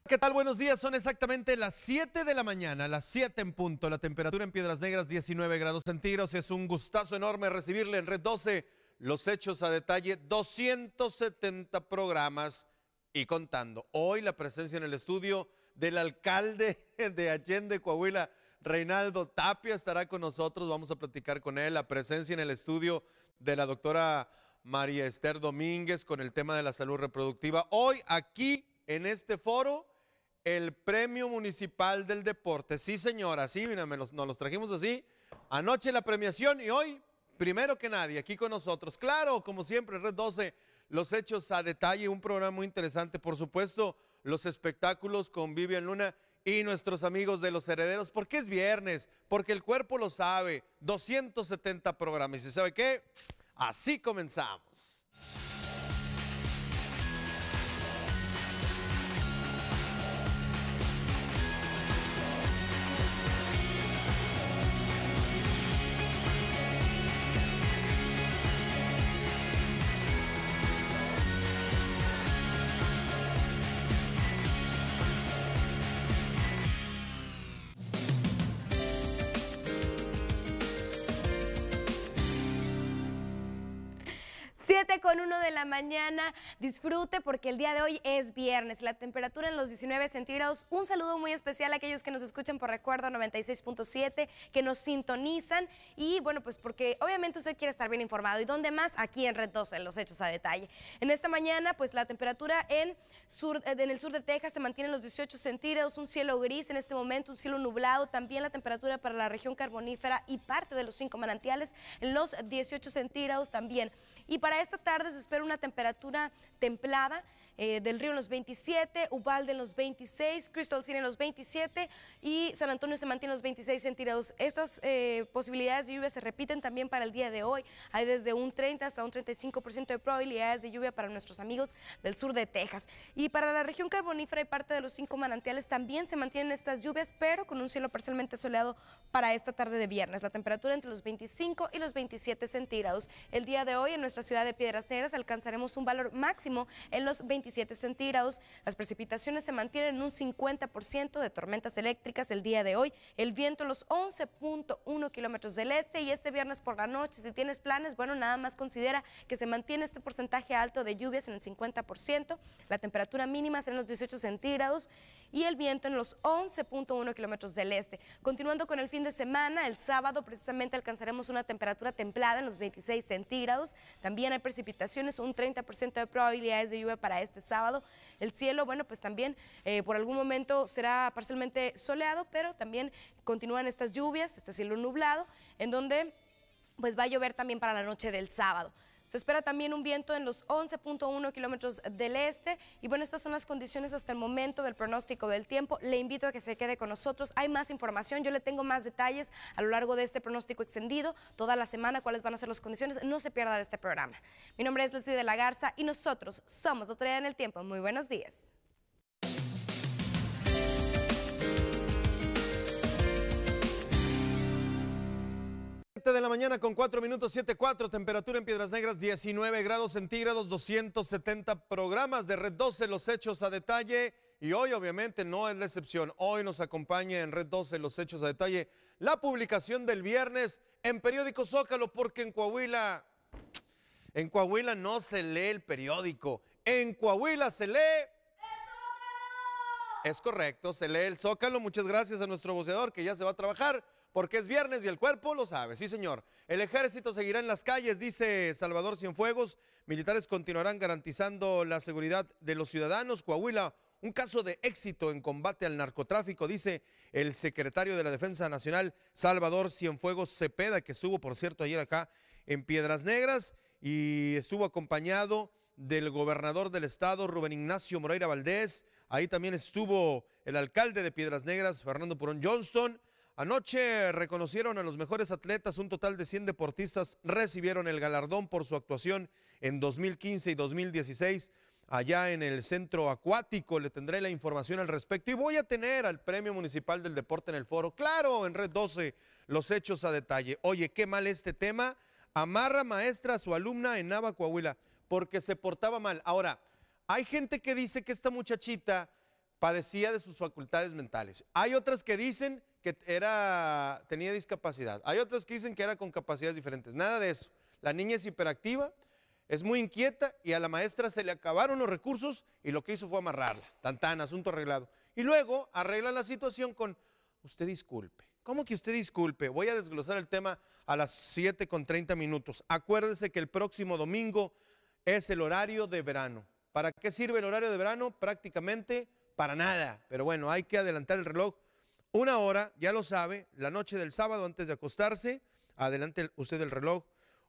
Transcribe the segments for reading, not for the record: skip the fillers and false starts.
¿Qué tal? Buenos días, son exactamente las 7 de la mañana, las 7 en punto. La temperatura en Piedras Negras, 19 grados centígrados. Es un gustazo enorme recibirle en Red 12 los hechos a detalle, 270 programas y contando. Hoy la presencia en el estudio del alcalde de Allende, Coahuila, Reinaldo Tapia, estará con nosotros. Vamos a platicar con él. La presencia en el estudio de la doctora María Esther Domínguez con el tema de la salud reproductiva. Hoy aquí en este foro, el Premio Municipal del Deporte. Sí, señora, sí, mira, nos los trajimos así. Anoche la premiación y hoy, primero que nadie, aquí con nosotros. Claro, como siempre, Red 12, los hechos a detalle, un programa muy interesante. Por supuesto, los espectáculos con Vivian Luna y nuestros amigos de Los Herederos, porque es viernes, porque el cuerpo lo sabe. 270 programas. ¿Y sabe qué? Así comenzamos. Con 1 de la mañana, disfrute porque el día de hoy es viernes, la temperatura en los 19 centígrados. Un saludo muy especial a aquellos que nos escuchan por Recuerdo 96.7, que nos sintonizan y bueno, pues porque obviamente usted quiere estar bien informado. ¿Y dónde más? Aquí en Red 12, los hechos a detalle. En esta mañana, pues la temperatura en el sur de Texas se mantiene en los 18 centígrados, un cielo gris en este momento, un cielo nublado. También la temperatura para la región carbonífera y parte de los 5 manantiales en los 18 centígrados también. Y para esta tarde se espera una temperatura templada, del Río en los 27, Uvalde en los 26, Crystal City en los 27 y San Antonio se mantiene en los 26 centígrados. Estas posibilidades de lluvia se repiten también para el día de hoy. Hay desde un 30 hasta un 35% de probabilidades de lluvia para nuestros amigos del sur de Texas. Y para la región carbonífera y parte de los 5 manantiales también se mantienen estas lluvias, pero con un cielo parcialmente soleado para esta tarde de viernes. La temperatura entre los 25 y los 27 centígrados. El día de hoy en nuestra ciudad de Piedras Negras alcanzaremos un valor máximo en los 27 centígrados. Las precipitaciones se mantienen en un 50% de tormentas eléctricas el día de hoy. El viento en los 11.1 kilómetros del este y este viernes por la noche, si tienes planes, bueno, nada más considera que se mantiene este porcentaje alto de lluvias en el 50%. La temperatura mínima será en los 18 centígrados y el viento en los 11.1 kilómetros del este. Continuando con el fin de semana, el sábado precisamente alcanzaremos una temperatura templada en los 26 centígrados. También hay precipitaciones, un 30% de probabilidades de lluvia para este sábado. El cielo, bueno, pues también por algún momento será parcialmente soleado, pero también continúan estas lluvias, este cielo nublado, en donde pues va a llover también para la noche del sábado. Se espera también un viento en los 11.1 kilómetros del este y bueno, estas son las condiciones hasta el momento del pronóstico del tiempo. Le invito a que se quede con nosotros, hay más información, yo le tengo más detalles a lo largo de este pronóstico extendido, toda la semana, cuáles van a ser las condiciones, no se pierda de este programa. Mi nombre es Leslie de la Garza y nosotros somos Autoridad en el Tiempo. Muy buenos días. De la mañana con 4 minutos, 7:04, temperatura en Piedras Negras, 19 grados centígrados, 270 programas de Red 12, los hechos a detalle. Y hoy obviamente no es la excepción. Hoy nos acompaña en Red 12, los hechos a detalle, la publicación del viernes en periódico Zócalo, porque en Coahuila no se lee el periódico, en Coahuila se lee... Es correcto, se lee el Zócalo. Muchas gracias a nuestro voceador que ya se va a trabajar, porque es viernes y el cuerpo lo sabe. Sí, señor. El ejército seguirá en las calles, dice Salvador Cienfuegos. Militares continuarán garantizando la seguridad de los ciudadanos. Coahuila, un caso de éxito en combate al narcotráfico, dice el secretario de la Defensa Nacional, Salvador Cienfuegos Cepeda, que estuvo, por cierto, ayer acá en Piedras Negras y estuvo acompañado del gobernador del estado, Rubén Ignacio Moreira Valdés. Ahí también estuvo el alcalde de Piedras Negras, Fernando Purón Johnston. Anoche reconocieron a los mejores atletas, un total de 100 deportistas recibieron el galardón por su actuación en 2015 y 2016 allá en el centro acuático. Le tendré la información al respecto y voy a tener al Premio Municipal del Deporte en el foro, claro, en Red 12, los hechos a detalle. Oye, qué mal este tema, amarra maestra a su alumna en Nava, Coahuila, porque se portaba mal. Ahora, hay gente que dice que esta muchachita padecía de sus facultades mentales. Hay otras que dicen que tenía discapacidad. Hay otras que dicen que era con capacidades diferentes. Nada de eso. La niña es hiperactiva, es muy inquieta y a la maestra se le acabaron los recursos y lo que hizo fue amarrarla. Tan, asunto arreglado. Y luego arregla la situación con, usted disculpe. ¿Cómo que usted disculpe? Voy a desglosar el tema a las 7:30. Acuérdese que el próximo domingo es el horario de verano. ¿Para qué sirve el horario de verano? Prácticamente para nada. Pero bueno, hay que adelantar el reloj 1 hora, ya lo sabe, la noche del sábado antes de acostarse, adelante usted el reloj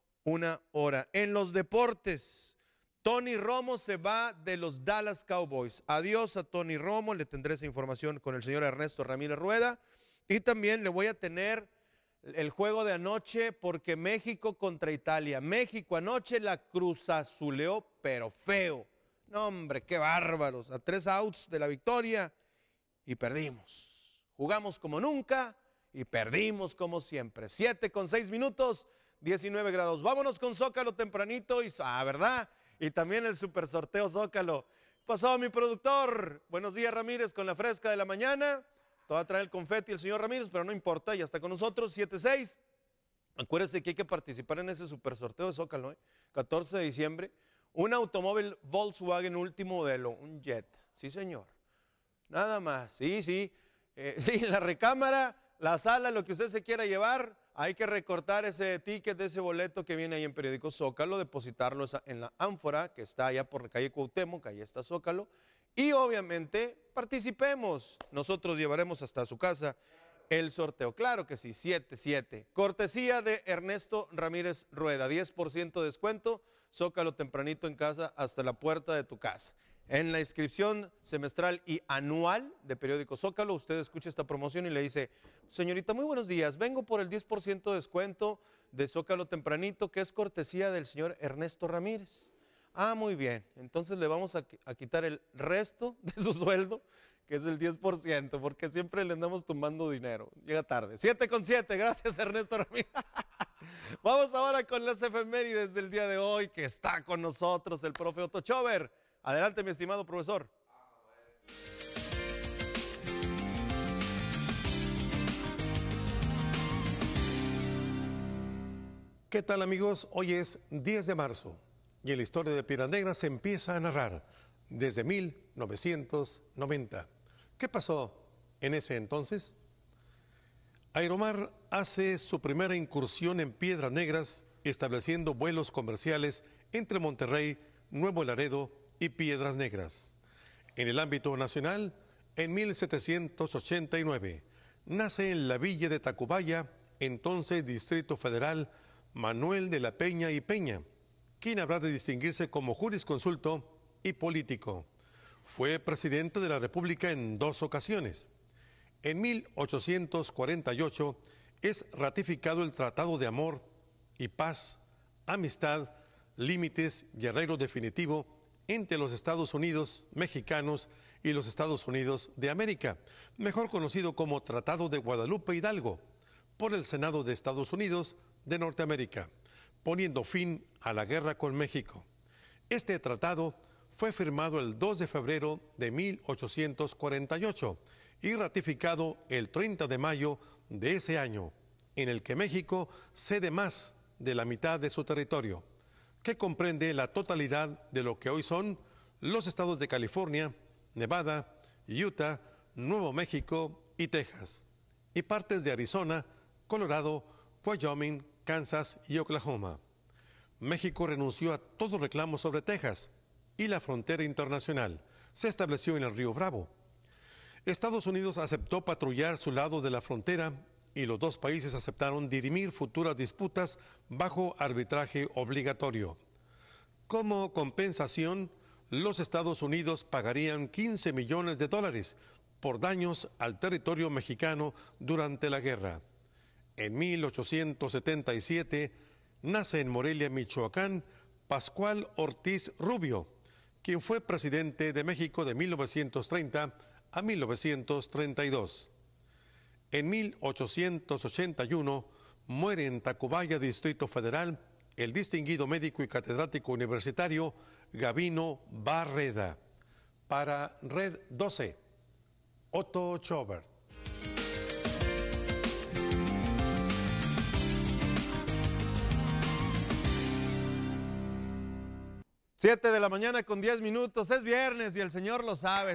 1 hora. En los deportes, Tony Romo se va de los Dallas Cowboys. Adiós a Tony Romo, le tendré esa información con el señor Ernesto Ramírez Rueda. Y también le voy a tener el juego de anoche porque México contra Italia. México anoche la cruzazuleó, pero feo. No, hombre, qué bárbaros. A 3 outs de la victoria y perdimos. Jugamos como nunca y perdimos como siempre. 7:06, 19 grados. Vámonos con Zócalo tempranito y, ¿verdad? Y también el super sorteo Zócalo. Pasó mi productor. Buenos días, Ramírez, con la fresca de la mañana. Te va a traer el confeti el señor Ramírez, pero no importa, ya está con nosotros, 7:06. Acuérdense que hay que participar en ese super sorteo de Zócalo, 14 de diciembre. Un automóvil Volkswagen último modelo, un Jetta, sí señor. Nada más, sí, sí, la recámara, la sala, lo que usted se quiera llevar, hay que recortar ese ticket de ese boleto que viene ahí en Periódico Zócalo, depositarlo en la ánfora que está allá por la calle Cuauhtémoc, ahí está Zócalo. Y obviamente participemos, nosotros llevaremos hasta su casa el sorteo, claro que sí, 7-7, cortesía de Ernesto Ramírez Rueda, 10% de descuento, Zócalo tempranito en casa hasta la puerta de tu casa. En la inscripción semestral y anual de Periódico Zócalo, usted escucha esta promoción y le dice, señorita, muy buenos días, vengo por el 10% de descuento de Zócalo tempranito, que es cortesía del señor Ernesto Ramírez. Ah, muy bien, entonces le vamos a quitar el resto de su sueldo, que es el 10%, porque siempre le andamos tumbando dinero. Llega tarde. 7:07, gracias Ernesto Ramírez. Vamos ahora con las efemérides del día de hoy, que está con nosotros el profe Otto Schober. Adelante, mi estimado profesor. ¿Qué tal, amigos? Hoy es 10 de marzo. Y en la historia de Piedras Negras se empieza a narrar desde 1990. ¿Qué pasó en ese entonces? Aeromar hace su primera incursión en Piedras Negras, estableciendo vuelos comerciales entre Monterrey, Nuevo Laredo y Piedras Negras. En el ámbito nacional, en 1789, nace en la villa de Tacubaya, entonces Distrito Federal, Manuel de la Peña y Peña, quien habrá de distinguirse como jurisconsulto y político. Fue presidente de la República en 2 ocasiones. En 1848 es ratificado el Tratado de Amor y Paz, Amistad, Límites y Arreglo Definitivo entre los Estados Unidos mexicanos y los Estados Unidos de América, mejor conocido como Tratado de Guadalupe Hidalgo, por el Senado de Estados Unidos de Norteamérica, poniendo fin a la guerra con México. Este tratado fue firmado el 2 de febrero de 1848 y ratificado el 30 de mayo de ese año, en el que México cede más de la mitad de su territorio, que comprende la totalidad de lo que hoy son los estados de California, Nevada, Utah, Nuevo México y Texas, y partes de Arizona, Colorado, Wyoming, Kansas y Oklahoma. México renunció a todo reclamo sobre Texas y la frontera internacional se estableció en el río Bravo. Estados Unidos aceptó patrullar su lado de la frontera y los dos países aceptaron dirimir futuras disputas bajo arbitraje obligatorio. Como compensación, los Estados Unidos pagarían $15 millones por daños al territorio mexicano durante la guerra. En 1877 nace en Morelia, Michoacán, Pascual Ortiz Rubio, quien fue presidente de México de 1930 a 1932. En 1881 muere en Tacubaya, Distrito Federal, el distinguido médico y catedrático universitario Gavino Barreda. Para Red 12, Otto Schobert. 7 de la mañana con 10 minutos, es viernes y el señor lo sabe,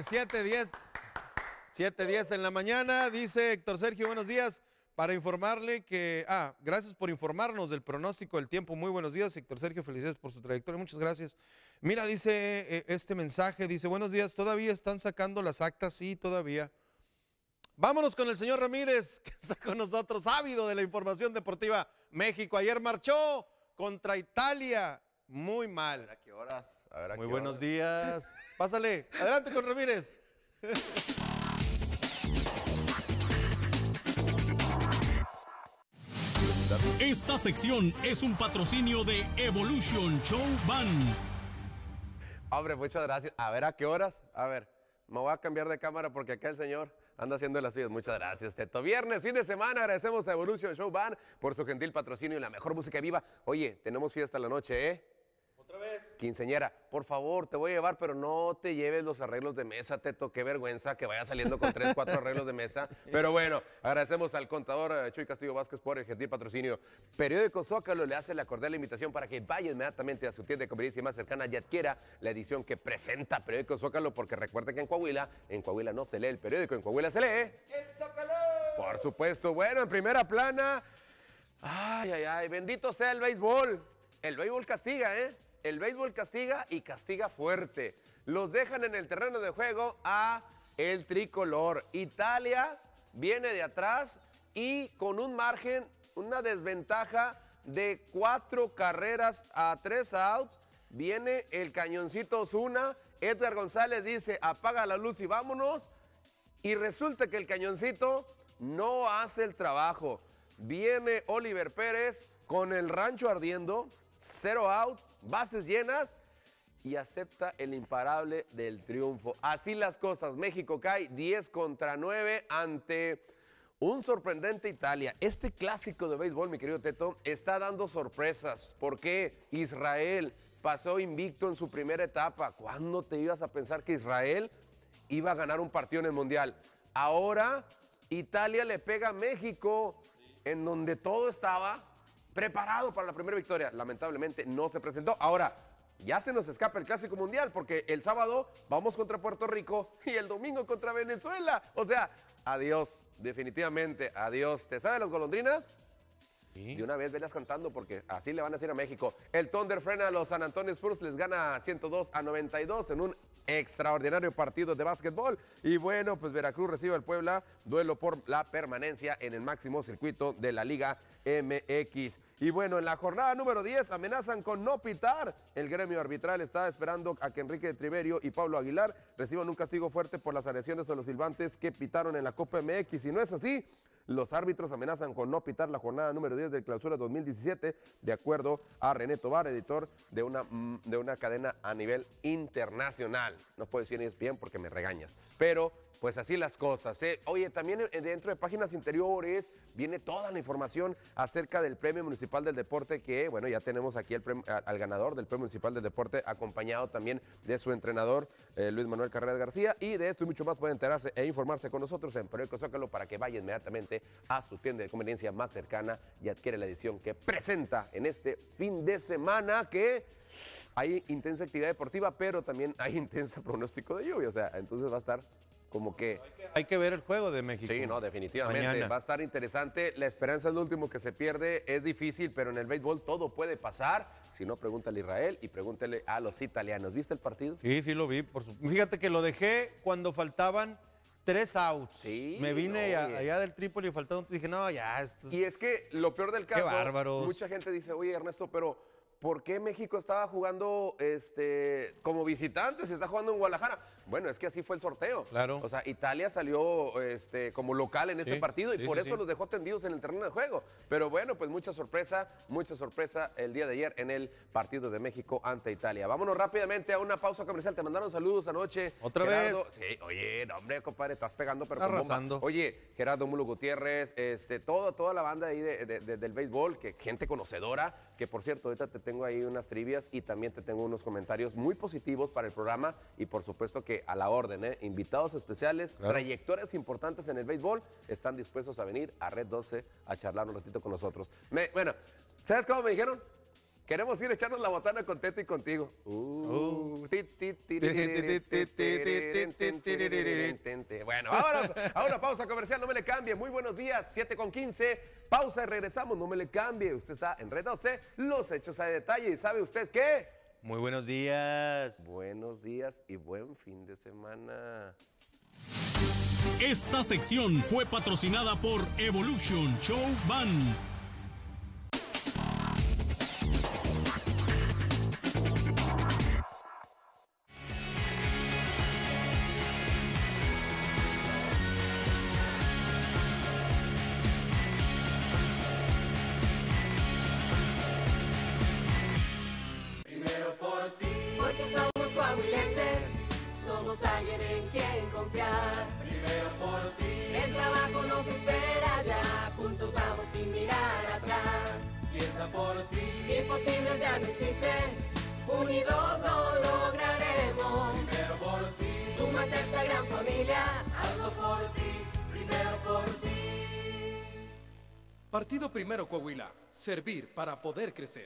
7:10 en la mañana, dice Héctor Sergio, buenos días, para informarle que, gracias por informarnos del pronóstico del tiempo, muy buenos días, Héctor Sergio, felicidades por su trayectoria, muchas gracias. Mira, dice este mensaje, dice, buenos días, ¿todavía están sacando las actas? Sí, todavía. Vámonos con el señor Ramírez, que está con nosotros, ávido de la información deportiva. México ayer marchó contra Italia. Muy mal. A ver a qué horas. Muy buenos días. Pásale. Adelante con Ramírez. Esta sección es un patrocinio de Evolution Show Van. Hombre, muchas gracias. A ver a qué horas. A ver, me voy a cambiar de cámara porque acá el señor anda haciendo las suyas. Muchas gracias, Teto. Viernes, fin de semana, agradecemos a Evolution Show Band por su gentil patrocinio y la mejor música viva. Oye, tenemos fiesta la noche, ¿eh? ¿Otra vez? Quinceañera, por favor, te voy a llevar, pero no te lleves los arreglos de mesa, Teto. Qué vergüenza que vaya saliendo con 3, 4 arreglos de mesa. Pero bueno, agradecemos al contador Chuy Castillo Vázquez por el gentil patrocinio. Periódico Zócalo le hace la cordial invitación para que vaya inmediatamente a su tienda de conveniencia más cercana y adquiera la edición que presenta Periódico Zócalo, porque recuerde que en Coahuila no se lee el periódico, en Coahuila se lee ¡El Zócalo! Por supuesto. Bueno, en primera plana, bendito sea el béisbol. El béisbol castiga, ¿eh? El béisbol castiga y castiga fuerte. Los dejan en el terreno de juego a el tricolor. Italia viene de atrás y con un margen, una desventaja de 4 carreras a 3 out. Viene el cañoncito Ozuna. Edgar González dice, apaga la luz y vámonos. Y resulta que el cañoncito no hace el trabajo. Viene Oliver Pérez con el rancho ardiendo, 0 out, bases llenas y acepta el imparable del triunfo. Así las cosas, México cae 10-9 ante un sorprendente Italia. Este clásico de béisbol, mi querido Teto, está dando sorpresas. ¿Por qué? Israel pasó invicto en su primera etapa. ¿Cuándo te ibas a pensar que Israel iba a ganar un partido en el Mundial? Ahora Italia le pega a México, en donde todo estaba preparado para la primera victoria. Lamentablemente no se presentó. Ahora, ya se nos escapa el Clásico Mundial, porque el sábado vamos contra Puerto Rico y el domingo contra Venezuela. O sea, adiós, definitivamente, adiós. ¿Te sabes las golondrinas? ¿Sí? De una vez velas cantando, porque así le van a decir a México. El Thunder frena a los San Antonio Spurs, les gana 102-92 en un extraordinario partido de básquetbol. Y bueno, pues Veracruz recibe al Puebla, duelo por la permanencia en el máximo circuito de la Liga MX. Y bueno, en la jornada número 10 amenazan con no pitar. El gremio arbitral está esperando a que Enrique Triverio y Pablo Aguilar reciban un castigo fuerte por las agresiones a los silbantes que pitaron en la Copa MX. Si no es así, los árbitros amenazan con no pitar la jornada número 10 del Clausura 2017, de acuerdo a René Tobar, editor de una cadena a nivel internacional. No puedo decir bien porque me regañas, pero pues así las cosas, ¿eh? Oye, también dentro de páginas interiores viene toda la información acerca del Premio Municipal del Deporte, que bueno, ya tenemos aquí al ganador del Premio Municipal del Deporte, acompañado también de su entrenador, Luis Manuel Carreras García, y de esto y mucho más puede enterarse e informarse con nosotros en Periódico Zócalo, para que vaya inmediatamente a su tienda de conveniencia más cercana y adquiere la edición que presenta en este fin de semana, que hay intensa actividad deportiva, pero también hay intensa pronóstico de lluvia, o sea, entonces va a estar como que hay que ver el juego de México. Sí, no, definitivamente. Mañana va a estar interesante. La esperanza es lo último que se pierde. Es difícil, pero en el béisbol todo puede pasar. Si no, pregúntale a Israel y pregúntale a los italianos. ¿Viste el partido? Sí, sí lo vi. Fíjate que lo dejé cuando faltaban 3 outs. Sí, me vine allá del Trípoli y faltaban. Dije, no, ya. Y es que lo peor del caso, qué bárbaros. Mucha gente dice, oye, Ernesto, pero ¿por qué México estaba jugando como visitante? Se está jugando en Guadalajara. Bueno, es que así fue el sorteo. Claro. O sea, Italia salió como local en este partido y por eso sí. los dejó tendidos en el terreno de juego. Pero bueno, pues mucha sorpresa el día de ayer en el partido de México ante Italia. Vámonos rápidamente a una pausa comercial. Te mandaron saludos anoche. ¿Otra Gerardo, vez? Sí, oye, no, hombre, compadre, estás pegando, pero arrasando. Con bomba. Oye, Gerardo Mulo Gutiérrez, toda la banda ahí del béisbol, que gente conocedora, que por cierto, ahorita te tengo ahí unas trivias y también te tengo unos comentarios muy positivos para el programa y por supuesto que a la orden, invitados especiales, trayectorias importantes en el béisbol, están dispuestos a venir a Red 12 a charlar un ratito con nosotros. Bueno, ¿sabes cómo me dijeron? Queremos ir a echarnos la botana con Teto y contigo. Bueno, vámonos a una pausa comercial, no me le cambie. Muy buenos días, 7:15. Pausa y regresamos, no me le cambie. Usted está en Red 12, los hechos a detalle. ¿Y sabe usted qué? Muy buenos días. Buenos días y buen fin de semana. Esta sección fue patrocinada por Evolution Show Band. Alguien en quien confiar. Primero por ti. El trabajo nos espera ya. Juntos vamos sin mirar atrás. Piensa por ti. Imposibles ya no existen. Unidos lo lograremos. Primero por ti. Súmate a esta gran familia. Hazlo por ti. Primero por ti. Partido Primero Coahuila. Servir para poder crecer.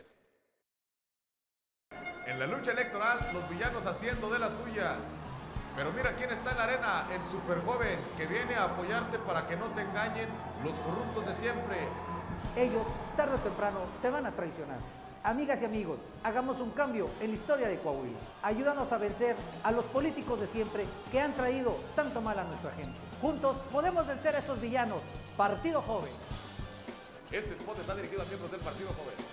En la lucha electoral, los villanos haciendo de las suyas. Pero mira quién está en la arena, el superjoven, que viene a apoyarte para que no te engañen los corruptos de siempre. Ellos, tarde o temprano, te van a traicionar. Amigas y amigos, hagamos un cambio en la historia de Coahuila. Ayúdanos a vencer a los políticos de siempre que han traído tanto mal a nuestra gente. Juntos podemos vencer a esos villanos. Partido Joven. Este spot está dirigido a miembros del Partido Joven.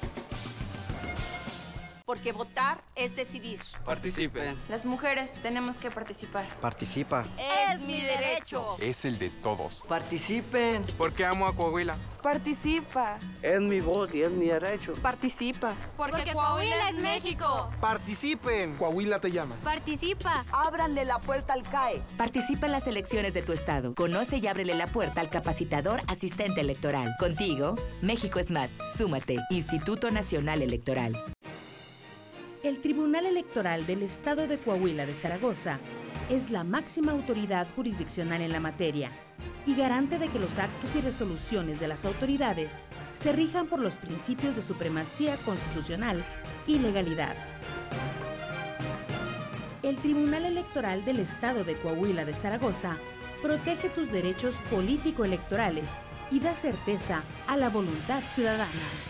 Porque votar es decidir. Participen. Las mujeres tenemos que participar. Participa. Es mi derecho. Es el de todos. Participen. Porque amo a Coahuila. Participa. Es mi voz y es mi derecho. Participa. Porque Coahuila es México. Participen. Coahuila te llama. Participa. Ábranle la puerta al CAE. Participa en las elecciones de tu estado. Conoce y ábrele la puerta al capacitador asistente electoral. Contigo, México es más. Súmate. Instituto Nacional Electoral. El Tribunal Electoral del Estado de Coahuila de Zaragoza es la máxima autoridad jurisdiccional en la materia y garante de que los actos y resoluciones de las autoridades se rijan por los principios de supremacía constitucional y legalidad. El Tribunal Electoral del Estado de Coahuila de Zaragoza protege tus derechos político-electorales y da certeza a la voluntad ciudadana.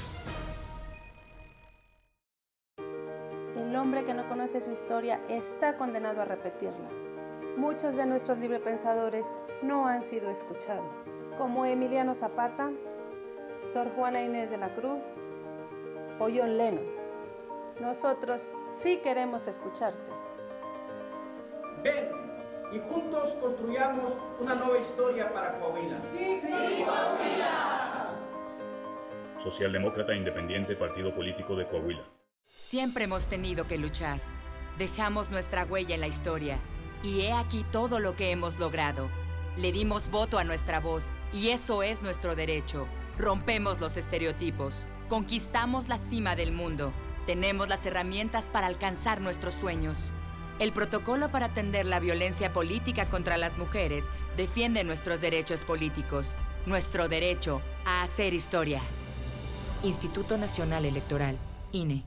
El hombre que no conoce su historia está condenado a repetirla. Muchos de nuestros librepensadores no han sido escuchados, como Emiliano Zapata, Sor Juana Inés de la Cruz o John Lennon. Nosotros sí queremos escucharte. Ven y juntos construyamos una nueva historia para Coahuila. ¡Sí, sí, Coahuila! Socialdemócrata Independiente, partido político de Coahuila. Siempre hemos tenido que luchar. Dejamos nuestra huella en la historia. Y he aquí todo lo que hemos logrado. Le dimos voto a nuestra voz, y eso es nuestro derecho. Rompemos los estereotipos. Conquistamos la cima del mundo. Tenemos las herramientas para alcanzar nuestros sueños. El protocolo para atender la violencia política contra las mujeres defiende nuestros derechos políticos. Nuestro derecho a hacer historia. Instituto Nacional Electoral, INE.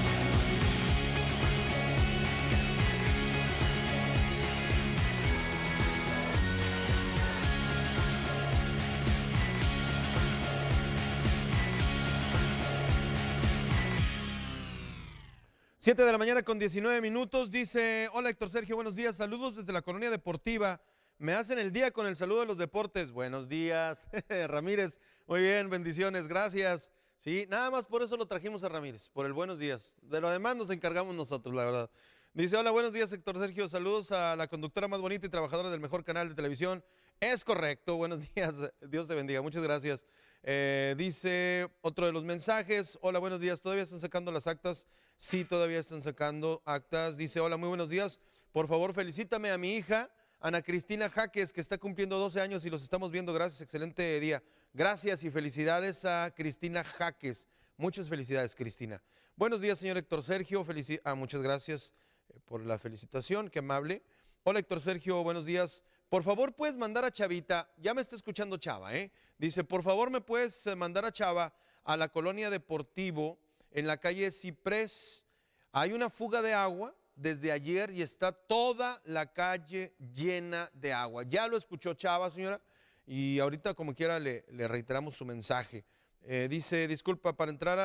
Siete de la mañana con 19 minutos, dice, hola Héctor Sergio, buenos días, saludos desde la Colonia Deportiva, me hacen el día con el saludo de los deportes, buenos días, Ramírez, muy bien, bendiciones, gracias, sí, nada más por eso lo trajimos a Ramírez, por el buenos días, de lo demás nos encargamos nosotros, la verdad. Dice, hola, buenos días Héctor Sergio, saludos a la conductora más bonita y trabajadora del mejor canal de televisión, es correcto, buenos días, Dios te bendiga, muchas gracias. Dice otro de los mensajes, hola, buenos días, ¿todavía están sacando las actas? Sí, todavía están sacando actas. Dice, hola, muy buenos días. Por favor, felicítame a mi hija, Ana Cristina Jaques, que está cumpliendo 12 años y los estamos viendo. Gracias, excelente día. Gracias y felicidades a Cristina Jaques Muchas felicidades, Cristina. Buenos días, señor Héctor Sergio. Muchas gracias por la felicitación, qué amable. Hola, Héctor Sergio, buenos días. Por favor, puedes mandar a Chavita, ya me está escuchando Chava, dice, por favor, me puedes mandar a Chava a la colonia Deportivo, en la calle Ciprés. Hay una fuga de agua desde ayer y está toda la calle llena de agua. Ya lo escuchó Chava, señora, y ahorita como quiera le reiteramos su mensaje. Dice, disculpa, para entrar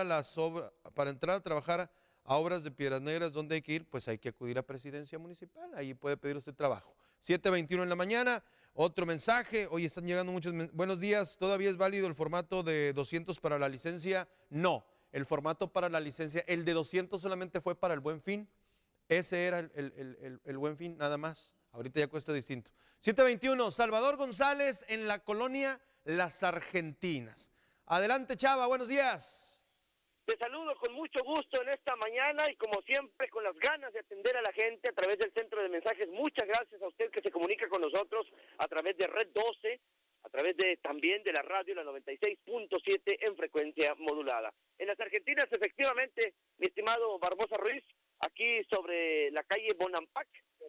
a trabajar a Obras de Piedras Negras, ¿dónde hay que ir? Pues hay que acudir a Presidencia Municipal, ahí puede pedir usted trabajo. 7:21 en la mañana, otro mensaje, hoy están llegando muchos buenos días, ¿todavía es válido el formato de 200 para la licencia? No, el formato para la licencia, el de 200 solamente fue para el Buen Fin, ese era el Buen Fin nada más, ahorita ya cuesta distinto. 7:21, Salvador González en la colonia Las Argentinas. Adelante, Chava, buenos días. Te saludo con mucho gusto en esta mañana y como siempre con las ganas de atender a la gente a través del centro de mensajes. Muchas gracias a usted que se comunica con nosotros a través de Red 12, a través también de la radio, la 96.7 en frecuencia modulada. En las Argentinas, efectivamente, mi estimado Barbosa Ruiz, aquí sobre la calle Bonampak,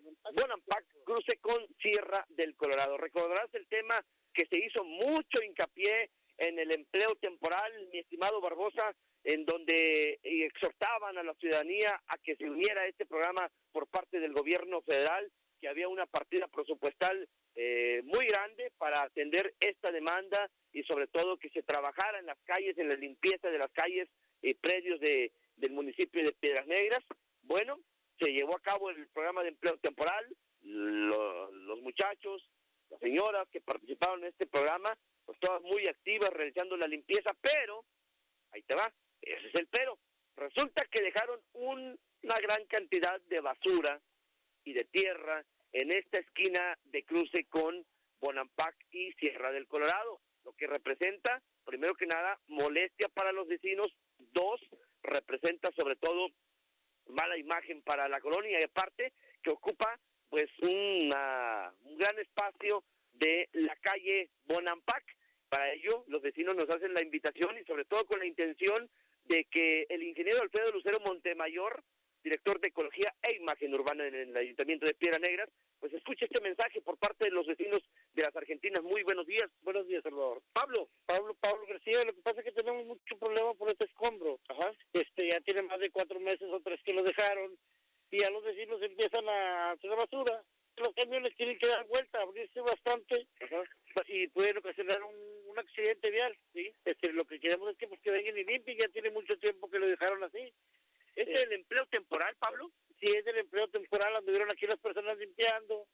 cruce con Sierra del Colorado. Recordarás el tema que se hizo mucho hincapié en el empleo temporal, mi estimado Barbosa, en donde exhortaban a la ciudadanía a que se uniera a este programa por parte del gobierno federal, que había una partida presupuestal muy grande para atender esta demanda y sobre todo que se trabajara en las calles, en la limpieza de las calles y predios del municipio de Piedras Negras. Bueno, se llevó a cabo el programa de empleo temporal, los muchachos, las señoras que participaron en este programa, pues todas muy activas realizando la limpieza, pero, ahí te va, ese es el pero, resulta que dejaron una gran cantidad de basura y de tierra en esta esquina de cruce con Bonampak y Sierra del Colorado, lo que representa, primero que nada, molestia para los vecinos, dos, representa sobre todo mala imagen para la colonia y aparte que ocupa pues un gran espacio de la calle Bonampak. Para ello, los vecinos nos hacen la invitación y sobre todo con la intención de que el ingeniero Alfredo Lucero Montemayor, director de Ecología e Imagen Urbana en el Ayuntamiento de Piedras Negras, pues escuche este mensaje por parte de los vecinos de las Argentinas. Muy buenos días. Buenos días, Salvador. Pablo García, lo que pasa es que tenemos mucho problema por este escombro. Ajá. Ya tiene más de 4 meses o 3 que lo dejaron y ya los vecinos empiezan a hacer la basura. Los camiones tienen que dar vuelta, abrirse bastante. Ajá. Y pueden ocasionar un accidente vial, ¿sí? Lo que queremos es que, pues, que vengan y limpien, ya tiene mucho tiempo que lo dejaron así. ¿Es el empleo temporal, Pablo? Sí, es el empleo temporal, anduvieron aquí las personas limpiando,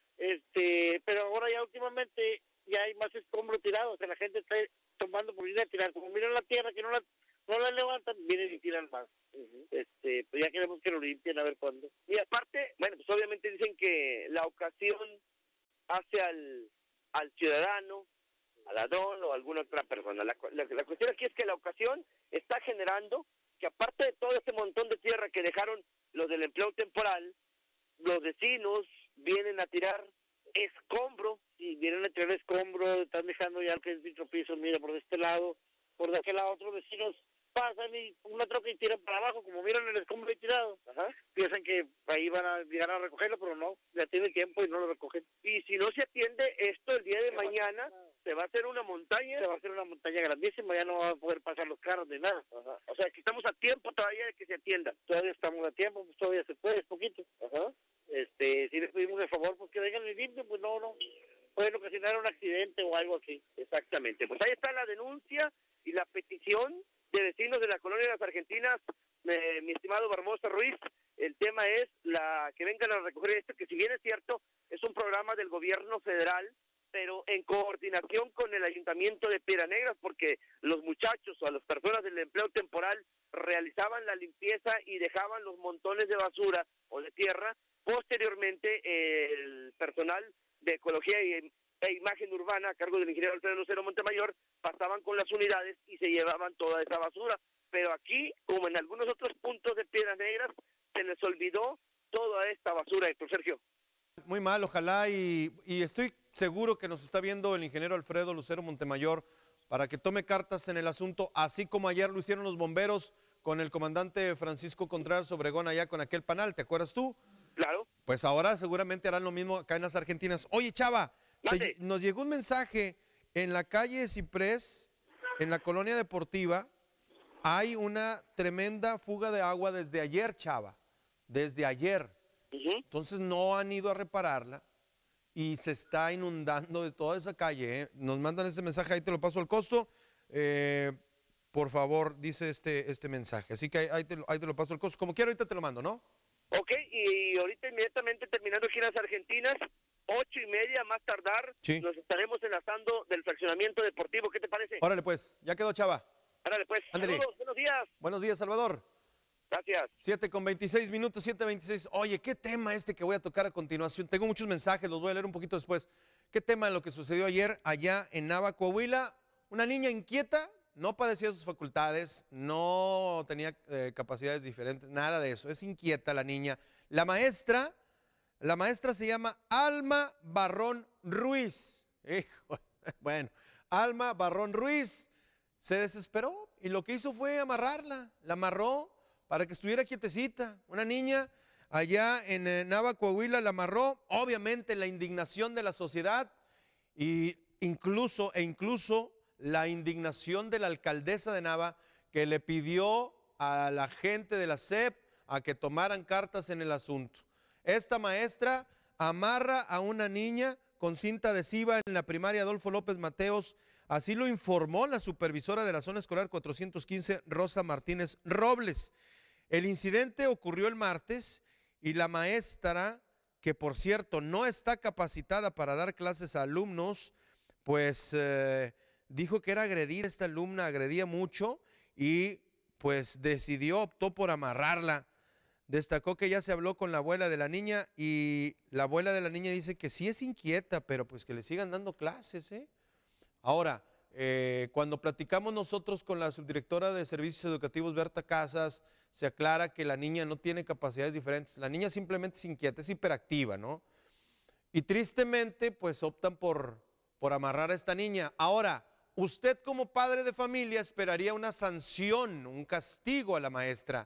pero ahora ya últimamente ya hay más escombros tirados, o sea, la gente está tomando por ir a tirar, como miran la tierra que no la levantan, vienen y tiran más. Pues ya queremos que lo limpien a ver cuándo. Y aparte, bueno, pues obviamente dicen que la ocasión hace al ciudadano, al ladrón o a alguna otra persona. La cuestión aquí es que la ocasión está generando que aparte de todo este montón de tierra que dejaron los del empleo temporal, los vecinos vienen a tirar escombro, y vienen a tirar escombro, están dejando ya el que es dicho piso, mira, por este lado, por de aquel lado, otros vecinos pasan y una troca y tiran para abajo, como miran el escombro ahí tirado. Ajá. Piensan que ahí van a llegar a recogerlo, pero no, ya tiene tiempo y no lo recogen. Y si no se atiende esto el día de mañana, se va a hacer una montaña. Se va a hacer una montaña grandísima, ya no va a poder pasar los carros ni nada. Ajá. O sea, que estamos a tiempo todavía de que se atienda. Todavía estamos a tiempo, pues todavía se puede, es poquito. Ajá. Si les pedimos el favor, pues que vengan y limpien, pues no, pueden ocasionar un accidente o algo así. Exactamente, pues ahí está la denuncia y la petición de vecinos de la colonia de las Argentinas, mi estimado Barbosa Ruiz. El tema es que vengan a recoger esto, que si bien es cierto, es un programa del gobierno federal, pero en coordinación con el Ayuntamiento de Piedras Negras, porque los muchachos o las personas del empleo temporal realizaban la limpieza y dejaban los montones de basura o de tierra. Posteriormente, el personal de Ecología e Imagen Urbana, a cargo del ingeniero Alfredo Lucero Montemayor, pasaban con las unidades y se llevaban toda esa basura. Pero aquí, como en algunos otros puntos de Piedras Negras, se les olvidó toda esta basura, Héctor Sergio. Muy mal, ojalá, y estoy seguro que nos está viendo el ingeniero Alfredo Lucero Montemayor, para que tome cartas en el asunto, así como ayer lo hicieron los bomberos con el comandante Francisco Contreras Obregón allá con aquel panal, ¿te acuerdas tú? Claro. Pues ahora seguramente harán lo mismo acá en las Argentinas. Oye, Chava, nos llegó un mensaje en la calle Ciprés, en la colonia deportiva, hay una tremenda fuga de agua desde ayer, Chava, desde ayer. Entonces no han ido a repararla y se está inundando de toda esa calle. Nos mandan este mensaje, ahí te lo paso al costo. Por favor, dice este mensaje. Así que ahí te lo paso al costo. Como quiera, ahorita te lo mando, ¿no? Ok, y ahorita inmediatamente terminando aquí en las Argentinas, 8:30 más tardar, nos estaremos enlazando del fraccionamiento deportivo. ¿Qué te parece? Órale pues, ya quedó, Chava. Órale pues, Ándale. saludos, buenos días. Buenos días, Salvador. Gracias. 7:26, 7:26. Oye, ¿qué tema que voy a tocar a continuación? Tengo muchos mensajes, los voy a leer un poquito después. ¿Qué tema de lo que sucedió ayer allá en Nava, Coahuila? Una niña inquieta, no padecía sus facultades, no tenía capacidades diferentes, nada de eso. Es inquieta la niña. La maestra se llama Alma Barrón Ruiz. Hijo, bueno, Alma Barrón Ruiz se desesperó y lo que hizo fue amarrarla. La amarró para que estuviera quietecita. Una niña allá en Nava, Coahuila, la amarró. Obviamente la indignación de la sociedad e incluso la indignación de la alcaldesa de Nava, que le pidió a la gente de la SEP a que tomaran cartas en el asunto. Esta maestra amarra a una niña con cinta adhesiva en la primaria Adolfo López Mateos. Así lo informó la supervisora de la zona escolar 415, Rosa Martínez Robles. El incidente ocurrió el martes y la maestra, que por cierto no está capacitada para dar clases a alumnos, pues dijo que era agredida. Esta alumna agredía mucho y pues optó por amarrarla. Destacó que ya se habló con la abuela de la niña y la abuela de la niña dice que sí es inquieta, pero pues que le sigan dando clases, ¿eh? Ahora, cuando platicamos nosotros con la subdirectora de Servicios Educativos, Berta Casas, se aclara que la niña no tiene capacidades diferentes. La niña simplemente es inquieta, es hiperactiva, ¿no? Y tristemente, pues optan por amarrar a esta niña. Ahora, usted como padre de familia esperaría una sanción, un castigo a la maestra.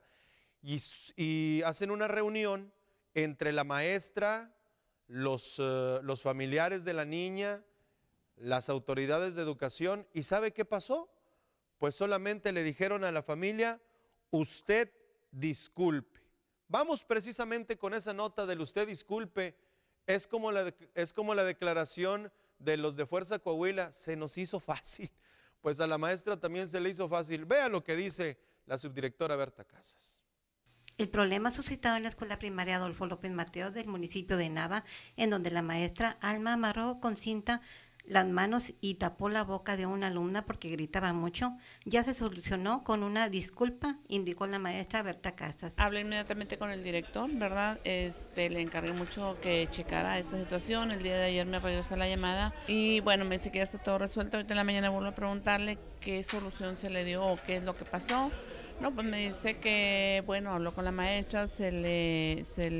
Y hacen una reunión entre la maestra, los familiares de la niña, las autoridades de educación. ¿Y sabe qué pasó? Pues solamente le dijeron a la familia, usted disculpe. Vamos precisamente con esa nota del usted disculpe. Es como la declaración de los de Fuerza Coahuila, se nos hizo fácil. Pues a la maestra también se le hizo fácil. Vea lo que dice la subdirectora Berta Casas. El problema suscitado en la escuela primaria Adolfo López Mateos del municipio de Nava, en donde la maestra Alma amarró con cinta las manos y tapó la boca de una alumna porque gritaba mucho, ya se solucionó con una disculpa, indicó la maestra Berta Casas. Hablé inmediatamente con el director, ¿verdad? Le encargué mucho que checara esta situación. El día de ayer me regresa la llamada y bueno, me dice que ya está todo resuelto. Ahorita en la mañana vuelvo a preguntarle qué solución se le dio o qué es lo que pasó. No, pues me dice que, bueno, habló con la maestra, se le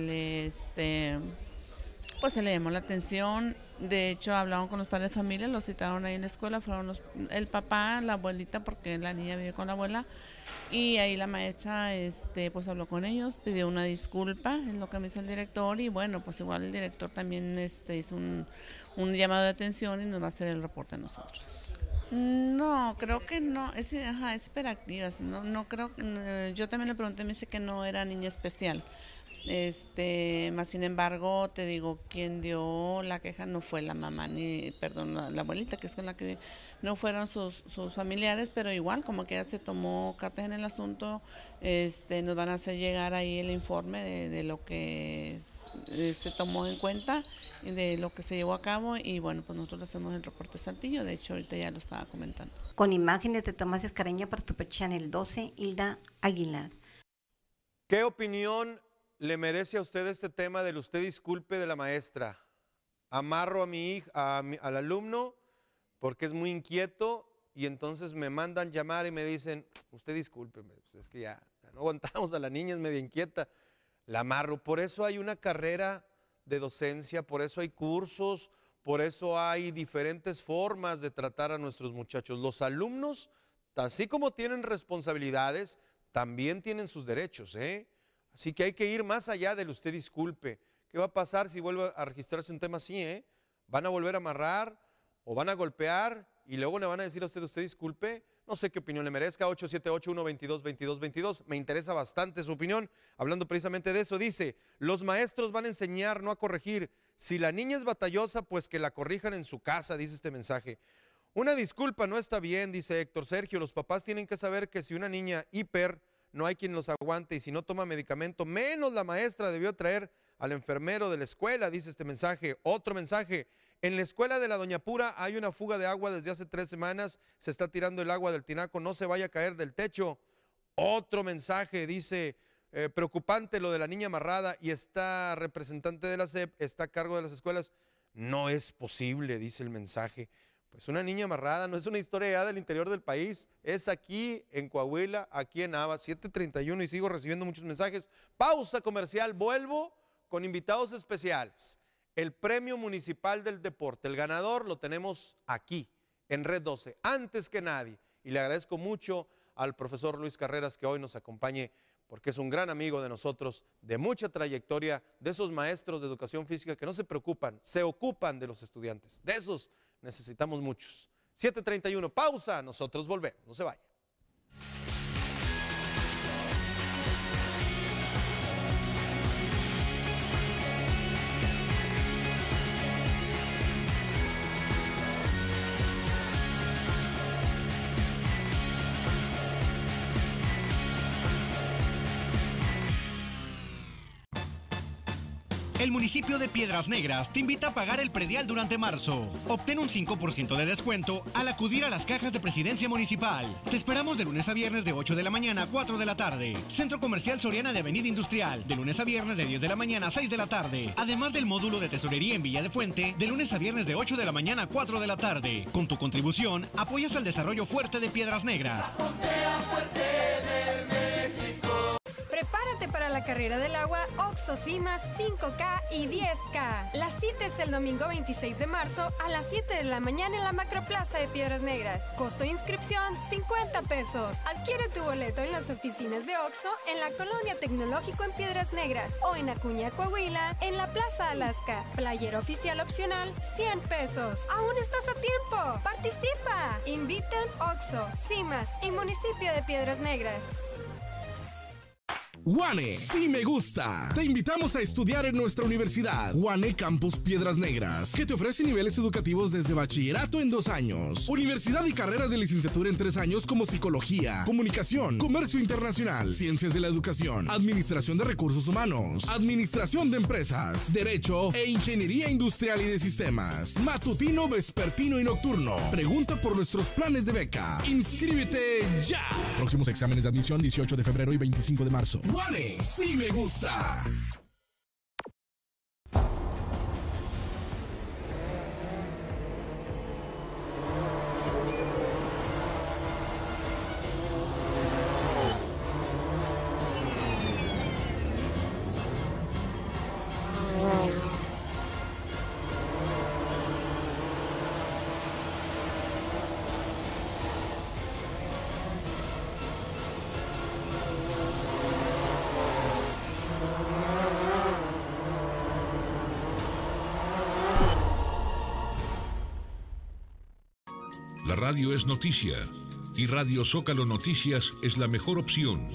llamó la atención. De hecho, hablaron con los padres de familia, los citaron ahí en la escuela, fueron el papá, la abuelita, porque la niña vive con la abuela, y ahí la maestra pues habló con ellos, pidió una disculpa, es lo que me dice el director, y bueno, pues igual el director también hizo un llamado de atención y nos va a hacer el reporte a nosotros. No, creo que no, es hiperactiva, no creo, yo también le pregunté, me dice que no era niña especial. Más sin embargo, te digo, quien dio la queja no fue la mamá, la abuelita, que es con la que no fueron sus familiares, pero igual, como que ya se tomó cartas en el asunto, nos van a hacer llegar ahí el informe de lo que se tomó en cuenta, de lo que se llevó a cabo, y bueno, pues nosotros hacemos el reporte Saltillo, de hecho ahorita ya lo estaba comentando. Con imágenes de Tomás Escaraña para Super Channel 12, Hilda Aguilar. ¿Qué opinión le merece a usted este tema del usted disculpe de la maestra? Amarro a mi hija, al alumno, porque es muy inquieto, y entonces me mandan llamar y me dicen, usted disculpe, pues es que ya no aguantamos a la niña, es medio inquieta, la amarro. Por eso hay una carrera de docencia, por eso hay cursos, Por eso hay diferentes formas de tratar a nuestros muchachos. Los alumnos, así como tienen responsabilidades, también tienen sus derechos, ¿eh? Así que hay que ir más allá del usted disculpe. ¿Qué va a pasar si vuelve a registrarse un tema así, eh? ¿Van a volver a amarrar o van a golpear y luego le van a decir a usted disculpe? No sé qué opinión le merezca. 878-122-2222. Me interesa bastante su opinión. Hablando precisamente de eso, dice, los maestros van a enseñar, no a corregir. Si la niña es batallosa, pues que la corrijan en su casa, dice este mensaje. Una disculpa no está bien, dice Héctor. Sergio, los papás tienen que saber que si una niña hiper, no hay quien los aguante, y si no toma medicamento, menos la maestra debió traer al enfermero de la escuela, dice este mensaje. Otro mensaje, en la escuela de la Doña Pura hay una fuga de agua desde hace 3 semanas, se está tirando el agua del tinaco, no se vaya a caer del techo. Otro mensaje, dice, preocupante lo de la niña amarrada y esta representante de la SEP está a cargo de las escuelas. No es posible, dice el mensaje. Pues una niña amarrada no es una historia ya del interior del país, es aquí en Coahuila, aquí en Nava, 7:31 y sigo recibiendo muchos mensajes. Pausa comercial, vuelvo con invitados especiales. El Premio Municipal del Deporte, el ganador lo tenemos aquí, en Red 12, antes que nadie. Y le agradezco mucho al profesor Luis Carreras que hoy nos acompañe, porque es un gran amigo de nosotros, de mucha trayectoria, de esos maestros de educación física que no se preocupan, se ocupan de los estudiantes. De esos necesitamos muchos. 7:31, pausa, nosotros volvemos, no se vaya. El municipio de Piedras Negras te invita a pagar el predial durante marzo. Obtén un 5% de descuento al acudir a las cajas de Presidencia Municipal. Te esperamos de lunes a viernes de 8 de la mañana a 4 de la tarde. Centro Comercial Soriana de Avenida Industrial, de lunes a viernes de 10 de la mañana a 6 de la tarde. Además del módulo de tesorería en Villa de Fuente, de lunes a viernes de 8 de la mañana a 4 de la tarde. Con tu contribución, apoyas al desarrollo fuerte de Piedras Negras. Prepárate para la carrera del agua OXXO Cimas 5K y 10K. La cita es el domingo 26 de marzo a las 7 de la mañana en la Macroplaza de Piedras Negras. Costo de inscripción, 50 pesos. Adquiere tu boleto en las oficinas de OXXO en la Colonia Tecnológico en Piedras Negras o en Acuña, Coahuila, en la Plaza Alaska. Playera oficial opcional, 100 pesos. ¡Aún estás a tiempo! ¡Participa! Invitan OXXO, Cimas y Municipio de Piedras Negras. UANE, sí me gusta. Te invitamos a estudiar en nuestra universidad, UANE Campus Piedras Negras, que te ofrece niveles educativos desde bachillerato en 2 años, universidad y carreras de licenciatura en 3 años como psicología, comunicación, comercio internacional, ciencias de la educación, administración de recursos humanos, administración de empresas, derecho e ingeniería industrial y de sistemas, matutino, vespertino y nocturno. Pregunta por nuestros planes de beca. Inscríbete ya. Próximos exámenes de admisión 18 de febrero y 25 de marzo. UANE, sí me gusta. La radio es noticia y Radio Zócalo Noticias es la mejor opción.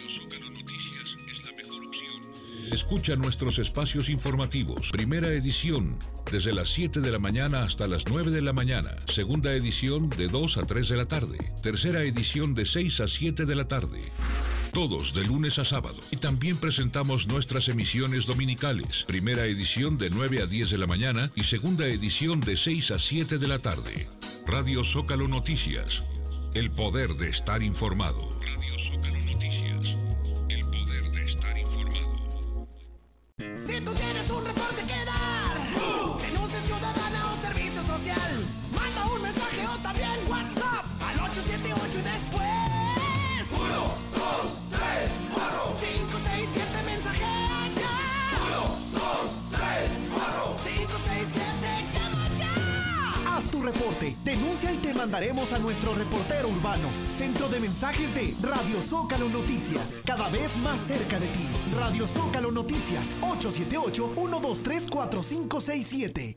Escucha nuestros espacios informativos. Primera edición, desde las 7 de la mañana hasta las 9 de la mañana. Segunda edición, de 2 a 3 de la tarde. Tercera edición, de 6 a 7 de la tarde. Todos de lunes a sábado. Y también presentamos nuestras emisiones dominicales. Primera edición de 9 a 10 de la mañana y segunda edición de 6 a 7 de la tarde. Radio Zócalo Noticias. El poder de estar informado. Radio Zócalo Noticias. El poder de estar informado. Si tú tienes un reporte que dar, denuncia ciudadana o servicio social, manda un mensaje o también WhatsApp al 878 y después 1, 2, 3, 4, 5, 6, 7, mensajea ya. 1, 2, 3, 4, 5, 6, 7, llama ya. deporte. Denuncia y te mandaremos a nuestro reportero urbano. Centro de mensajes de Radio Zócalo Noticias. Cada vez más cerca de ti. Radio Zócalo Noticias. 878-123-4567.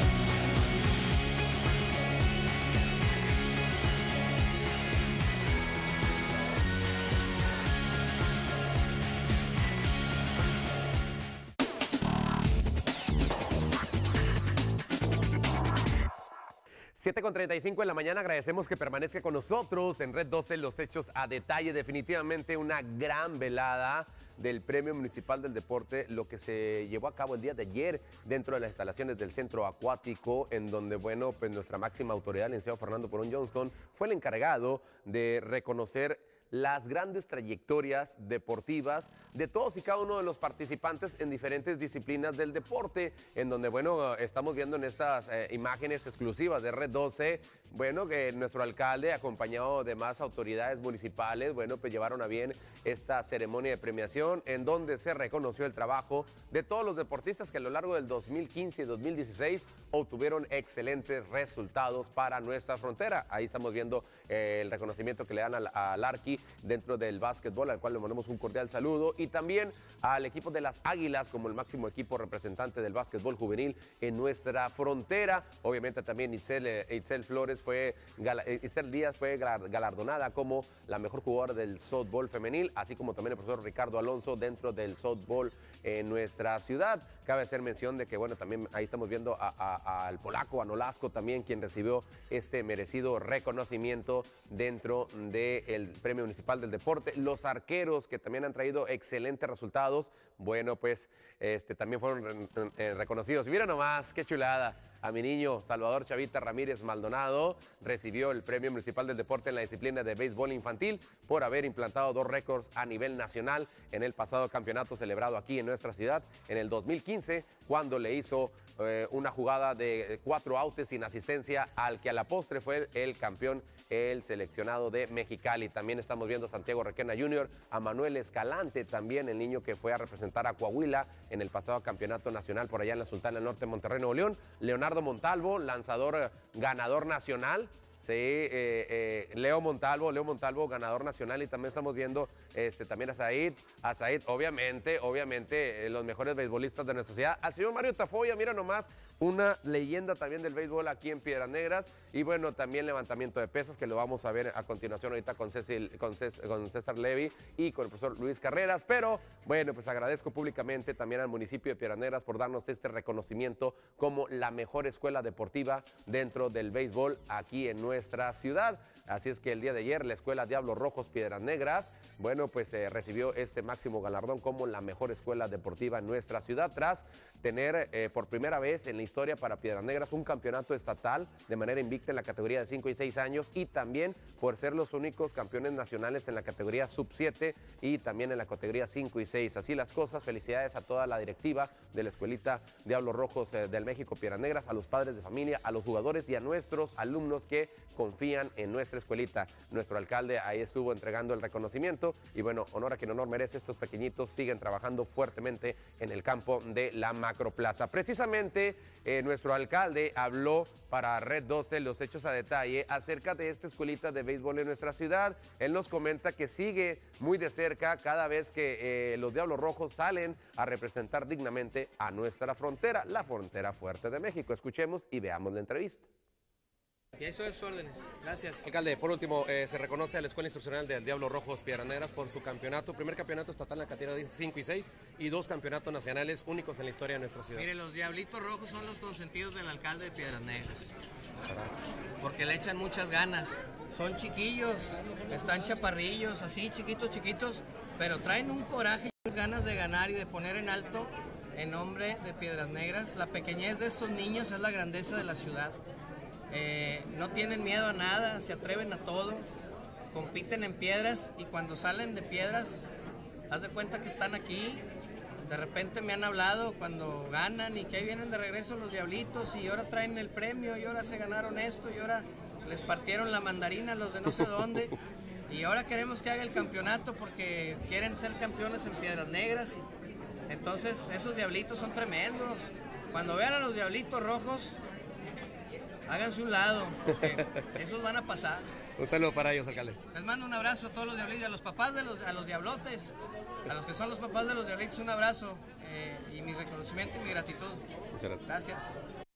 Con 35 en la mañana, agradecemos que permanezca con nosotros en Red 12, los hechos a detalle. Definitivamente una gran velada del Premio Municipal del Deporte, lo que se llevó a cabo el día de ayer dentro de las instalaciones del Centro Acuático, en donde, bueno, pues nuestra máxima autoridad, el licenciado Fernando Porón Johnston, fue el encargado de reconocer las grandes trayectorias deportivas de todos y cada uno de los participantes en diferentes disciplinas del deporte, en donde, bueno, estamos viendo en estas imágenes exclusivas de Red 12, bueno, que nuestro alcalde, acompañado de más autoridades municipales, bueno, pues llevaron a bien esta ceremonia de premiación, en donde se reconoció el trabajo de todos los deportistas que a lo largo del 2015 y 2016 obtuvieron excelentes resultados para nuestra frontera. Ahí estamos viendo el reconocimiento que le dan al Arqui dentro del básquetbol, al cual le mandamos un cordial saludo, y también al equipo de las Águilas como el máximo equipo representante del básquetbol juvenil en nuestra frontera. Obviamente también Itzel Díaz fue galardonada como la mejor jugadora del softball femenil, así como también el profesor Ricardo Alonso dentro del softball en nuestra ciudad. Cabe hacer mención de que, bueno, también ahí estamos viendo al polaco, a Nolasco también, quien recibió este merecido reconocimiento dentro del Premio Municipal del Deporte. Los arqueros, que también han traído excelentes resultados, bueno, pues también fueron reconocidos. Mira nomás, qué chulada. A mi niño Salvador Chavita Ramírez Maldonado recibió el Premio Municipal del Deporte en la disciplina de béisbol infantil por haber implantado 2 récords a nivel nacional en el pasado campeonato celebrado aquí en nuestra ciudad en el 2015, cuando le hizo una jugada de 4 outs sin asistencia al que a la postre fue el campeón, el seleccionado de Mexicali. También estamos viendo a Santiago Requena Jr., a Manuel Escalante, también el niño que fue a representar a Coahuila en el pasado campeonato nacional por allá en la Sultana del Norte, Monterrey, Nuevo León. Leonardo Montalvo, lanzador ganador nacional. Sí, Leo Montalvo, ganador nacional, y también estamos viendo también a Said, obviamente, los mejores beisbolistas de nuestra ciudad. Al señor Mario Tafoya, mira nomás, una leyenda también del béisbol aquí en Piedras Negras, y bueno, también levantamiento de pesas, que lo vamos a ver a continuación ahorita con César Levy y con el profesor Luis Carreras. Pero bueno, pues agradezco públicamente también al municipio de Piedras Negras por darnos este reconocimiento como la mejor escuela deportiva dentro del béisbol aquí en nuestra ciudad. Así es que el día de ayer la Escuela Diablos Rojos Piedras Negras, bueno, pues recibió este máximo galardón como la mejor escuela deportiva en nuestra ciudad, tras tener por primera vez en la historia para Piedras Negras un campeonato estatal de manera invicta en la categoría de 5 y 6 años, y también por ser los únicos campeones nacionales en la categoría sub-7 y también en la categoría 5 y 6. Así las cosas, felicidades a toda la directiva de la Escuelita Diablos Rojos del México Piedras Negras, a los padres de familia, a los jugadores y a nuestros alumnos que confían en nuestra escuelita. Nuestro alcalde ahí estuvo entregando el reconocimiento, y bueno, honor a quien honor merece. Estos pequeñitos siguen trabajando fuertemente en el campo de la Macroplaza. Precisamente nuestro alcalde habló para Red 12, los hechos a detalle, acerca de esta escuelita de béisbol en nuestra ciudad. Él nos comenta que sigue muy de cerca cada vez que los Diablos Rojos salen a representar dignamente a nuestra frontera, la frontera fuerte de México. Escuchemos y veamos la entrevista. Y eso es sus órdenes. Gracias. Alcalde, por último, se reconoce a la Escuela Instruccional del Diablos Rojos Piedras Negras por su campeonato, primer campeonato estatal en la categoría 5 y 6 y 2 campeonatos nacionales únicos en la historia de nuestra ciudad. Mire, los Diablitos Rojos son los consentidos del alcalde de Piedras Negras. Porque le echan muchas ganas. Son chiquillos, están chaparrillos, así, chiquitos, pero traen un coraje y unas ganas de ganar y de poner en alto el nombre de Piedras Negras. La pequeñez de estos niños es la grandeza de la ciudad. No tienen miedo a nada, se atreven a todo, compiten en piedras, y cuando salen de piedras, haz de cuenta que están aquí. De repente me han hablado cuando ganan y que ahí vienen de regreso los Diablitos y ahora traen el premio y ahora se ganaron esto y ahora les partieron la mandarina a los de no sé dónde y ahora queremos que haga el campeonato porque quieren ser campeones en Piedras Negras. Entonces esos Diablitos son tremendos. Cuando vean a los Diablitos Rojos, háganse un lado, porque esos van a pasar. Un saludo para ellos, alcalde. Les mando un abrazo a todos los diablitos, a los papás de a los diablotes, a los que son los papás de los diablitos, un abrazo y mi reconocimiento y mi gratitud. Muchas gracias. Gracias.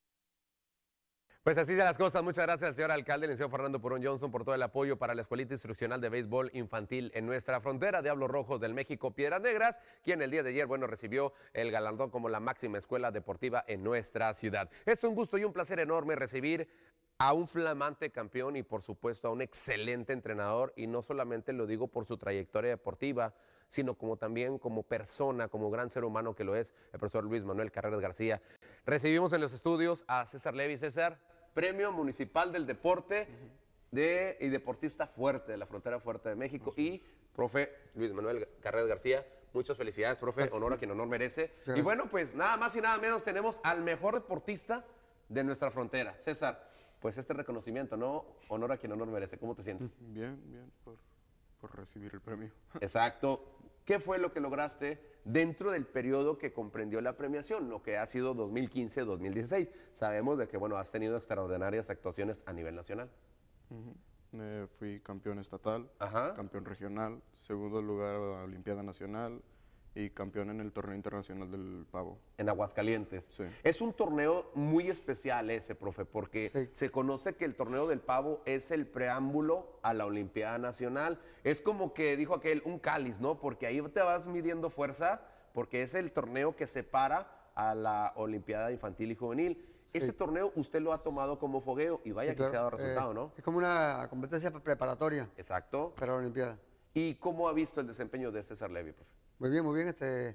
Pues así de las cosas. Muchas gracias al señor alcalde, licenciado Fernando Purón Johnson, por todo el apoyo para la Escuelita Instruccional de Béisbol Infantil en nuestra frontera. Diablos Rojos del México, Piedras Negras, quien el día de ayer, bueno, recibió el galardón como la máxima escuela deportiva en nuestra ciudad. Es un gusto y un placer enorme recibir a un flamante campeón y, por supuesto, a un excelente entrenador. Y no solamente lo digo por su trayectoria deportiva, sino como también como persona, como gran ser humano que lo es el profesor Luis Manuel Carreras García. Recibimos en los estudios a César Levy. César, Premio Municipal del Deporte y deportista fuerte de la frontera fuerte de México. Y, profe Luis Manuel Carreras García, muchas felicidades, profe. Gracias. Honor a quien honor merece. Y bueno, pues nada más y nada menos tenemos al mejor deportista de nuestra frontera. César, pues este reconocimiento, ¿no? Honor a quien honor merece. ¿Cómo te sientes? Bien, por recibir el premio. Exacto. ¿Qué fue lo que lograste dentro del periodo que comprendió la premiación, lo que ha sido 2015-2016? Sabemos de que, bueno, has tenido extraordinarias actuaciones a nivel nacional. Fui campeón estatal, campeón regional, segundo lugar a la Olimpiada Nacional y campeón en el torneo internacional del pavo. En Aguascalientes. Sí. Es un torneo muy especial ese, profe, porque se conoce que el torneo del pavo es el preámbulo a la Olimpiada Nacional. Es como que dijo aquel, un cáliz, ¿no? Porque ahí te vas midiendo fuerza, porque es el torneo que separa a la Olimpiada Infantil y Juvenil. Ese torneo usted lo ha tomado como fogueo y vaya que se ha dado resultado, ¿no? Es como una competencia preparatoria. Exacto. Para la Olimpiada. ¿Y cómo ha visto el desempeño de César Levy, profe? Muy bien, muy bien.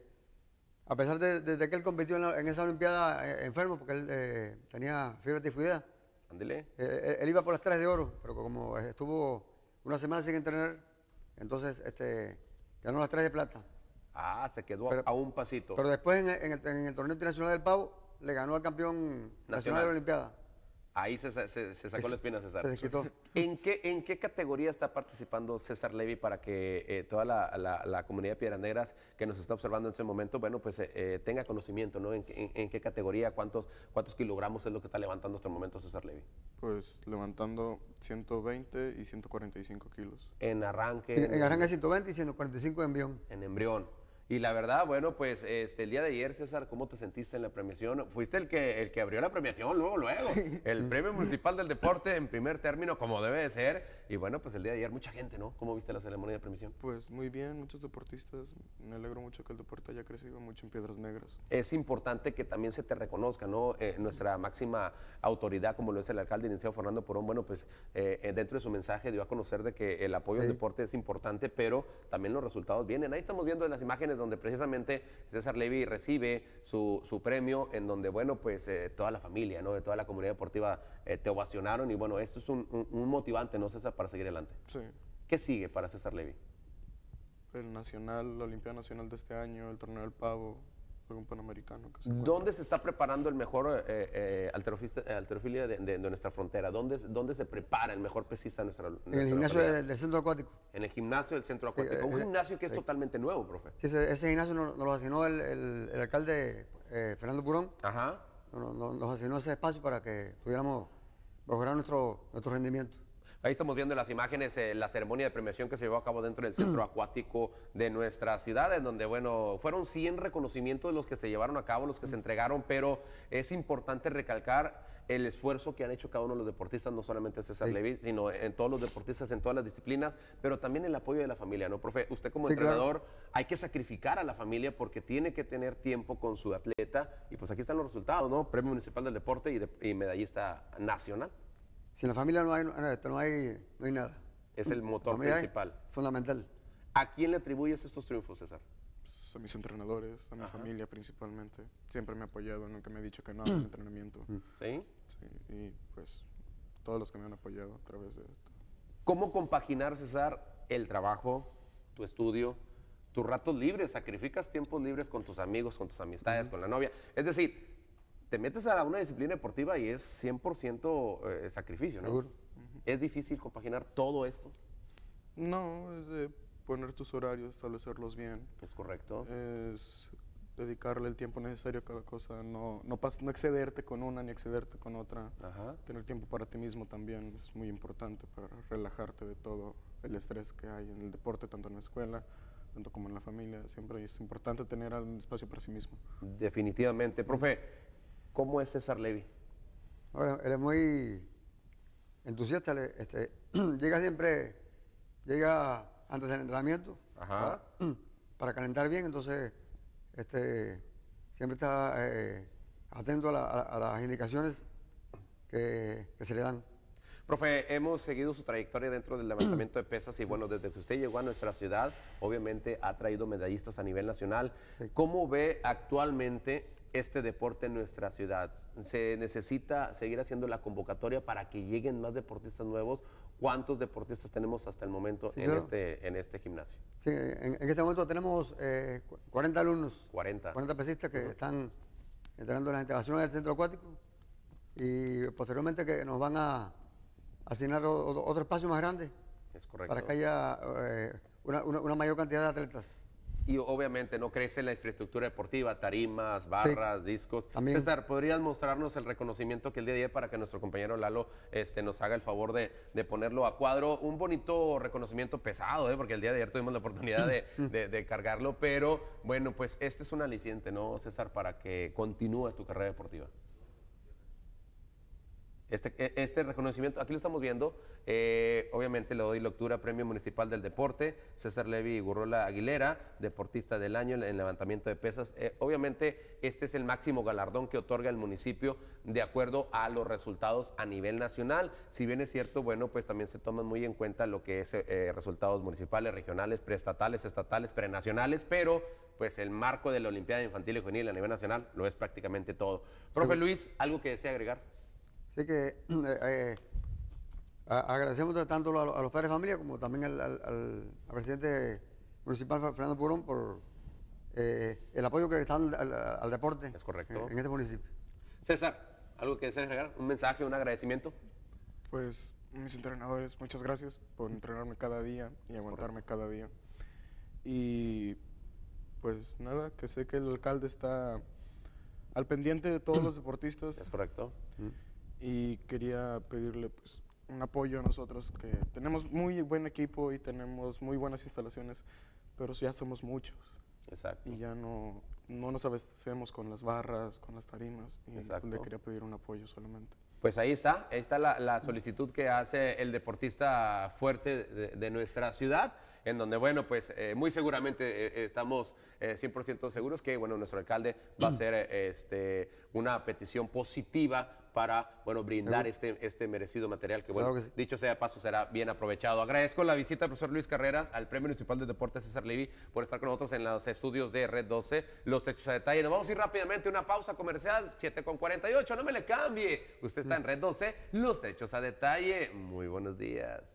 A pesar de que él compitió en esa Olimpiada enfermo, porque él tenía fiebre tifoidea. Ándele. Él iba por las 3 de oro, pero como estuvo una semana sin entrenar, entonces ganó las 3 de plata. Ah, se quedó a un pasito. Pero después en el torneo internacional del pavo, le ganó al campeón nacional de la Olimpiada. Ahí se sacó la espina, César. Se desquitó. ¿En qué categoría está participando César Levy para que toda la comunidad de Piedras Negras que nos está observando en ese momento, bueno, pues tenga conocimiento, ¿no? ¿En qué categoría, cuántos kilogramos es lo que está levantando hasta el momento César Levy? Pues levantando 120 y 145 kilos. En arranque. Sí, en arranque 120 y 145 en embrión. En embrión. Y la verdad, bueno, pues el día de ayer, César, ¿cómo te sentiste en la premiación? Fuiste el que abrió la premiación luego. Sí. El Premio Municipal del Deporte en primer término, como debe de ser. Y bueno, pues el día de ayer, mucha gente, ¿no? ¿Cómo viste la ceremonia de premiación? Pues muy bien, muchos deportistas. Me alegro mucho que el deporte haya crecido mucho en Piedras Negras. Es importante que también se te reconozca, ¿no? Nuestra máxima autoridad, como lo es el alcalde, licenciado Fernando Purón, bueno, pues dentro de su mensaje dio a conocer de que el apoyo al deporte es importante, pero también los resultados vienen. Ahí estamos viendo las imágenes donde precisamente César Levy recibe su premio, en donde, bueno, pues toda la familia, ¿no? De toda la comunidad deportiva te ovacionaron y, bueno, esto es un motivante, ¿no, César, para seguir adelante? Sí. ¿Qué sigue para César Levy? El nacional, la Olimpiada Nacional de este año, el torneo del pavo, algún panamericano. ¿Dónde se está preparando el mejor halterofilia de nuestra frontera? ¿Dónde se prepara el mejor pesista de nuestra En el gimnasio del centro acuático. En el gimnasio del centro acuático. Un gimnasio que es totalmente nuevo, profe. Sí, ese gimnasio nos lo asignó el alcalde Fernando Purón. Ajá. Nos asignó ese espacio para que pudiéramos mejorar nuestro rendimiento. Ahí estamos viendo en las imágenes la ceremonia de premiación que se llevó a cabo dentro del centro acuático de nuestra ciudad, en donde, bueno, fueron 100 reconocimientos los que se llevaron a cabo, los que se entregaron, pero es importante recalcar el esfuerzo que han hecho cada uno de los deportistas, no solamente César Levy, sino en todos los deportistas, en todas las disciplinas, pero también el apoyo de la familia, ¿no, profe? Usted como entrenador hay que sacrificar a la familia porque tiene que tener tiempo con su atleta y pues aquí están los resultados, ¿no? Premio Municipal del Deporte y medallista nacional. Sin la familia no hay nada. Es el motor principal. Fundamental. ¿A quién le atribuyes estos triunfos, César? Pues a mis entrenadores, a mi familia principalmente. Siempre me ha apoyado, nunca me ha dicho que no en el entrenamiento. ¿Sí? Sí, y pues todos los que me han apoyado a través de esto. ¿Cómo compaginar, César, el trabajo, tu estudio, tus ratos libres? ¿Sacrificas tiempos libres con tus amigos, con tus amistades, con la novia? Es decir, te metes a una disciplina deportiva y es 100% sacrificio, ¿no? Seguro. ¿Es difícil compaginar todo esto? No, es de poner tus horarios, establecerlos bien. Es correcto. Es dedicarle el tiempo necesario a cada cosa, no excederte con una ni excederte con otra. Tener tiempo para ti mismo también es muy importante para relajarte de todo el estrés que hay en el deporte, tanto en la escuela, tanto como en la familia. Siempre es importante tener un espacio para sí mismo. Definitivamente. Profe, ¿cómo es César Levy? Bueno, él es muy entusiasta, llega antes del entrenamiento para calentar bien, entonces siempre está atento a las indicaciones que se le dan. Profe, hemos seguido su trayectoria dentro del levantamiento de pesas y bueno, desde que usted llegó a nuestra ciudad, obviamente ha traído medallistas a nivel nacional. ¿Cómo ve actualmente este deporte en nuestra ciudad? ¿Se necesita seguir haciendo la convocatoria para que lleguen más deportistas nuevos? ¿Cuántos deportistas tenemos hasta el momento en este gimnasio? Sí, en este momento tenemos 40 alumnos, 40 pesistas que están entrenando en las instalaciones del centro acuático y posteriormente que nos van a asignar otro espacio más grande. Es correcto. Para que haya una mayor cantidad de atletas. Y obviamente no crece la infraestructura deportiva, tarimas, barras, discos. También. César, ¿podrías mostrarnos el reconocimiento que el día de ayer para que nuestro compañero Lalo nos haga el favor de ponerlo a cuadro? Un bonito reconocimiento pesado, porque el día de ayer tuvimos la oportunidad de cargarlo, pero bueno, pues este es un aliciente, ¿no, César, para que continúe tu carrera deportiva? Este reconocimiento, aquí lo estamos viendo, obviamente le doy lectura, Premio Municipal del Deporte, César Levy Gurrola Aguilera, deportista del año en levantamiento de pesas. Obviamente este es el máximo galardón que otorga el municipio de acuerdo a los resultados a nivel nacional. Si bien es cierto, bueno, pues también se toman muy en cuenta lo que es resultados municipales, regionales, preestatales, estatales, prenacionales, pero pues el marco de la Olimpiada Infantil y Juvenil a nivel nacional lo es prácticamente todo. Profe Luis, ¿algo que desea agregar? Así que agradecemos tanto a los padres de familia como también al presidente municipal Fernando Purón por el apoyo que le está dando al deporte. Es correcto. En este municipio. César, ¿algo que deseas agregar? ¿Un mensaje, un agradecimiento? Pues mis entrenadores, muchas gracias por entrenarme cada día y aguantarme cada día. Y pues nada, que sé que el alcalde está al pendiente de todos los deportistas. Es correcto. Y quería pedirle pues un apoyo a nosotros, que tenemos muy buen equipo y tenemos muy buenas instalaciones, pero ya somos muchos. Exacto. Y ya no nos abastecemos con las barras, con las tarimas, y pues, le quería pedir un apoyo solamente. Pues ahí está la solicitud que hace el deportista fuerte de nuestra ciudad, en donde, bueno, pues muy seguramente estamos 100% seguros que, bueno, nuestro alcalde va a hacer una petición positiva para, bueno, brindar este merecido material que, bueno, dicho sea de paso, será bien aprovechado. Agradezco la visita del profesor Luis Carreras al Premio Municipal de Deportes César Levy por estar con nosotros en los estudios de Red 12, los hechos a detalle. Nos vamos a ir rápidamente a una pausa comercial, 7:48, no me le cambie. Usted está en Red 12, los hechos a detalle. Muy buenos días.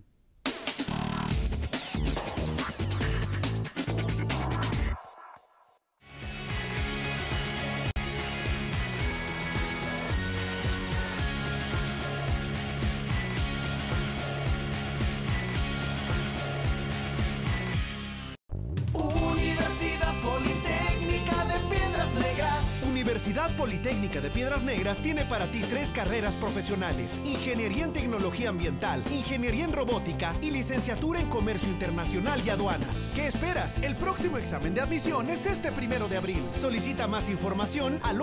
Universidad Politécnica de Piedras Negras tiene para ti 3 carreras profesionales: Ingeniería en Tecnología Ambiental, Ingeniería en Robótica y Licenciatura en Comercio Internacional y Aduanas. ¿Qué esperas? El próximo examen de admisión es este 1 de abril. Solicita más información al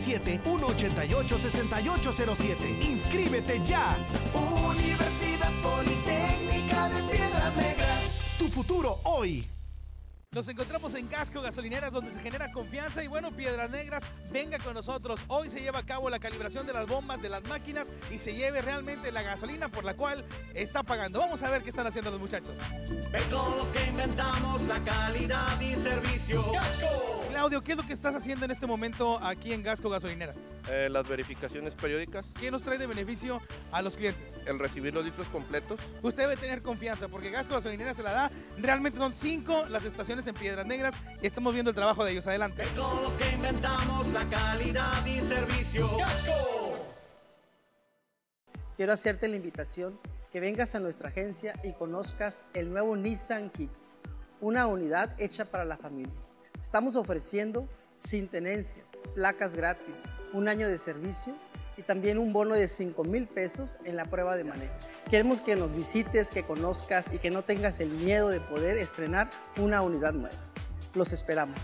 867-188-6807. ¡Inscríbete ya! Universidad Politécnica de Piedras Negras. Tu futuro hoy. Nos encontramos en Gasco Gasolineras, donde se genera confianza y bueno, Piedras Negras, venga con nosotros. Hoy se lleva a cabo la calibración de las bombas, de las máquinas y se lleve realmente la gasolina por la cual está pagando. Vamos a ver qué están haciendo los muchachos. Ven con los que inventamos la calidad y servicio. ¡Gasco! Claudio, ¿qué es lo que estás haciendo en este momento aquí en Gasco Gasolineras? Las verificaciones periódicas. ¿Qué nos trae de beneficio a los clientes? El recibir los litros completos. Usted debe tener confianza porque Gasco Gasolineras se la da. Realmente son 5 las estaciones en Piedras Negras y estamos viendo el trabajo de ellos. Adelante. Ven con los que inventamos la calidad y servicio. ¡Gasco! Quiero hacerte la invitación que vengas a nuestra agencia y conozcas el nuevo Nissan Kicks, una unidad hecha para la familia. Estamos ofreciendo sin tenencias, placas gratis, un año de servicio y también un bono de 5,000 pesos en la prueba de manejo. Queremos que nos visites, que conozcas y que no tengas el miedo de poder estrenar una unidad nueva. Los esperamos.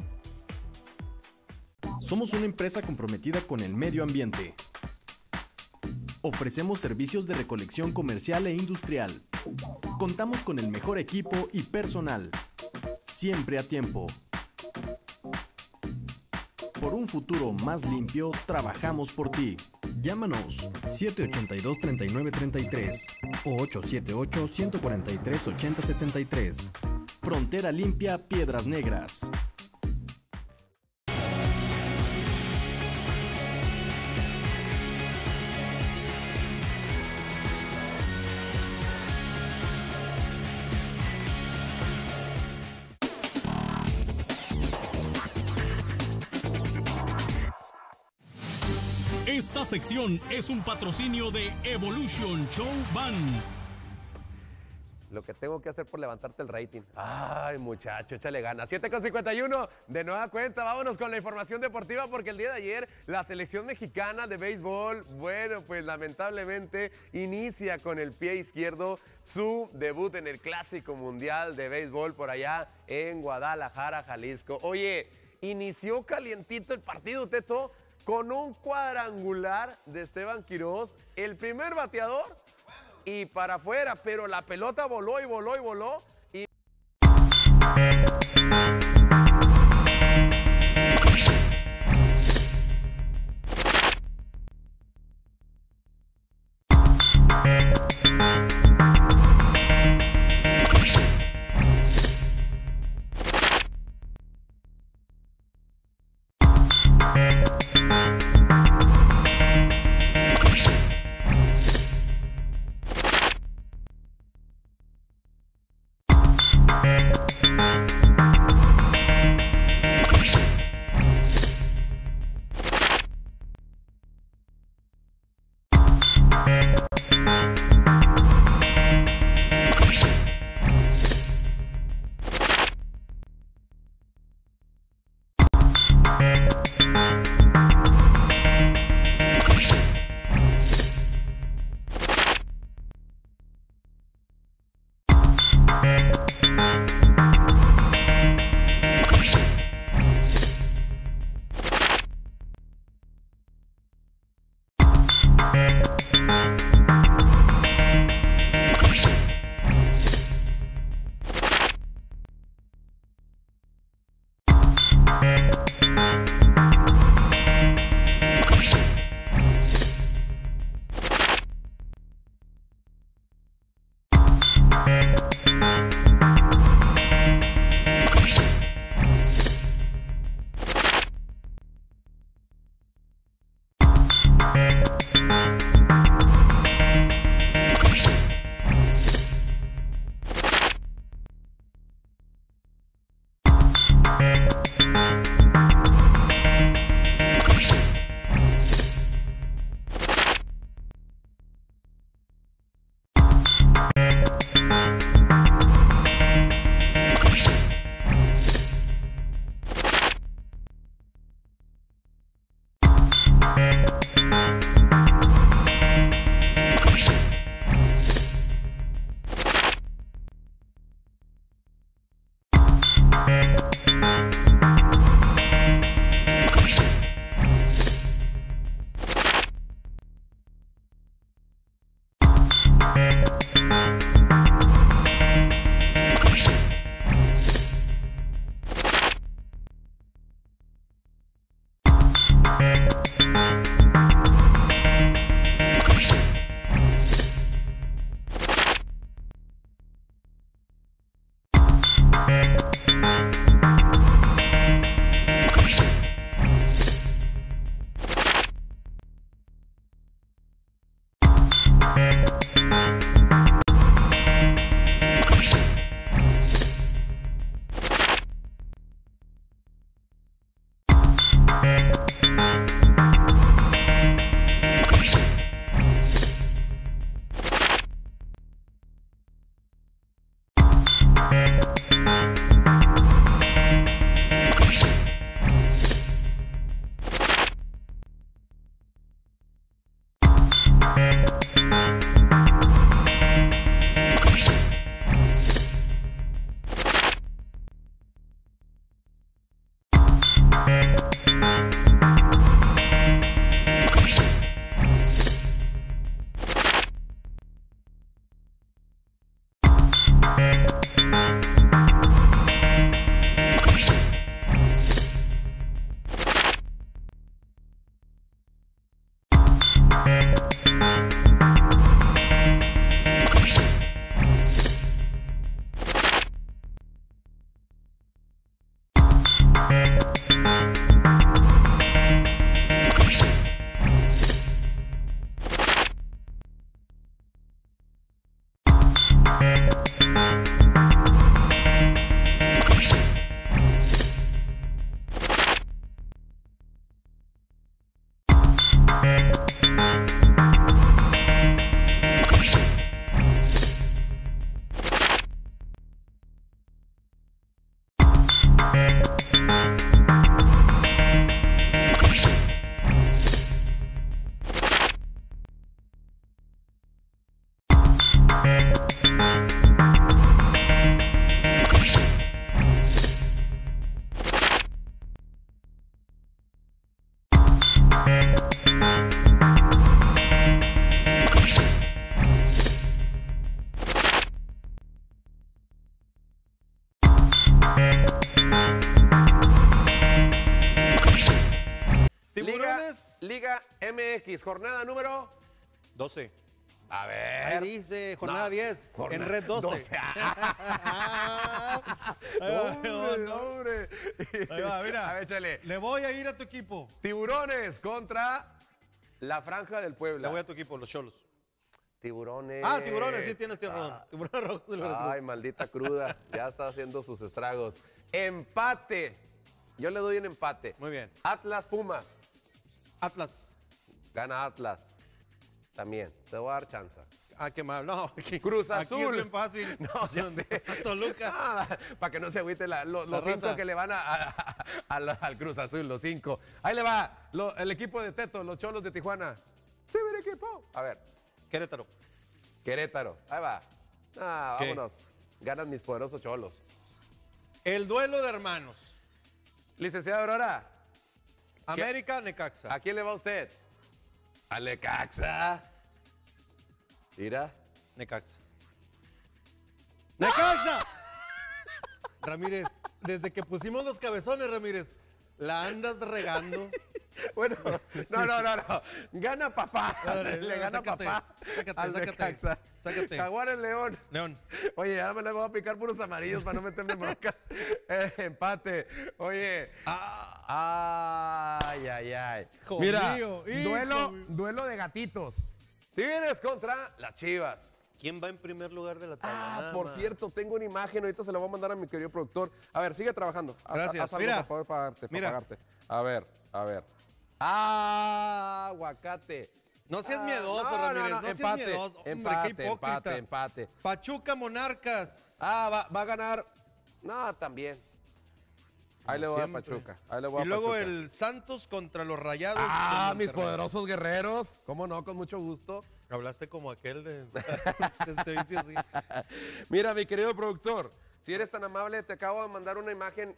Somos una empresa comprometida con el medio ambiente. Ofrecemos servicios de recolección comercial e industrial. Contamos con el mejor equipo y personal. Siempre a tiempo. Por un futuro más limpio, trabajamos por ti. Llámanos 782-3933 o 878-143-8073. Frontera Limpia Piedras Negras. Esta sección es un patrocinio de Evolution Show Band. Lo que tengo que hacer por levantarte el rating. Ay, muchacho, échale ganas. 7:51, de nueva cuenta, vámonos con la información deportiva porque el día de ayer la selección mexicana de béisbol, bueno, pues lamentablemente inicia con el pie izquierdo su debut en el Clásico Mundial de Béisbol por allá en Guadalajara, Jalisco. Oye, inició calientito el partido, Teto, con un cuadrangular de Esteban Quiroz, el primer bateador y para afuera, pero la pelota voló y voló y voló. Y... Liga MX, jornada número 12. A ver. Ahí dice jornada 10 en Red 12. Hombre. Ahí va, mira. A ver, échale. Le voy a ir a tu equipo. Tiburones contra la Franja del Puebla. Le voy a tu equipo, los Cholos. Tiburones. Ah, Tiburones, sí tienes razón. Tiburones Rojos del Veracruz. Ay, maldita cruda. Ya está haciendo sus estragos. Empate. Yo le doy un empate. Muy bien. Atlas Pumas. Atlas. Gana Atlas. También. Te voy a dar chance. Ah, qué mal. No, Cruz Azul. Aquí es bien fácil. No, ya sé. Toluca. Para que no se agüite los 5 que le van al Cruz Azul, los 5. Ahí le va el equipo de Teto, los Cholos de Tijuana. Sí, mi equipo. A ver. Querétaro. Ahí va. Vámonos. Ganan mis poderosos Cholos. El duelo de hermanos. Licenciada Aurora. América, Necaxa. ¿A quién le va usted? A Necaxa. Mira. Necaxa. ¡Necaxa! Ramírez, desde que pusimos los cabezones, Ramírez, la andas regando. Bueno, no. Gana papá. Le gana sácate, papá. Sácate. Jaguares León. León. Oye, ya me le voy a picar puros amarillos para no meterme en broncas. Empate. Oye. Ay. Hijo Mira, mío, duelo de gatitos. Tigres contra las Chivas. ¿Quién va en primer lugar de la tabla? Por cierto, tengo una imagen, ahorita se la voy a mandar a mi querido productor. A ver, sigue trabajando. Gracias. Haz algo Mira. para poder pagarte. A ver. Aguacate. No seas miedoso, Ramírez. No seas miedoso. Hombre, qué hipócrita. Empate. Pachuca, Monarcas. Va a ganar. No, también. Ahí le voy a Pachuca. Y luego el Santos contra los Rayados. Mis poderosos guerreros. ¿Cómo no? Con mucho gusto. Hablaste como aquel de... Te viste así. Mira, mi querido productor, si eres tan amable, te acabo de mandar una imagen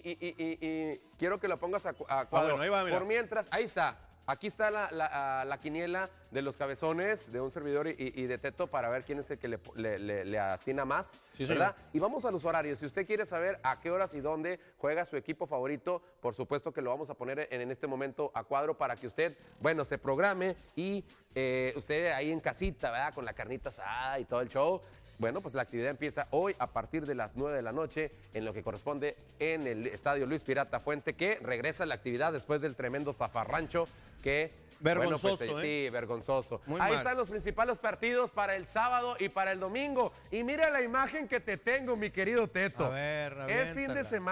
y quiero que la pongas a cuadro. Bueno, ahí va, mira. Por mientras, ahí está. Aquí está la quiniela de los cabezones de un servidor y de Teto para ver quién es el que le atina más, sí, ¿verdad? Señor. Y vamos a los horarios. Si usted quiere saber a qué horas y dónde juega su equipo favorito, por supuesto que lo vamos a poner en este momento a cuadro para que usted, bueno, se programe y usted ahí en casita, ¿verdad? Con la carnita asada y todo el show. Bueno, pues la actividad empieza hoy a partir de las 9 de la noche en lo que corresponde en el Estadio Luis Pirata Fuente, que regresa a la actividad después del tremendo zafarrancho que... Vergonzoso, bueno, pues, sí, vergonzoso. Muy Ahí mal. están los principales partidos para el sábado y para el domingo. Y mira la imagen que te tengo, mi querido Teto. A ver, Es fin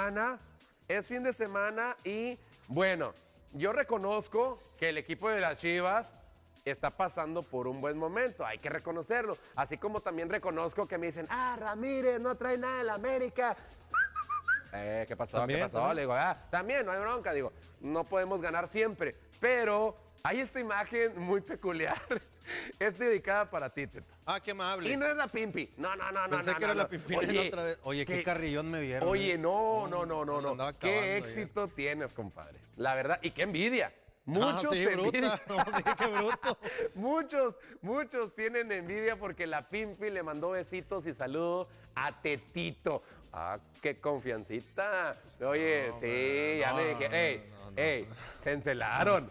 de semana y, bueno, yo reconozco que el equipo de las Chivas está pasando por un buen momento, hay que reconocerlo. Así como también reconozco que me dicen, Ramírez no trae nada en la América. ¿Qué pasó? ¿También? ¿Qué pasó? Le digo, también, no hay bronca. Digo, no podemos ganar siempre, pero hay esta imagen muy peculiar. Es dedicada para ti, Teto. Qué amable. Y no es la Pimpi. No. Pensé que era la Pimpi otra vez. Oye, qué carrillón me dieron. Oye, no. andaba acabando Qué éxito tienes, compadre. La verdad, y qué envidia. Muchos sí, te bruta. envidian. No, sí, qué bruto. Muchos tienen envidia porque la Pimpi le mandó besitos y saludos a Tetito. Qué confiancita. Oye, ya me dije, se encelaron.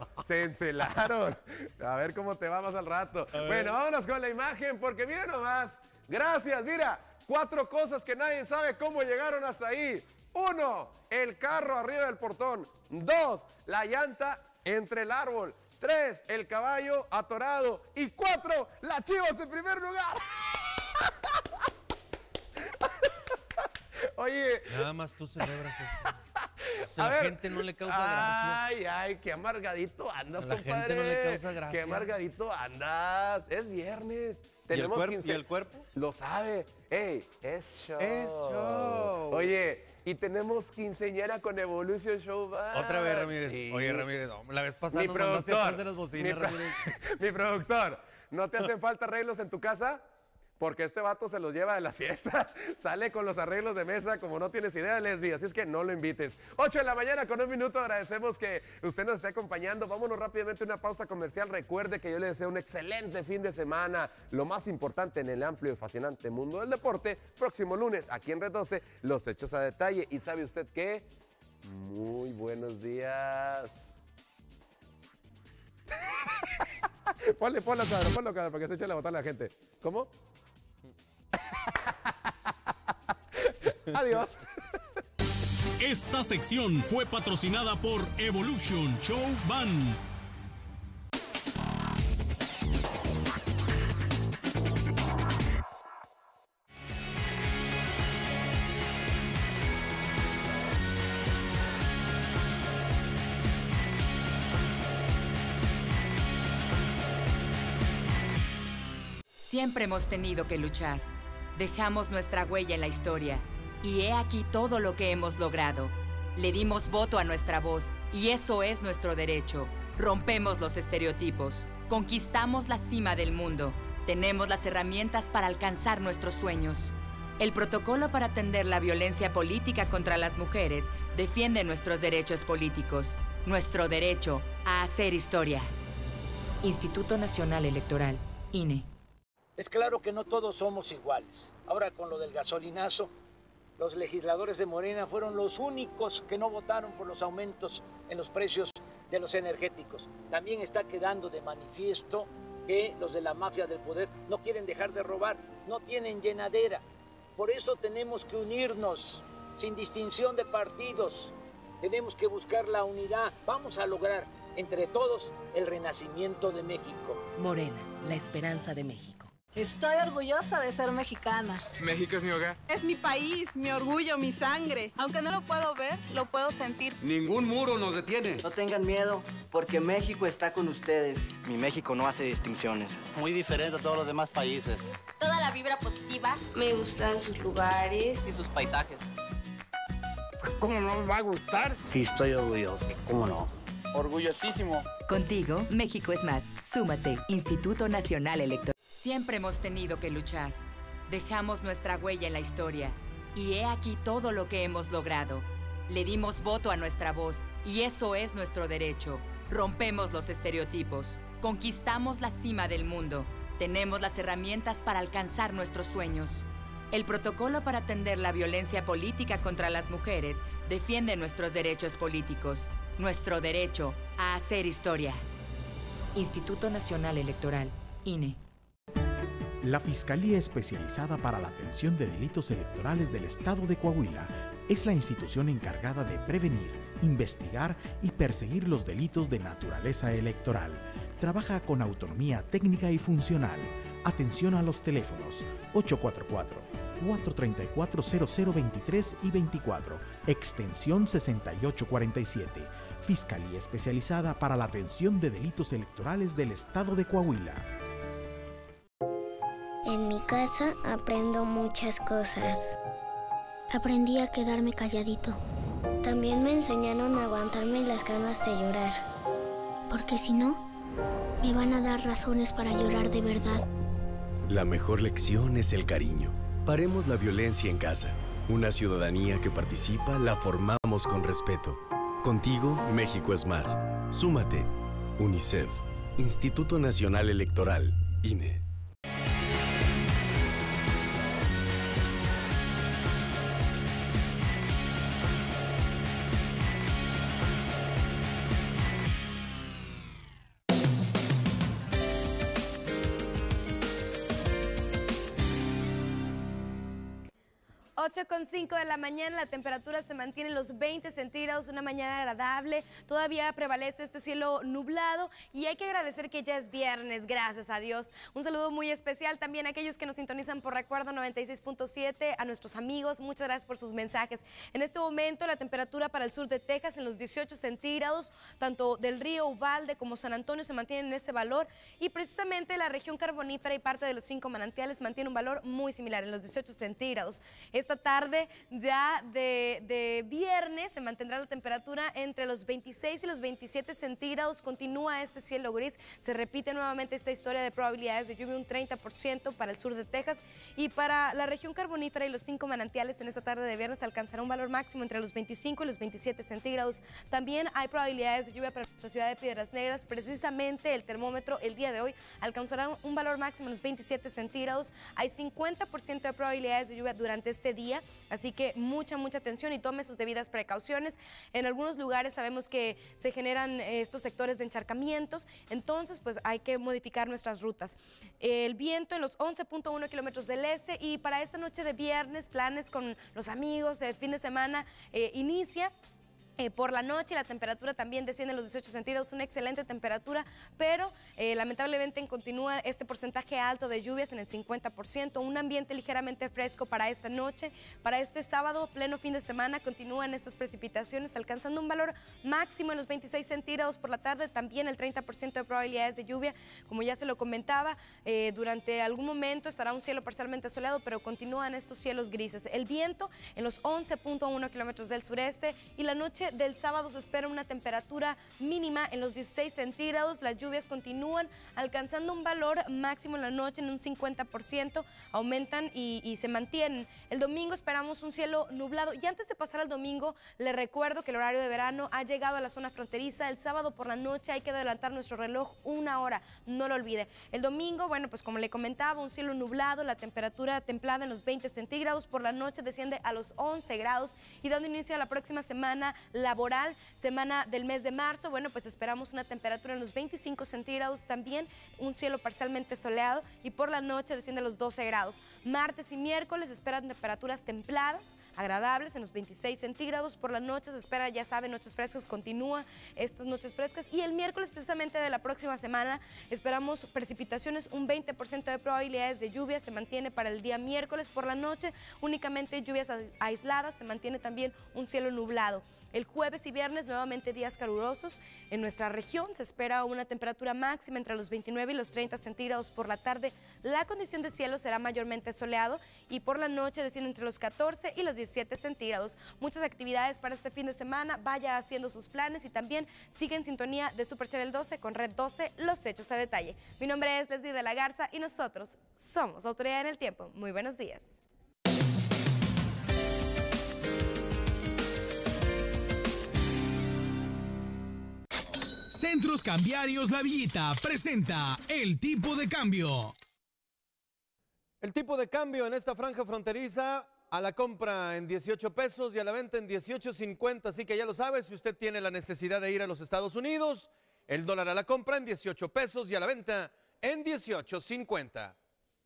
A ver cómo te va más al rato. Bueno, vámonos con la imagen porque mira nomás. Gracias, mira. 4 cosas que nadie sabe cómo llegaron hasta ahí. 1, el carro arriba del portón. 2, la llanta entre el árbol. 3, el caballo atorado. Y 4, las Chivas en primer lugar. Oye. Nada más tú celebras eso. A la gente no le causa gracia. Ay, qué amargadito andas, compadre. A la gente no le causa gracia. Qué amargadito andas. Es viernes. Tenemos ¿Y el cuerpo? Lo sabe. Ey, es show. Es show. Oye, y tenemos quinceañera con Evolution Show Band. Otra vez, Ramírez. Sí. Oye, Ramírez, la vez pasada nos mandaste atrás de las bocinas, Ramírez. Mi productor, ¿no te hacen falta arreglos en tu casa? Porque este vato se los lleva de las fiestas, sale con los arreglos de mesa como no tienes idea, Leslie, así es que no lo invites. 8 de la mañana con 1 minuto, agradecemos que usted nos esté acompañando. Vámonos rápidamente a una pausa comercial. Recuerde que yo le deseo un excelente fin de semana. Lo más importante en el amplio y fascinante mundo del deporte, próximo lunes aquí en Red 12, los hechos a detalle. ¿Y sabe usted qué? Muy buenos días. ponlo, Cadro, para que se eche la botana a la gente. ¿Cómo? Adiós. Esta sección fue patrocinada por Evolution Show Band. Siempre hemos tenido que luchar. Dejamos nuestra huella en la historia. Y he aquí todo lo que hemos logrado. Le dimos voto a nuestra voz, y eso es nuestro derecho. Rompemos los estereotipos. Conquistamos la cima del mundo. Tenemos las herramientas para alcanzar nuestros sueños. El protocolo para atender la violencia política contra las mujeres defiende nuestros derechos políticos. Nuestro derecho a hacer historia. Instituto Nacional Electoral, INE. Es claro que no todos somos iguales. Ahora con lo del gasolinazo, los legisladores de Morena fueron los únicos que no votaron por los aumentos en los precios de los energéticos. También está quedando de manifiesto que los de la mafia del poder no quieren dejar de robar, no tienen llenadera. Por eso tenemos que unirnos, sin distinción de partidos. Tenemos que buscar la unidad. Vamos a lograr, entre todos, el renacimiento de México. Morena, la esperanza de México. Estoy orgullosa de ser mexicana. México es mi hogar. Es mi país, mi orgullo, mi sangre. Aunque no lo puedo ver, lo puedo sentir. Ningún muro nos detiene. No tengan miedo, porque México está con ustedes. Mi México no hace distinciones. Muy diferente a todos los demás países. Toda la vibra positiva. Me gustan sus lugares y sus paisajes. ¿Cómo no me va a gustar? Sí, estoy orgulloso. ¿Cómo no? Orgullosísimo. Contigo, México es más. Súmate, Instituto Nacional Electoral. Siempre hemos tenido que luchar. Dejamos nuestra huella en la historia. Y he aquí todo lo que hemos logrado. Le dimos voto a nuestra voz, y eso es nuestro derecho. Rompemos los estereotipos. Conquistamos la cima del mundo. Tenemos las herramientas para alcanzar nuestros sueños. El protocolo para atender la violencia política contra las mujeres defiende nuestros derechos políticos. Nuestro derecho a hacer historia. Instituto Nacional Electoral, INE. La Fiscalía Especializada para la Atención de Delitos Electorales del Estado de Coahuila es la institución encargada de prevenir, investigar y perseguir los delitos de naturaleza electoral. Trabaja con autonomía técnica y funcional. Atención a los teléfonos 844-434-0023 y 24, extensión 6847. Fiscalía Especializada para la Atención de Delitos Electorales del Estado de Coahuila. En mi casa aprendo muchas cosas. Aprendí a quedarme calladito. También me enseñaron a aguantarme las ganas de llorar. Porque si no, me van a dar razones para llorar de verdad. La mejor lección es el cariño. Paremos la violencia en casa. Una ciudadanía que participa la formamos con respeto. Contigo, México es más. Súmate. UNICEF. Instituto Nacional Electoral. INE. Con 5 de la mañana, la temperatura se mantiene en los 20 centígrados, una mañana agradable, todavía prevalece este cielo nublado y hay que agradecer que ya es viernes, gracias a Dios. Un saludo muy especial también a aquellos que nos sintonizan por Recuerdo 96.7, a nuestros amigos, muchas gracias por sus mensajes. En este momento la temperatura para el sur de Texas en los 18 centígrados, tanto del río Uvalde como San Antonio se mantienen en ese valor y precisamente la región carbonífera y parte de los 5 manantiales mantiene un valor muy similar en los 18 centígrados. Esta tarde ya de viernes se mantendrá la temperatura entre los 26 y los 27 centígrados, continúa este cielo gris, se repite nuevamente esta historia de probabilidades de lluvia, un 30% para el sur de Texas y para la región carbonífera y los 5 manantiales en esta tarde de viernes alcanzará un valor máximo entre los 25 y los 27 centígrados. También hay probabilidades de lluvia para nuestra ciudad de Piedras Negras, precisamente el termómetro el día de hoy alcanzará un valor máximo en los 27 centígrados, hay 50% de probabilidades de lluvia durante este día día, así que mucha atención y tome sus debidas precauciones. En algunos lugares sabemos que se generan estos sectores de encharcamientos, entonces pues hay que modificar nuestras rutas. El viento en los 11.1 kilómetros del este, y para esta noche de viernes, planes con los amigos, el fin de semana inicia. Por la noche la temperatura también desciende a los 18 centígrados, una excelente temperatura, pero lamentablemente continúa este porcentaje alto de lluvias en el 50%, un ambiente ligeramente fresco para esta noche. Para este sábado, pleno fin de semana, continúan estas precipitaciones alcanzando un valor máximo en los 26 centígrados por la tarde, también el 30% de probabilidades de lluvia. Como ya se lo comentaba, durante algún momento estará un cielo parcialmente soleado, pero continúan estos cielos grises. El viento en los 11.1 kilómetros del sureste, y la noche del sábado se espera una temperatura mínima en los 16 centígrados. Las lluvias continúan alcanzando un valor máximo en la noche en un 50%, aumentan y se mantienen. El domingo esperamos un cielo nublado, y antes de pasar al domingo le recuerdo que el horario de verano ha llegado a la zona fronteriza. El sábado por la noche hay que adelantar nuestro reloj una hora, no lo olvide. El domingo, bueno, pues como le comentaba, un cielo nublado, la temperatura templada en los 20 centígrados, por la noche desciende a los 11 grados, y dando inicio a la próxima semana laboral, semana del mes de marzo, bueno, pues esperamos una temperatura en los 25 centígrados, también un cielo parcialmente soleado, y por la noche desciende a los 12 grados. Martes y miércoles esperan temperaturas templadas, agradables, en los 26 centígrados, por la noche se espera, ya saben, noches frescas, continúa estas noches frescas, y el miércoles precisamente de la próxima semana esperamos precipitaciones, un 20% de probabilidades de lluvia se mantiene para el día miércoles. Por la noche únicamente lluvias aisladas, se mantiene también un cielo nublado. El jueves y viernes nuevamente días calurosos en nuestra región. Se espera una temperatura máxima entre los 29 y los 30 centígrados por la tarde. La condición de cielo será mayormente soleado, y por la noche desciende entre los 14 y los 17 centígrados. Muchas actividades para este fin de semana. Vaya haciendo sus planes y también sigue en sintonía de Super Channel 12 con Red 12, los hechos a detalle. Mi nombre es Leslie de la Garza y nosotros somos Autoridad en el Tiempo. Muy buenos días. Centros Cambiarios La Villita presenta el tipo de cambio. El tipo de cambio en esta franja fronteriza: a la compra en 18 pesos y a la venta en 18.50. Así que ya lo sabe, si usted tiene la necesidad de ir a los Estados Unidos, el dólar a la compra en 18 pesos y a la venta en 18.50.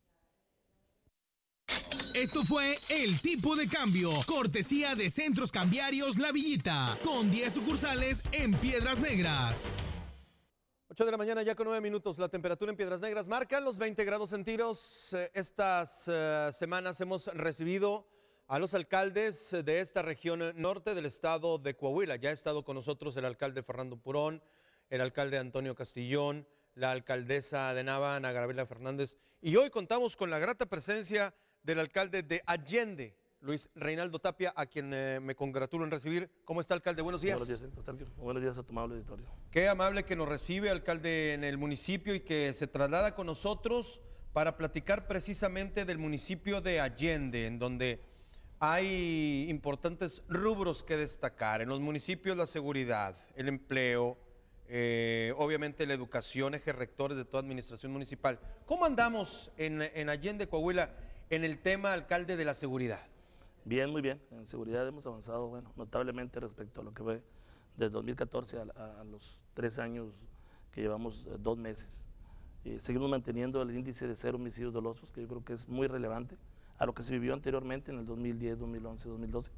Esto fue el tipo de cambio, cortesía de Centros Cambiarios La Villita, con 10 sucursales en Piedras Negras. 8 de la mañana ya con 9 minutos, la temperatura en Piedras Negras marca los 20 grados centígrados. Estas semanas hemos recibido a los alcaldes de esta región norte del estado de Coahuila. Ya ha estado con nosotros el alcalde Fernando Purón, el alcalde Antonio Castillón, la alcaldesa de Nava, Ana Gabriela Fernández, y hoy contamos con la grata presencia del alcalde de Allende, Luis Reinaldo Tapia, a quien me congratulo en recibir. ¿Cómo está, alcalde? Buenos días. Buenos días, Sergio. Buenos días a tu amable auditorio. Qué amable que nos recibe, alcalde, en el municipio, y que se traslada con nosotros para platicar precisamente del municipio de Allende, en donde hay importantes rubros que destacar. En los municipios la seguridad, el empleo, obviamente la educación, ejes rectores de toda administración municipal. ¿Cómo andamos en Allende, Coahuila, en el tema, alcalde, de la seguridad? Bien, muy bien. En seguridad hemos avanzado, bueno, notablemente respecto a lo que fue desde 2014 a los 3 años que llevamos 2 meses. Seguimos manteniendo el índice de 0 homicidios dolosos, que yo creo que es muy relevante a lo que se vivió anteriormente en el 2010, 2011, 2012.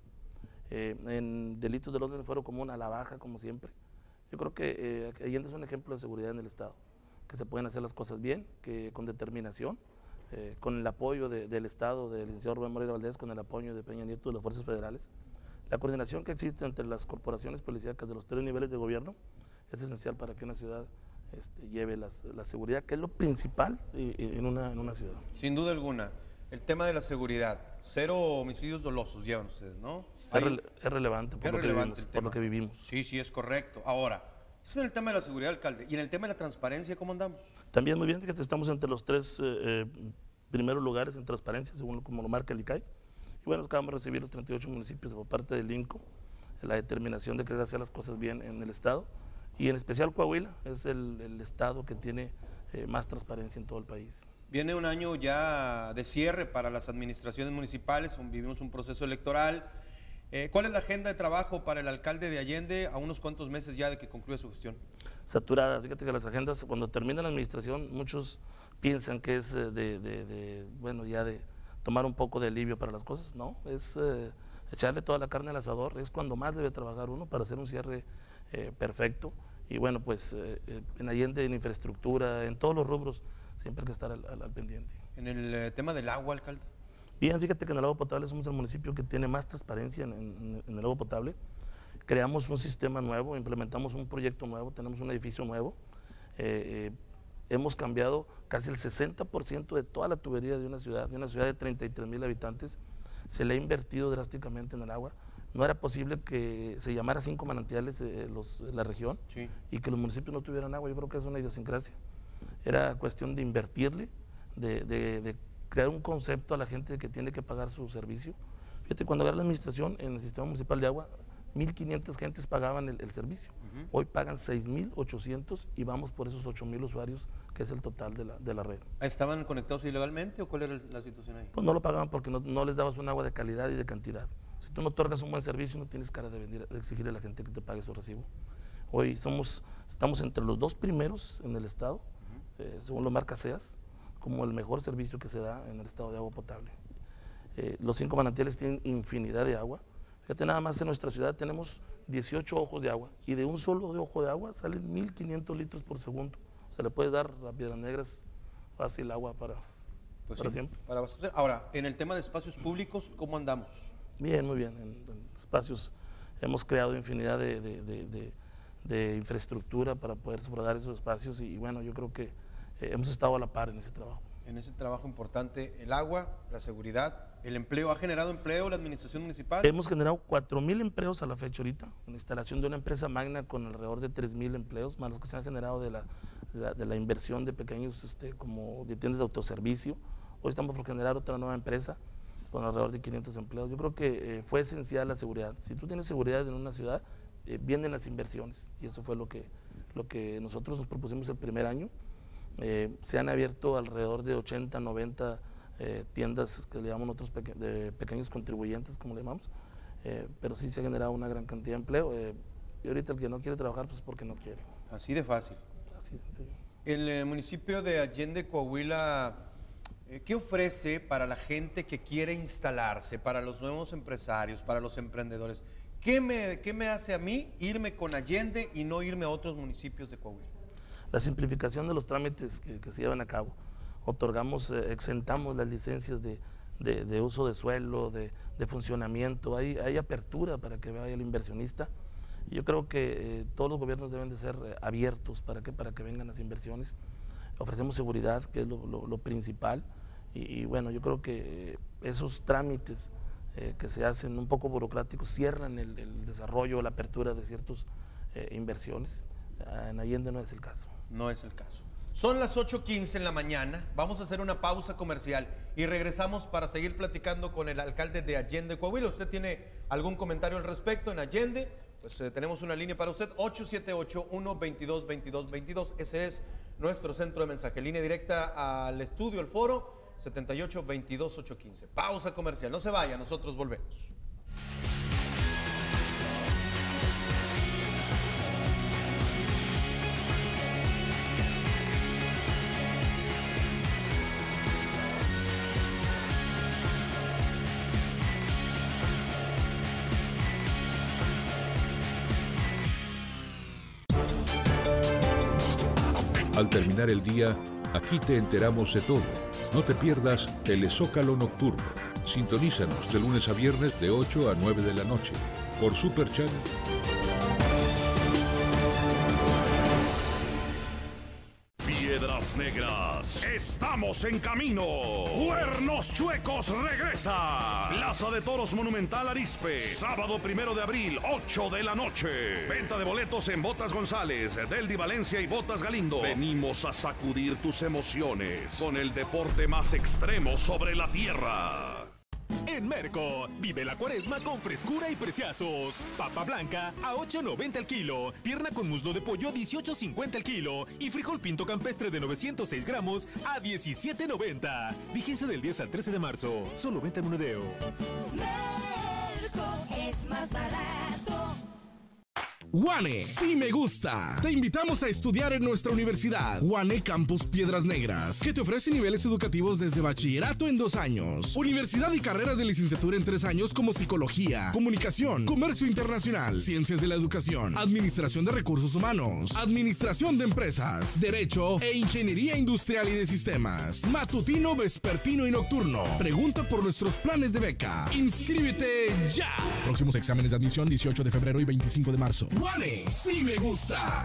En delitos del orden fuero común a la baja, como siempre. Yo creo que Allende es un ejemplo de seguridad en el Estado, que se pueden hacer las cosas bien, que con determinación, con el apoyo del Estado, del licenciado Rubén Moreira Valdés, con el apoyo de Peña Nieto, de las fuerzas federales. La coordinación que existe entre las corporaciones policíacas de los 3 niveles de gobierno es esencial para que una ciudad lleve la seguridad, que es lo principal en una ciudad. Sin duda alguna. El tema de la seguridad, 0 homicidios dolosos llevan ustedes, ¿no? Es relevante por lo que vivimos. Sí, sí, es correcto. Ahora, eso es en el tema de la seguridad, alcalde. ¿Y en el tema de la transparencia, cómo andamos? También muy bien, fíjate, estamos entre los 3 primeros lugares en transparencia, según como lo marca el ICAI. Y bueno, acabamos de recibir los 38 municipios por parte del INCO, la determinación de querer hacer las cosas bien en el Estado. Y en especial Coahuila es el Estado que tiene más transparencia en todo el país. Viene un año ya de cierre para las administraciones municipales, vivimos un proceso electoral. ¿Cuál es la agenda de trabajo para el alcalde de Allende a unos cuantos meses ya de que concluya su gestión? Saturadas. Fíjate que las agendas, cuando termina la administración, muchos piensan que es bueno, ya de tomar un poco de alivio para las cosas. No, es echarle toda la carne al asador. Es cuando más debe trabajar uno para hacer un cierre perfecto. Y bueno, pues en Allende, en infraestructura, en todos los rubros, siempre hay que estar al pendiente. En el tema del agua, alcalde. Bien, fíjate que en el agua potable somos el municipio que tiene más transparencia en el agua potable. Creamos un sistema nuevo, implementamos un proyecto nuevo, tenemos un edificio nuevo. Hemos cambiado casi el 60% de toda la tubería de una ciudad de 33,000 habitantes. Se le ha invertido drásticamente en el agua. No era posible que se llamara 5 manantiales la región, sí, y que los municipios no tuvieran agua. Yo creo que es una idiosincrasia. Era cuestión de invertirle, de crear un concepto a la gente que tiene que pagar su servicio. Fíjate, cuando agarré la administración en el sistema municipal de agua, 1,500 gentes pagaban el servicio. Hoy pagan 6,800 y vamos por esos 8,000 usuarios, que es el total de la red. ¿Estaban conectados ilegalmente o cuál era la situación ahí? Pues no lo pagaban porque no les dabas un agua de calidad y de cantidad. Si tú no otorgas un buen servicio, no tienes cara de exigirle a la gente que te pague su recibo. Hoy estamos entre los 2 primeros en el estado, según lo marca SEAS, como el mejor servicio que se da en el estado de agua potable. Los 5 manantiales tienen infinidad de agua. Fíjate, nada más en nuestra ciudad tenemos 18 ojos de agua y de un solo ojo de agua salen 1,500 litros por segundo. O sea, le puedes dar a Piedras Negras fácil agua para siempre. Para abastecer. Ahora, en el tema de espacios públicos, ¿cómo andamos? Bien, muy bien. En espacios hemos creado infinidad de infraestructura para poder sufragar esos espacios y bueno, yo creo que hemos estado a la par en ese trabajo. En ese trabajo importante, el agua, la seguridad, el empleo. ¿Ha generado empleo la administración municipal? Hemos generado 4,000 empleos a la fecha ahorita, en la instalación de una empresa magna con alrededor de 3,000 empleos, más los que se han generado de la inversión de pequeños como de tiendas de autoservicio. Hoy estamos por generar otra nueva empresa con alrededor de 500 empleos. Yo creo que fue esencial la seguridad. Si tú tienes seguridad en una ciudad, vienen las inversiones y eso fue lo que nosotros nos propusimos el primer año. Se han abierto alrededor de 80, 90 tiendas que le llamamos nosotros de pequeños contribuyentes, como le llamamos, pero sí se ha generado una gran cantidad de empleo. Y ahorita el que no quiere trabajar, pues porque no quiere. Así de fácil. Así es sencillo. El municipio de Allende, Coahuila, ¿qué ofrece para la gente que quiere instalarse, para los nuevos empresarios, para los emprendedores? ¿Qué me hace a mí irme con Allende y no irme a otros municipios de Coahuila? La simplificación de los trámites que se llevan a cabo. Exentamos las licencias de uso de suelo, de funcionamiento, hay apertura para que vaya el inversionista. Y yo creo que todos los gobiernos deben de ser abiertos para que vengan las inversiones. Ofrecemos seguridad, que es lo principal, y bueno, yo creo que esos trámites que se hacen un poco burocráticos cierran el desarrollo, la apertura de ciertas inversiones. En Allende no es el caso. No es el caso. Son las 8:15 en la mañana, vamos a hacer una pausa comercial y regresamos para seguir platicando con el alcalde de Allende, Coahuila. ¿Usted tiene algún comentario al respecto en Allende? Pues tenemos una línea para usted, 878-122-2222. Ese es nuestro centro de mensaje. Línea directa al estudio, al foro, 78-22-815. Pausa comercial, no se vaya, nosotros volvemos. Al terminar el día, aquí te enteramos de todo. No te pierdas Telezócalo Nocturno. Sintonízanos de lunes a viernes de 8 a 9 de la noche por Super Channel. Piedras Negras, estamos en camino. Cuernos Chuecos regresa. Plaza de Toros Monumental Arizpe, sábado 1 de abril, 8 de la noche. Venta de boletos en Botas González, Deldi Valencia y Botas Galindo. Venimos a sacudir tus emociones con el deporte más extremo sobre la tierra. En Merco, vive la cuaresma con frescura y preciazos. Papa blanca a $8.90 el kilo, pierna con muslo de pollo a $18.50 el kilo y frijol pinto campestre de 906 gramos a $17.90. Vigencia del 10 al 13 de marzo. Solo venta en Monedero. Merco es más barato. UANE, sí me gusta. Te invitamos a estudiar en nuestra universidad, UANE Campus Piedras Negras, que te ofrece niveles educativos desde bachillerato en 2 años, universidad y carreras de licenciatura en 3 años como psicología, comunicación, comercio internacional, ciencias de la educación, administración de recursos humanos, administración de empresas, derecho e ingeniería industrial y de sistemas, matutino, vespertino y nocturno. Pregunta por nuestros planes de beca. Inscríbete ya. Próximos exámenes de admisión 18 de febrero y 25 de marzo. UANE, sí me gusta.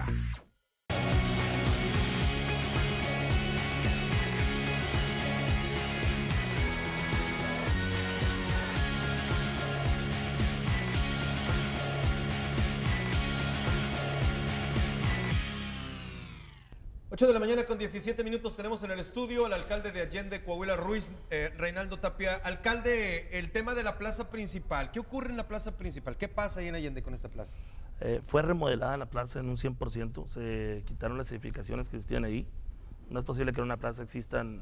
8 de la mañana con 17 minutos tenemos en el estudio al alcalde de Allende, Coahuila, Reinaldo Tapia. Alcalde, el tema de la plaza principal, ¿qué ocurre en la plaza principal? ¿Qué pasa ahí en Allende con esta plaza? Fue remodelada la plaza en un 100%, se quitaron las edificaciones que existían ahí. No es posible que en una plaza existan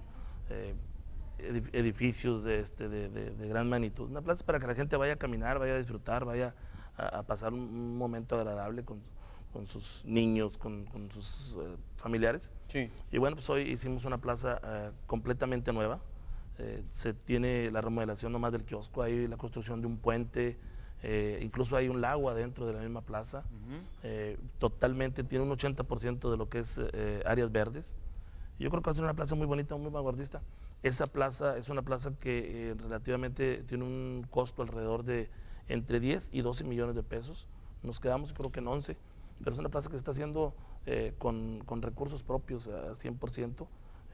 edificios de gran magnitud. Una plaza para que la gente vaya a caminar, vaya a disfrutar, vaya a pasar un momento agradable con sus niños, con sus familiares. Sí. Y bueno, pues hoy hicimos una plaza completamente nueva. Se tiene la remodelación nomás del kiosco, hay la construcción de un puente, incluso hay un lago adentro de la misma plaza. Totalmente, tiene un 80% de lo que es áreas verdes. Yo creo que va a ser una plaza muy bonita, muy vanguardista. Esa plaza es una plaza que relativamente tiene un costo alrededor de entre 10 y 12 millones de pesos. Nos quedamos creo que en 11. Pero es una plaza que se está haciendo con recursos propios a 100%.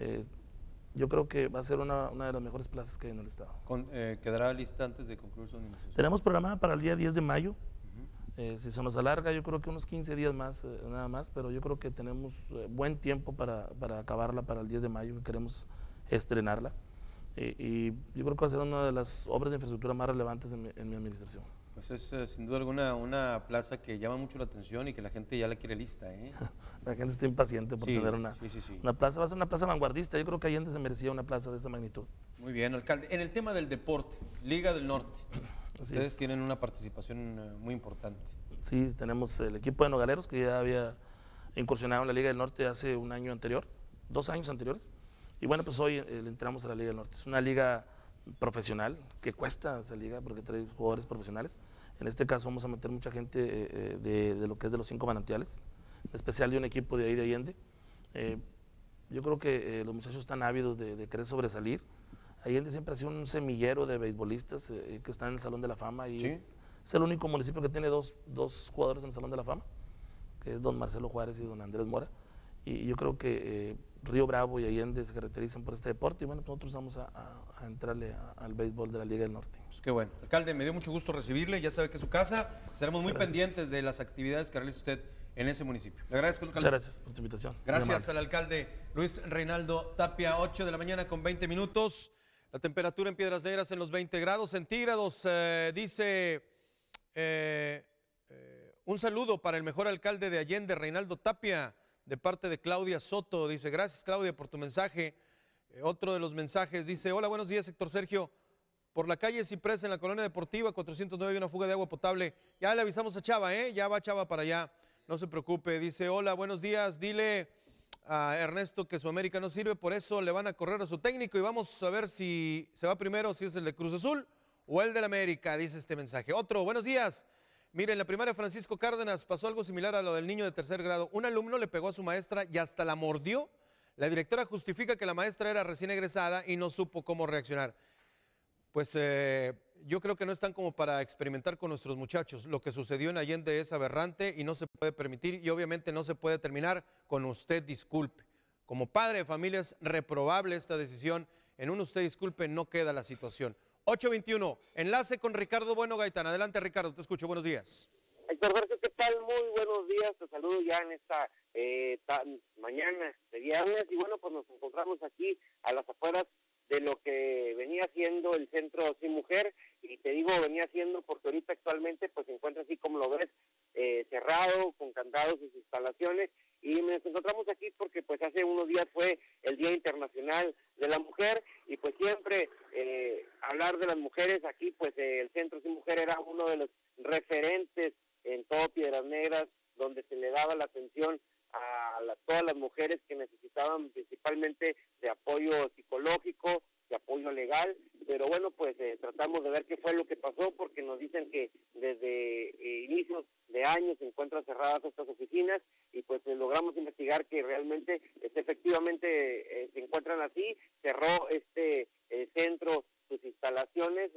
Yo creo que va a ser una de las mejores plazas que hay en el estado. ¿Quedará lista antes de concluir su administración? Tenemos programada para el día 10 de mayo. Si se nos alarga, yo creo que unos 15 días más, nada más, pero yo creo que tenemos buen tiempo para acabarla para el 10 de mayo, que queremos estrenarla. Y yo creo que va a ser una de las obras de infraestructura más relevantes en mi administración. Pues es sin duda alguna una plaza que llama mucho la atención y que la gente ya la quiere lista, ¿eh? La gente está impaciente por tener una plaza. Va a ser una plaza vanguardista. Yo creo que Allende se merecía una plaza de esa magnitud. Muy bien, alcalde. En el tema del deporte, Liga del Norte, ustedes tienen una participación muy importante. Sí, tenemos el equipo de Nogaleros que ya había incursionado en la Liga del Norte hace un año anterior, 2 años anteriores. Y bueno, pues hoy le entramos a la Liga del Norte. Es una liga profesional, que cuesta esa liga porque trae jugadores profesionales. En este caso vamos a meter mucha gente de lo que es de los 5 manantiales, en especial de un equipo de ahí de Allende. Yo creo que los muchachos están ávidos de querer sobresalir. Allende siempre ha sido un semillero de beisbolistas que están en el Salón de la Fama y es el único municipio que tiene dos jugadores en el Salón de la Fama, que es don Marcelo Juárez y don Andrés Mora. Y yo creo que Río Bravo y Allende se caracterizan por este deporte y bueno, pues nosotros vamos a entrarle al béisbol de la Liga del Norte. Pues qué bueno. Alcalde, me dio mucho gusto recibirle, ya sabe que es su casa, estaremos muy pendientes de las actividades que realiza usted en ese municipio. Le agradezco, alcalde. Muchas gracias por su invitación. Gracias al alcalde Luis Reinaldo Tapia. 8 de la mañana con 20 minutos. La temperatura en Piedras Negras en los 20 grados centígrados. Dice un saludo para el mejor alcalde de Allende, Reinaldo Tapia, de parte de Claudia Soto. Dice, gracias Claudia por tu mensaje. Otro de los mensajes dice, hola, buenos días Héctor Sergio. Por la calle Ciprés en la colonia deportiva 409 hay una fuga de agua potable. Ya le avisamos a Chava, ya va Chava para allá, no se preocupe. Dice, hola, buenos días, dile a Ernesto que su América no sirve, por eso le van a correr a su técnico y vamos a ver si se va primero, si es el de Cruz Azul o el del América, dice este mensaje. Otro, buenos días. Miren, en la primaria Francisco Cárdenas pasó algo similar a lo del niño de 3er grado. Un alumno le pegó a su maestra y hasta la mordió. La directora justifica que la maestra era recién egresada y no supo cómo reaccionar. Pues yo creo que no están como para experimentar con nuestros muchachos. Lo que sucedió en Allende es aberrante y no se puede permitir y obviamente no se puede terminar con usted disculpe. Como padre de familia es reprobable esta decisión. En un usted disculpe no queda la situación. 8:21, enlace con Ricardo Bueno Gaitán. Adelante Ricardo, te escucho, buenos días. Héctor Sergio, ¿qué tal? Muy buenos días, te saludo ya en esta mañana de viernes y bueno, pues nos encontramos aquí a las afueras de lo que venía haciendo el Centro Sin Mujer, y te digo venía haciendo porque ahorita actualmente pues se encuentra así como lo ves, cerrado, con candados sus instalaciones, y nos encontramos aquí porque pues hace unos días fue el Día Internacional de la Mujer, y pues siempre hablar de las mujeres aquí, pues el Centro Sin Mujer era uno de los referentes en todo Piedras Negras, donde se le daba la atención a todas las mujeres que necesitaban principalmente de apoyo psicológico, de apoyo legal, pero bueno, pues tratamos de ver qué fue lo que pasó, porque nos dicen que desde inicios de año se encuentran cerradas estas oficinas, y pues logramos investigar que realmente efectivamente se encuentran así. Cerró este centro sus instalaciones,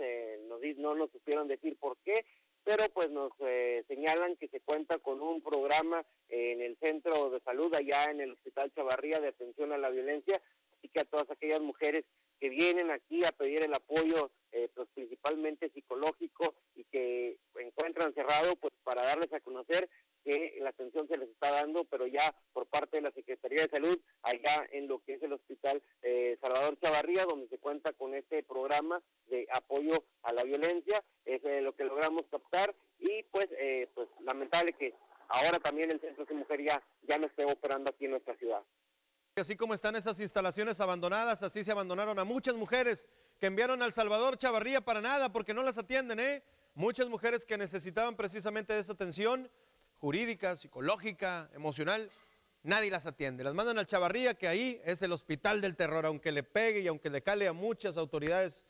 no nos supieron decir por qué, pero pues nos señalan que se cuenta con un programa en el centro de salud allá en el Hospital Chavarría de atención a la violencia, así que a todas aquellas mujeres que vienen aquí a pedir el apoyo, pues principalmente psicológico, y que encuentran cerrado, pues para darles a conocer que la atención se les está dando, pero ya por parte de la Secretaría de Salud, allá en lo que es el Hospital Salvador Chavarría, donde se cuenta con este programa de apoyo a la violencia. Es lo que logramos captar, y pues lamentable que ahora también el Centro de Mujer ya no esté operando aquí en nuestra ciudad. Así como están esas instalaciones abandonadas, así se abandonaron a muchas mujeres que enviaron al Salvador Chavarría para nada, porque no las atienden, Muchas mujeres que necesitaban precisamente de esa atención jurídica, psicológica, emocional, nadie las atiende. Las mandan al Chavarría, que ahí es el hospital del terror, aunque le pegue y aunque le cale a muchas autoridades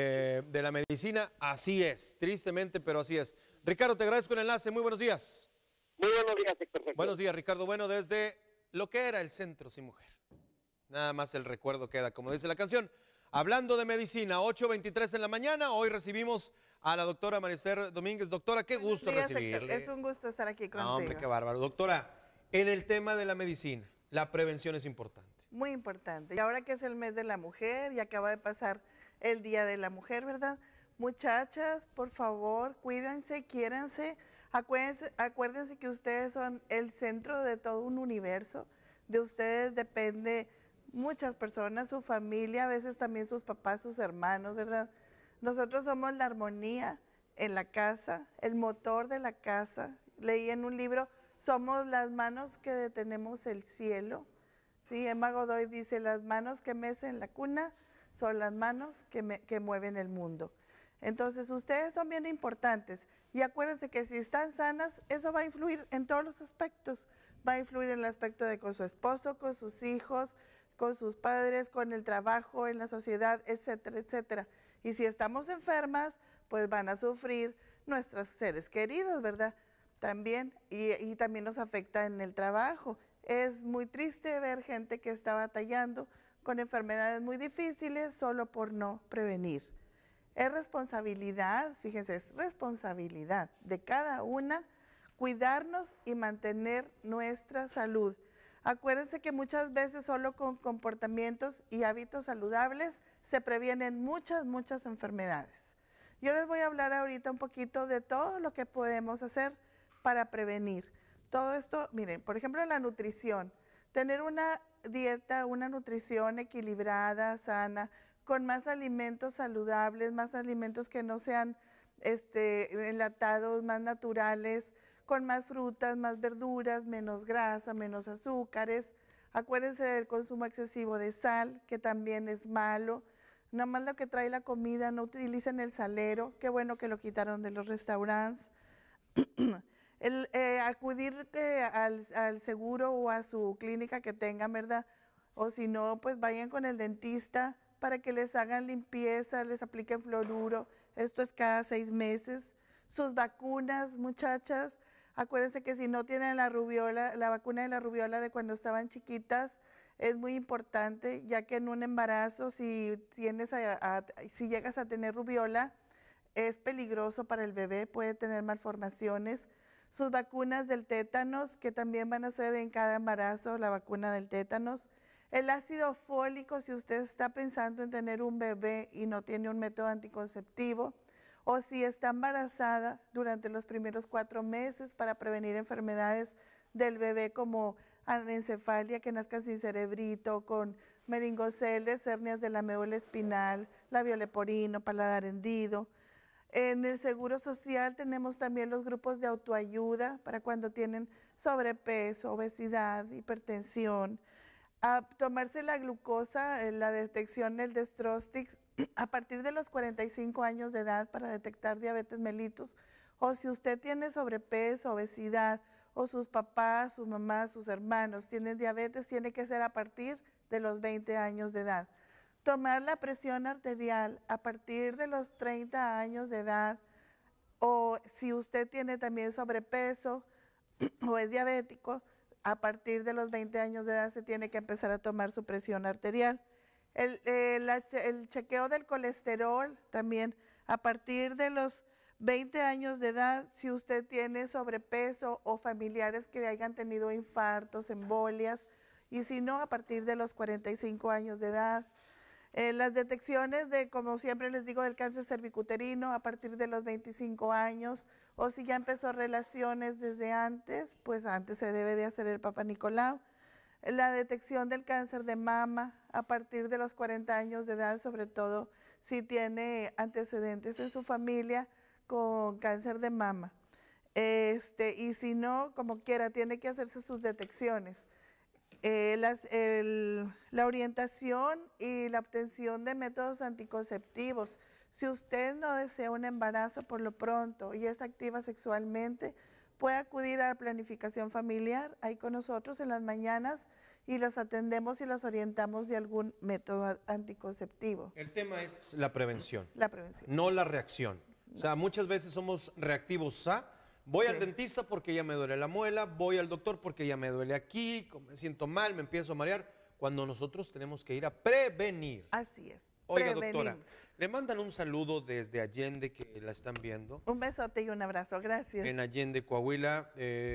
de la medicina, así es, tristemente, pero así es. Ricardo, te agradezco el enlace, muy buenos días. Muy buenos días, Héctor. Buenos días, Ricardo. Bueno, desde lo que era el Centro Sin Mujer, nada más el recuerdo queda, como dice la canción. Hablando de medicina, 8:23 en la mañana, hoy recibimos a la doctora Marister Domínguez. Doctora, qué gusto recibirle. Es un gusto estar aquí contigo. No, hombre, qué bárbaro. Doctora, en el tema de la medicina, la prevención es importante. Muy importante. Y ahora que es el mes de la mujer y acaba de pasar el Día de la Mujer, ¿verdad? Muchachas, por favor, cuídense, quiéranse. Acuérdense que ustedes son el centro de todo un universo. De ustedes depende muchas personas, su familia, a veces también sus papás, sus hermanos, ¿verdad? Nosotros somos la armonía en la casa, el motor de la casa. Leí en un libro, somos las manos que detenemos el cielo. Sí, Emma Godoy dice, las manos que mecen la cuna son las manos que mueven el mundo. Entonces, ustedes son bien importantes. Y acuérdense que si están sanas, eso va a influir en todos los aspectos. Va a influir en el aspecto de con su esposo, con sus hijos, con sus padres, con el trabajo, en la sociedad, etcétera, etcétera. Y si estamos enfermas, pues van a sufrir nuestros seres queridos, ¿verdad? También, y también nos afecta en el trabajo. Es muy triste ver gente que está batallando con enfermedades muy difíciles solo por no prevenir. Es responsabilidad, fíjense, es responsabilidad de cada una cuidarnos y mantener nuestra salud. Acuérdense que muchas veces solo con comportamientos y hábitos saludables se previenen muchas enfermedades. Yo les voy a hablar ahorita un poquito de todo lo que podemos hacer para prevenir. Todo esto, miren, por ejemplo, la nutrición. Tener una dieta, una nutrición equilibrada, sana, con más alimentos saludables, más alimentos que no sean enlatados, más naturales, con más frutas, más verduras, menos grasa, menos azúcares. Acuérdense del consumo excesivo de sal, que también es malo. Nada más lo que trae la comida, no utilicen el salero. Qué bueno que lo quitaron de los restaurantes. Acudir al seguro o a su clínica que tengan, ¿verdad? O si no, pues vayan con el dentista para que les hagan limpieza, les apliquen fluoruro. Esto es cada 6 meses. Sus vacunas, muchachas. Acuérdense que si no tienen la rubiola, la vacuna de la rubiola de cuando estaban chiquitas, es muy importante, ya que en un embarazo, si llegas a tener rubiola, es peligroso para el bebé, puede tener malformaciones. Sus vacunas del tétanos, que también van a ser en cada embarazo, la vacuna del tétanos. El ácido fólico, si usted está pensando en tener un bebé y no tiene un método anticonceptivo, o si está embarazada durante los primeros 4 meses para prevenir enfermedades del bebé como anencefalia, que nazcan sin cerebrito, con meningoceles, hernias de la médula espinal, labio leporino, paladar hendido. En el Seguro Social tenemos también los grupos de autoayuda para cuando tienen sobrepeso, obesidad, hipertensión. A tomarse la glucosa, la detección, el Destrostix, a partir de los 45 años de edad para detectar diabetes mellitus, o si usted tiene sobrepeso, obesidad, o sus papás, sus mamás, sus hermanos tienen diabetes, tiene que ser a partir de los 20 años de edad. Tomar la presión arterial a partir de los 30 años de edad, o si usted tiene también sobrepeso o es diabético, a partir de los 20 años de edad se tiene que empezar a tomar su presión arterial. El chequeo del colesterol también a partir de los 20 años de edad, si usted tiene sobrepeso o familiares que hayan tenido infartos, embolias, y si no, a partir de los 45 años de edad. Las detecciones de, como siempre les digo, del cáncer cervicuterino a partir de los 25 años, o si ya empezó relaciones desde antes, pues antes se debe de hacer el Papa Nicolau. La detección del cáncer de mama a partir de los 40 años de edad, sobre todo si tiene antecedentes en su familia con cáncer de mama. Y si no, como quiera, tiene que hacerse sus detecciones. La orientación y la obtención de métodos anticonceptivos. Si usted no desea un embarazo por lo pronto y es activa sexualmente, puede acudir a la planificación familiar ahí con nosotros en las mañanas y los atendemos y los orientamos de algún método anticonceptivo. El tema es la prevención. La prevención. No la reacción. O sea, muchas veces somos reactivos a... Voy al dentista porque ya me duele la muela, voy al doctor porque ya me duele aquí, me siento mal, me empiezo a marear, cuando nosotros tenemos que ir a prevenir. Así es. Oiga, doctora, le mandan un saludo desde Allende, que la están viendo. Un besote y un abrazo, gracias. En Allende, Coahuila.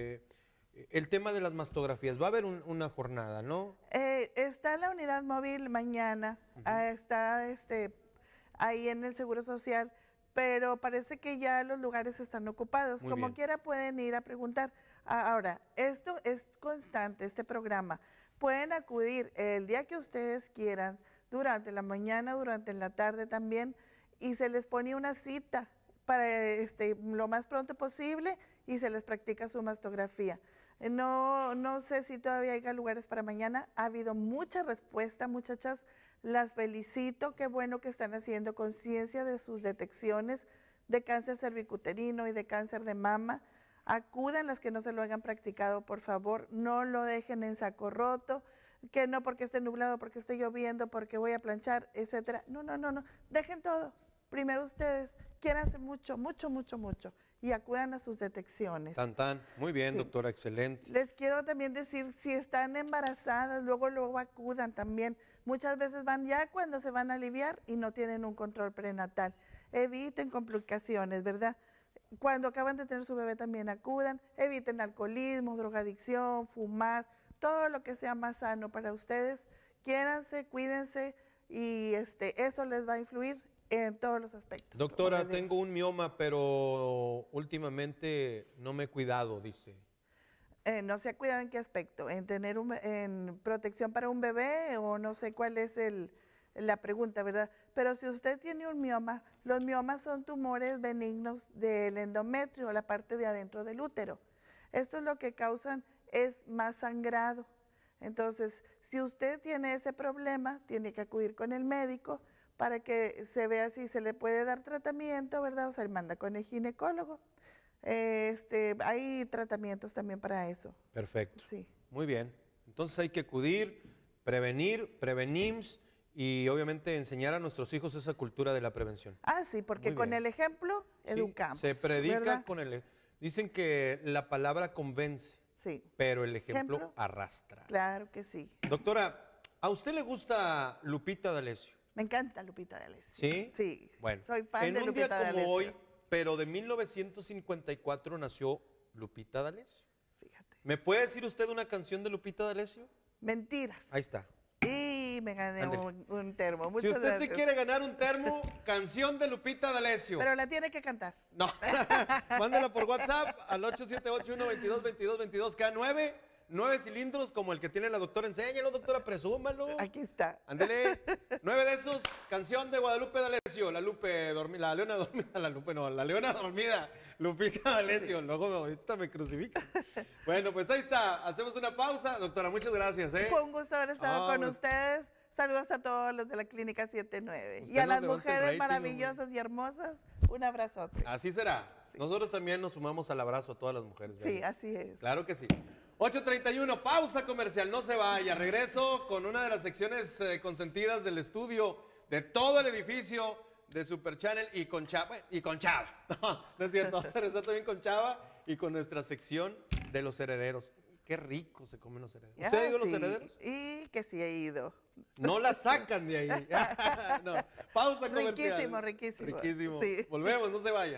El tema de las mastografías, va a haber una jornada, ¿no? Está la unidad móvil mañana, está ahí en el Seguro Social, pero parece que ya los lugares están ocupados. Como quiera pueden ir a preguntar. Ahora, esto es constante, este programa. Pueden acudir el día que ustedes quieran, durante la mañana, durante la tarde también, y se les pone una cita para lo más pronto posible y se les practica su mastografía. No sé si todavía hay lugares para mañana. Ha habido mucha respuesta, muchachas. Las felicito, qué bueno que están haciendo conciencia de sus detecciones de cáncer cervicuterino y de cáncer de mama. Acudan las que no se lo hayan practicado, por favor, no lo dejen en saco roto, que no porque esté nublado, porque esté lloviendo, porque voy a planchar, etcétera. No, dejen todo. Primero ustedes, quiéranse mucho, mucho, mucho, mucho y acudan a sus detecciones. Muy bien, doctora, excelente. Les quiero también decir, si están embarazadas, luego acudan también. Muchas veces van ya cuando se van a aliviar y no tienen un control prenatal. Eviten complicaciones, ¿verdad? Cuando acaban de tener su bebé también acudan. Eviten alcoholismo, drogadicción, fumar, todo lo que sea más sano para ustedes. Quiéranse, cuídense y eso les va a influir en todos los aspectos. Doctora, tengo un mioma, pero últimamente no me he cuidado, dice. No se ha cuidado en qué aspecto, en tener en protección para un bebé o no sé cuál es la pregunta, ¿verdad? Pero si usted tiene un mioma, los miomas son tumores benignos del endometrio, la parte de adentro del útero. Esto es lo que causan es más sangrado. Entonces, si usted tiene ese problema, tiene que acudir con el médico para que se vea si se le puede dar tratamiento, ¿verdad? O sea, manda con el ginecólogo. Hay tratamientos también para eso. Perfecto. Sí. Muy bien. Entonces hay que acudir, prevenimos y obviamente enseñar a nuestros hijos esa cultura de la prevención. Sí, porque con el ejemplo educamos. Se predica, ¿verdad? Dicen que la palabra convence, pero el ejemplo arrastra. Claro que sí. Doctora, ¿a usted le gusta Lupita D'Alessio? Me encanta Lupita D'Alessio. ¿Sí? Sí. Bueno, soy fan de Lupita D'Alessio. En un día como hoy, pero de 1954 nació Lupita D'Alessio. Fíjate. ¿Me puede decir usted una canción de Lupita D'Alessio? Mentiras. Ahí está. Y me gané un termo. Si usted se quiere ganar un termo, canción de Lupita D'Alessio. Pero la tiene que cantar. No. Mándela por WhatsApp al 878-122-2222, K9. 9 cilindros como el que tiene la doctora. Enséñalo, doctora, presúmalo. Aquí está. Ándele. 9 de esos, canción de Guadalupe D'Alessio, la leona dormida, la leona dormida, Lupita D'Alessio. Luego ahorita me crucifican. Bueno, pues ahí está. Hacemos una pausa. Doctora, muchas gracias. Fue un gusto haber estado con ustedes. Saludos a todos los de la Clínica 79. Y a las mujeres maravillosas y hermosas, un abrazote. Así será. Sí. Nosotros también nos sumamos al abrazo a todas las mujeres. Sí, así es. Claro que sí. 8:31, pausa comercial, no se vaya. Regreso con una de las secciones consentidas del estudio de todo el edificio de Super Channel y con Chava. No es cierto, vamos a regresar también con Chava y con nuestra sección de los herederos. Qué rico se comen los herederos. ¿Usted ha ido a los herederos? Y que sí he ido. No la sacan de ahí. No. Pausa comercial. Riquísimo, riquísimo. Riquísimo. Sí. Volvemos, no se vaya.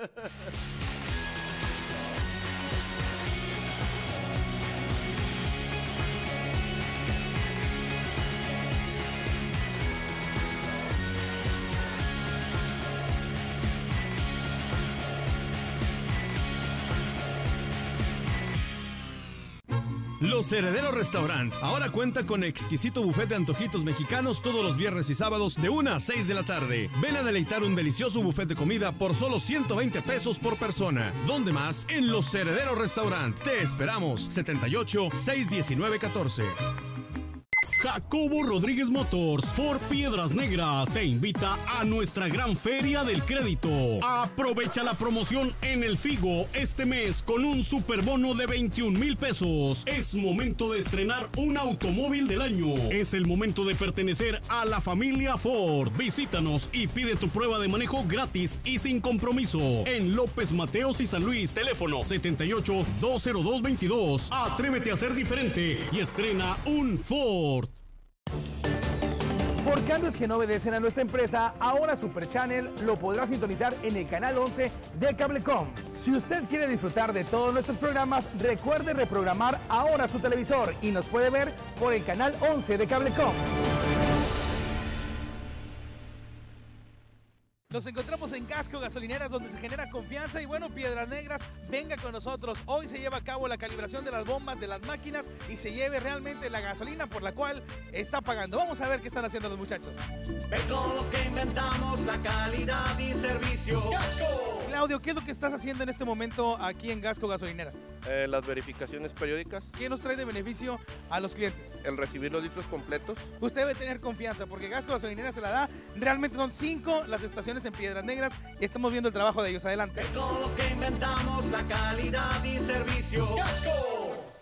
Los Herederos Restaurant ahora cuenta con exquisito buffet de antojitos mexicanos todos los viernes y sábados de 1 a 6 de la tarde. Ven a deleitar un delicioso buffet de comida por solo 120 pesos por persona. ¿Dónde más? En Los Herederos Restaurant. Te esperamos. 78-619-14. Jacobo Rodríguez Motors por Piedras Negras te invita a nuestra gran feria del crédito. Aprovecha la promoción en el Figo este mes con un superbono de 21,000 pesos. Es momento de estrenar un automóvil del año. Es el momento de pertenecer a la familia Ford. Visítanos y pide tu prueba de manejo gratis y sin compromiso en López Mateos y San Luis. Teléfono 78-20222. Atrévete a ser diferente y estrena un Ford. Por cambios que no obedecen a nuestra empresa, ahora Super Channel lo podrá sintonizar en el canal 11 de Cablecom. Si usted quiere disfrutar de todos nuestros programas, recuerde reprogramar ahora su televisor y nos puede ver por el canal 11 de Cablecom. Nos encontramos en Gasco Gasolineras, donde se genera confianza y bueno, Piedras Negras, venga con nosotros. Hoy se lleva a cabo la calibración de las bombas, de las máquinas y se lleve realmente la gasolina por la cual está pagando. Vamos a ver qué están haciendo los muchachos. Ven todos que inventamos la calidad y servicio. ¡Gasco! Claudio, ¿qué es lo que estás haciendo en este momento aquí en Gasco Gasolineras? Las verificaciones periódicas. ¿Qué nos trae de beneficio a los clientes? El recibir los litros completos. Usted debe tener confianza porque Gasco Gasolineras se la da. Realmente son 5 las estaciones en Piedras Negras y estamos viendo el trabajo de ellos. Adelante. Todos los que inventamos la calidad y servicio. ¡Gasco!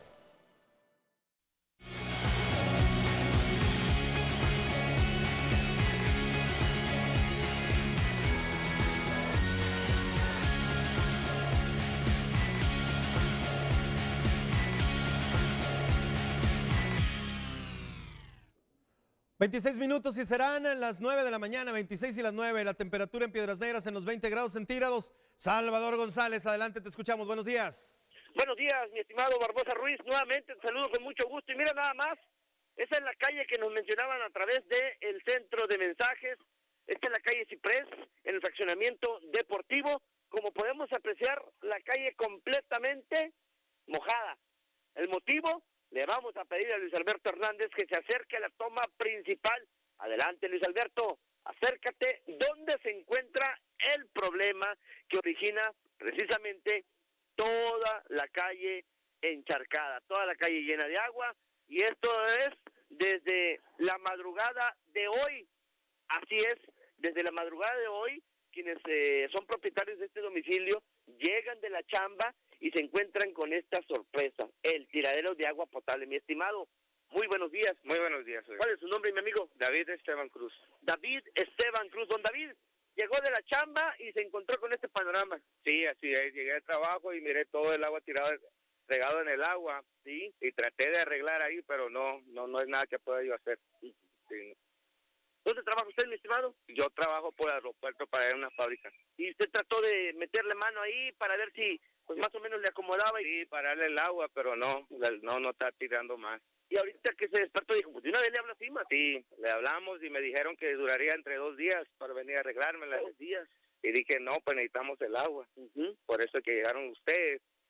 ...26 minutos y serán las 9 de la mañana, 26 y las 9, la temperatura en Piedras Negras en los 20 grados centígrados. Salvador González, adelante, te escuchamos, buenos días. Buenos días, mi estimado Barbosa Ruiz, nuevamente te saludo con mucho gusto. Y mira nada más, esa es la calle que nos mencionaban a través del centro de mensajes. Esta es la calle Ciprés, en el fraccionamiento deportivo. Como podemos apreciar, la calle completamente mojada. ¿El motivo? Le vamos a pedir a Luis Alberto Hernández que se acerque a la toma principal. Adelante, Luis Alberto, acércate donde se encuentra el problema que origina precisamente toda la calle encharcada, toda la calle llena de agua, y esto es desde la madrugada de hoy. Así es, desde la madrugada de hoy, quienes son propietarios de este domicilio llegan de la chamba y se encuentran con esta sorpresa, el tiradero de agua potable. Mi estimado, muy buenos días. Muy buenos días. ¿Cuál es su nombre, mi amigo? David Esteban Cruz. David Esteban Cruz. Don David, llegó de la chamba y se encontró con este panorama. Sí, así es. Llegué al trabajo y miré todo el agua tirado, regado en el agua. Sí. Y traté de arreglar ahí, pero no es nada que pueda yo hacer. Sí. ¿Dónde trabaja usted, mi estimado? Yo trabajo por el aeropuerto para ir a una fábrica. ¿Y usted trató de meterle mano ahí para ver si pues más o menos le acomodaba? Sí, pararle el agua, pero no está tirando más. Y ahorita que se despertó dijo, pues de una vez le hablo así, más. Sí, le hablamos y me dijeron que duraría entre 2 días para venir a arreglármela. 2 días. Y dije, no, pues necesitamos el agua. Por eso es que llegaron ustedes.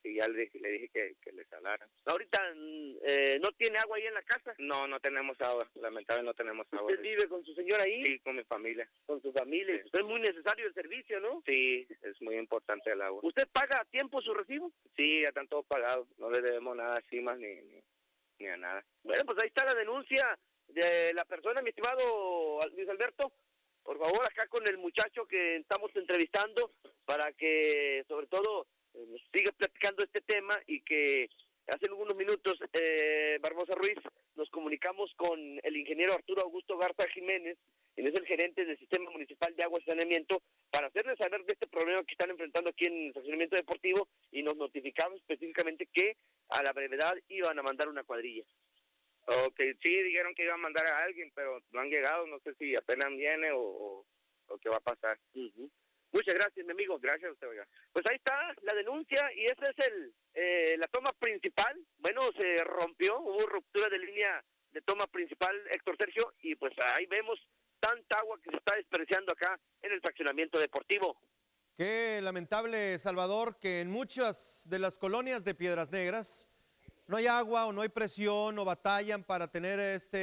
y ya le dije que le salaran. Ahorita no tiene agua ahí en la casa. No, no tenemos agua, lamentablemente no tenemos agua. ¿Usted vive con su señora ahí? Sí, con mi familia. Con su familia. Sí. Es muy necesario el servicio, ¿no? Sí, es muy importante el agua. ¿Usted paga a tiempo su recibo? Sí, ya están todos pagados, no le debemos nada a CIMAS ni a nada. Bueno, pues ahí está la denuncia de la persona, mi estimado Luis Alberto. Por favor, acá con el muchacho que estamos entrevistando para que, sobre todo, nos siga platicando este tema y que hace algunos minutos, Barbosa Ruiz, nos comunicamos con el ingeniero Arturo Augusto Garza Jiménez, quien es el gerente del Sistema Municipal de Agua y Saneamiento, para hacerles saber de este problema que están enfrentando aquí en el estacionamiento deportivo, y nos notificaron específicamente que a la brevedad iban a mandar una cuadrilla. Ok, sí, dijeron que iban a mandar a alguien, pero no han llegado, no sé si apenas viene o qué va a pasar. Muchas gracias, mi amigo. Gracias a usted, oiga. Pues ahí está la denuncia y esa es la toma principal. Bueno, se rompió, hubo ruptura de línea de toma principal, Héctor Sergio, y pues ahí vemos tanta agua que se está desperdiciando acá en el fraccionamiento deportivo. Qué lamentable, Salvador, que en muchas de las colonias de Piedras Negras no hay agua o no hay presión o batallan para tener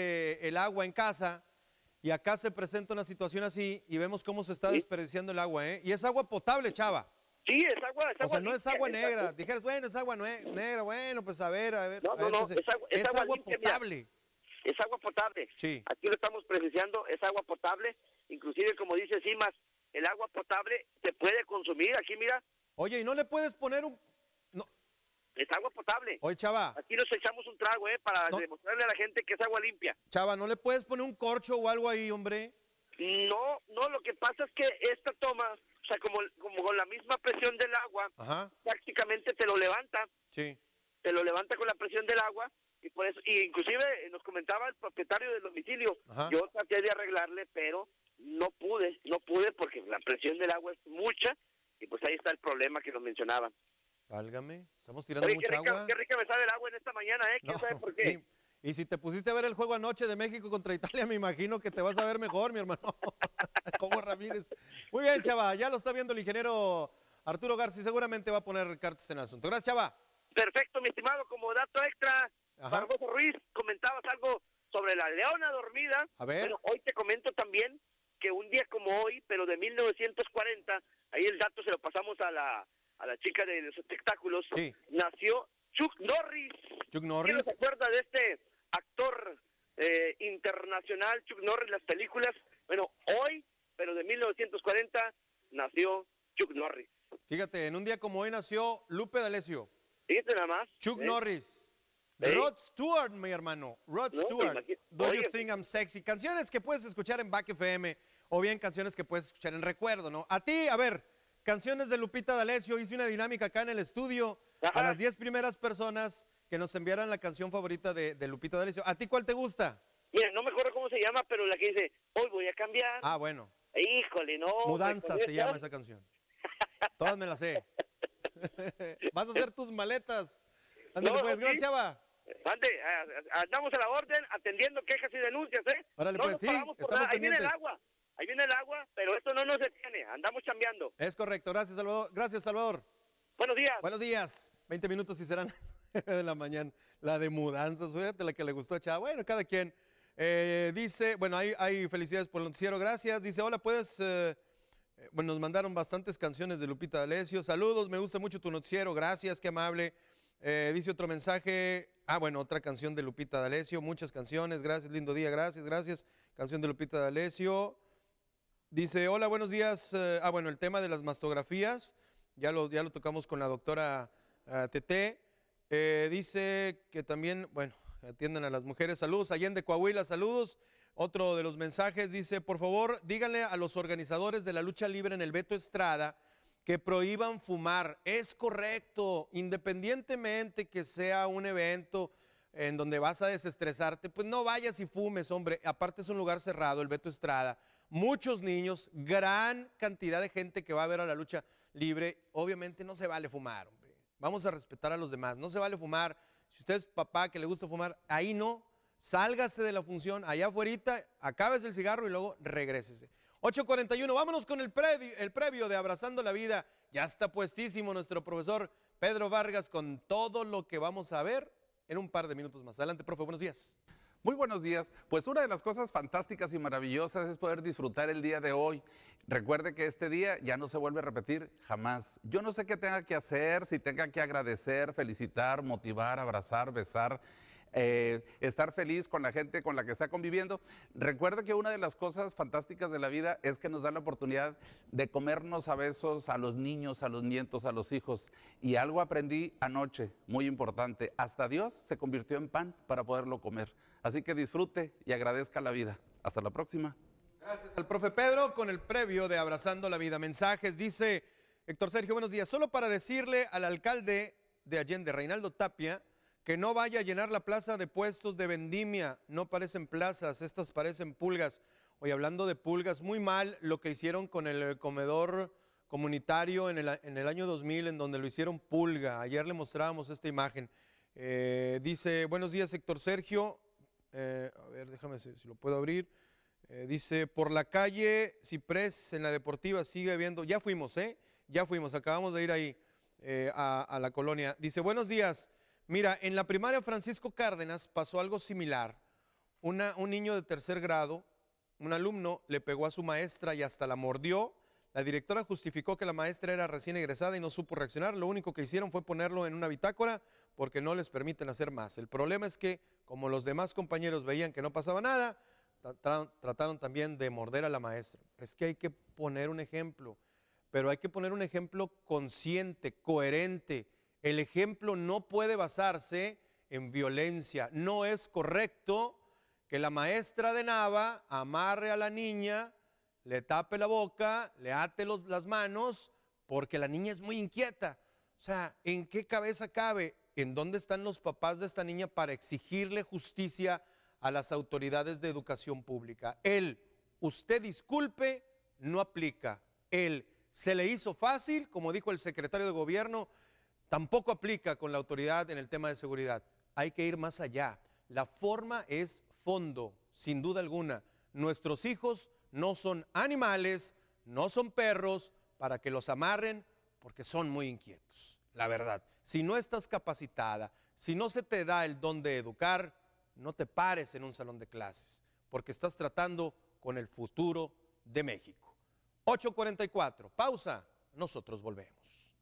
el agua en casa, y acá se presenta una situación así y vemos cómo se está desperdiciando el agua, ¿eh? Y es agua potable, Chava. Sí, es agua. O sea, no es agua negra. Dijeras, bueno, es agua negra, bueno, pues a ver. No, entonces, es agua limpia, potable. Mira. Es agua potable. Sí. Aquí lo estamos precisando, es agua potable. Inclusive, como dice Simas, el agua potable se puede consumir. Aquí, mira. Oye, ¿y no le puedes poner un...? No. Es agua potable. Oye, Chava. Aquí nos echamos un trago, para demostrarle a la gente que es agua limpia. Chava, ¿no le puedes poner un corcho o algo ahí, hombre? No, lo que pasa es que esta toma, o sea, como con la misma presión del agua, prácticamente te lo levanta. Sí. Te lo levanta con la presión del agua, y por eso, y inclusive nos comentaba el propietario del domicilio, yo traté de arreglarle, pero no pude porque la presión del agua es mucha, y pues ahí está el problema que nos mencionaban. Válgame, estamos tirando Oye, mucha agua. Qué rica me sabe el agua en esta mañana, ¿Quién sabe por qué? Y si te pusiste a ver el juego anoche de México contra Italia, me imagino que te vas a ver mejor, mi hermano. Como Ramírez. Muy bien, Chava, ya lo está viendo el ingeniero Arturo Garza y seguramente va a poner cartas en el asunto. Gracias, Chava. Perfecto, mi estimado. Como dato extra, Barbosa Ruiz, comentabas algo sobre la leona dormida. A ver. Bueno, hoy te comento también que un día como hoy, pero de 1940, ahí el dato se lo pasamos a la chica de los espectáculos, nació Chuck Norris. Chuck Norris. ¿Quién no se acuerda de este actor internacional, Chuck Norris, las películas? Bueno, hoy, pero de 1940, nació Chuck Norris. Fíjate, en un día como hoy nació Lupe D'Alessio. Fíjate nada más. Chuck Norris. Rod Stewart, mi hermano. Rod Stewart. Do You Think I'm Sexy? Canciones que puedes escuchar en Back FM o bien canciones que puedes escuchar en Recuerdo, ¿no? A ti, a ver, canciones de Lupita D'Alessio. Hice una dinámica acá en el estudio a las 10 primeras personas que nos enviaran la canción favorita de Lupita D'Alessio. ¿A ti cuál te gusta? Mira, no me acuerdo cómo se llama, pero la que dice, hoy voy a cambiar. Ah, bueno. Híjole, no. Mudanza se llama esa canción. Todas me las sé. Vas a hacer tus maletas. Ándale, pues, gracias, Chava. Ande, andamos a la orden, atendiendo quejas y denuncias, Órale, no pues, nos sí, paramos por estamos nada. Ahí viene pendientes. Ahí viene el agua, pero esto no nos detiene, andamos chambeando. Es correcto, gracias, Salvador. Gracias, Salvador. Buenos días. Buenos días. 20 minutos y serán de la mañana. La de mudanzas, fíjate, la que le gustó a Chava. Bueno, cada quien. Dice, bueno, hay felicidades por el noticiero, gracias. Dice, hola, puedes... bueno, nos mandaron bastantes canciones de Lupita D'Alessio. Saludos, me gusta mucho tu noticiero, gracias, qué amable. Dice otro mensaje, bueno, otra canción de Lupita D'Alessio, muchas canciones, gracias, lindo día, gracias. Canción de Lupita D'Alessio. Dice, hola, buenos días. Bueno, el tema de las mastografías, ya lo tocamos con la doctora Tete. Dice que también, bueno, atiendan a las mujeres. Saludos, Allende, Coahuila, saludos. Otro de los mensajes dice, por favor, díganle a los organizadores de la lucha libre en el Beto Estrada que prohíban fumar. Es correcto, independientemente que sea un evento en donde vas a desestresarte, pues no vayas y fumes, hombre. Aparte es un lugar cerrado, el Beto Estrada. Muchos niños, gran cantidad de gente que va a ver a la lucha libre. Obviamente no se vale fumar, hombre. Vamos a respetar a los demás, no se vale fumar. Si usted es papá que le gusta fumar, ahí no. Sálgase de la función, allá afuera, acábese el cigarro y luego regrésese. 8:41, vámonos con el previo de Abrazando la Vida. Ya está puestísimo nuestro profesor Pedro Vargas con todo lo que vamos a ver en un par de minutos más. Adelante, profe, buenos días. Muy buenos días. Pues una de las cosas fantásticas y maravillosas es poder disfrutar el día de hoy. Recuerde que este día ya no se vuelve a repetir jamás. Yo no sé qué tenga que hacer, si tenga que agradecer, felicitar, motivar, abrazar, besar, estar feliz con la gente con la que está conviviendo. Recuerde que una de las cosas fantásticas de la vida es que nos da la oportunidad de comernos a besos a los niños, a los nietos, a los hijos. Y algo aprendí anoche, muy importante. Hasta Dios se convirtió en pan para poderlo comer. Así que disfrute y agradezca la vida. Hasta la próxima. Gracias al profe Pedro con el previo de Abrazando la Vida. Mensajes, dice Héctor Sergio, buenos días. Solo para decirle al alcalde de Allende, Reinaldo Tapia, que no vaya a llenar la plaza de puestos de vendimia. No parecen plazas, estas parecen pulgas. Hoy hablando de pulgas, muy mal lo que hicieron con el comedor comunitario en el año 2000, en donde lo hicieron pulga. Ayer le mostrábamos esta imagen. Dice, buenos días Héctor Sergio. A ver, déjame si lo puedo abrir. Dice, por la calle Ciprés, en la Deportiva, sigue habiendo, ya fuimos, acabamos de ir ahí a la colonia. Dice, buenos días, mira, en la primaria Francisco Cárdenas pasó algo similar. Un niño de tercer grado, un alumno, le pegó a su maestra y hasta la mordió. La directora justificó que la maestra era recién egresada y no supo reaccionar. Lo único que hicieron fue ponerlo en una bitácora porque no les permiten hacer más. El problema es que, como los demás compañeros veían que no pasaba nada, trataron también de morder a la maestra. Es que hay que poner un ejemplo, pero hay que poner un ejemplo consciente, coherente. El ejemplo no puede basarse en violencia. No es correcto que la maestra de Nava amarre a la niña, le tape la boca, le ate las manos, porque la niña es muy inquieta. O sea, ¿en qué cabeza cabe? ¿En dónde están los papás de esta niña para exigirle justicia a las autoridades de educación pública? Usted disculpe, no aplica. Se le hizo fácil, como dijo el secretario de gobierno, tampoco aplica con la autoridad en el tema de seguridad. Hay que ir más allá. La forma es fondo, sin duda alguna. Nuestros hijos no son animales, no son perros para que los amarren porque son muy inquietos, la verdad. Si no estás capacitada, si no se te da el don de educar, no te pares en un salón de clases, porque estás tratando con el futuro de México. 8:44, pausa, nosotros volvemos.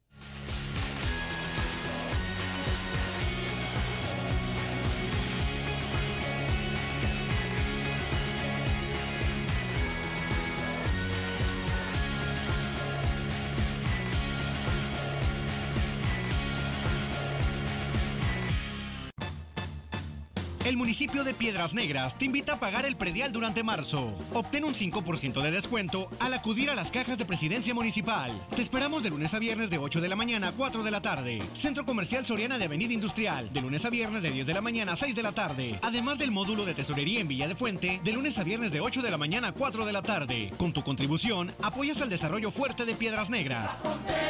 El municipio de Piedras Negras te invita a pagar el predial durante marzo. Obtén un 5% de descuento al acudir a las cajas de Presidencia Municipal. Te esperamos de lunes a viernes de 8 de la mañana a 4 de la tarde. Centro Comercial Soriana de Avenida Industrial, de lunes a viernes de 10 de la mañana a 6 de la tarde. Además del módulo de tesorería en Villa de Fuente, de lunes a viernes de 8 de la mañana a 4 de la tarde. Con tu contribución, apoyas al desarrollo fuerte de Piedras Negras.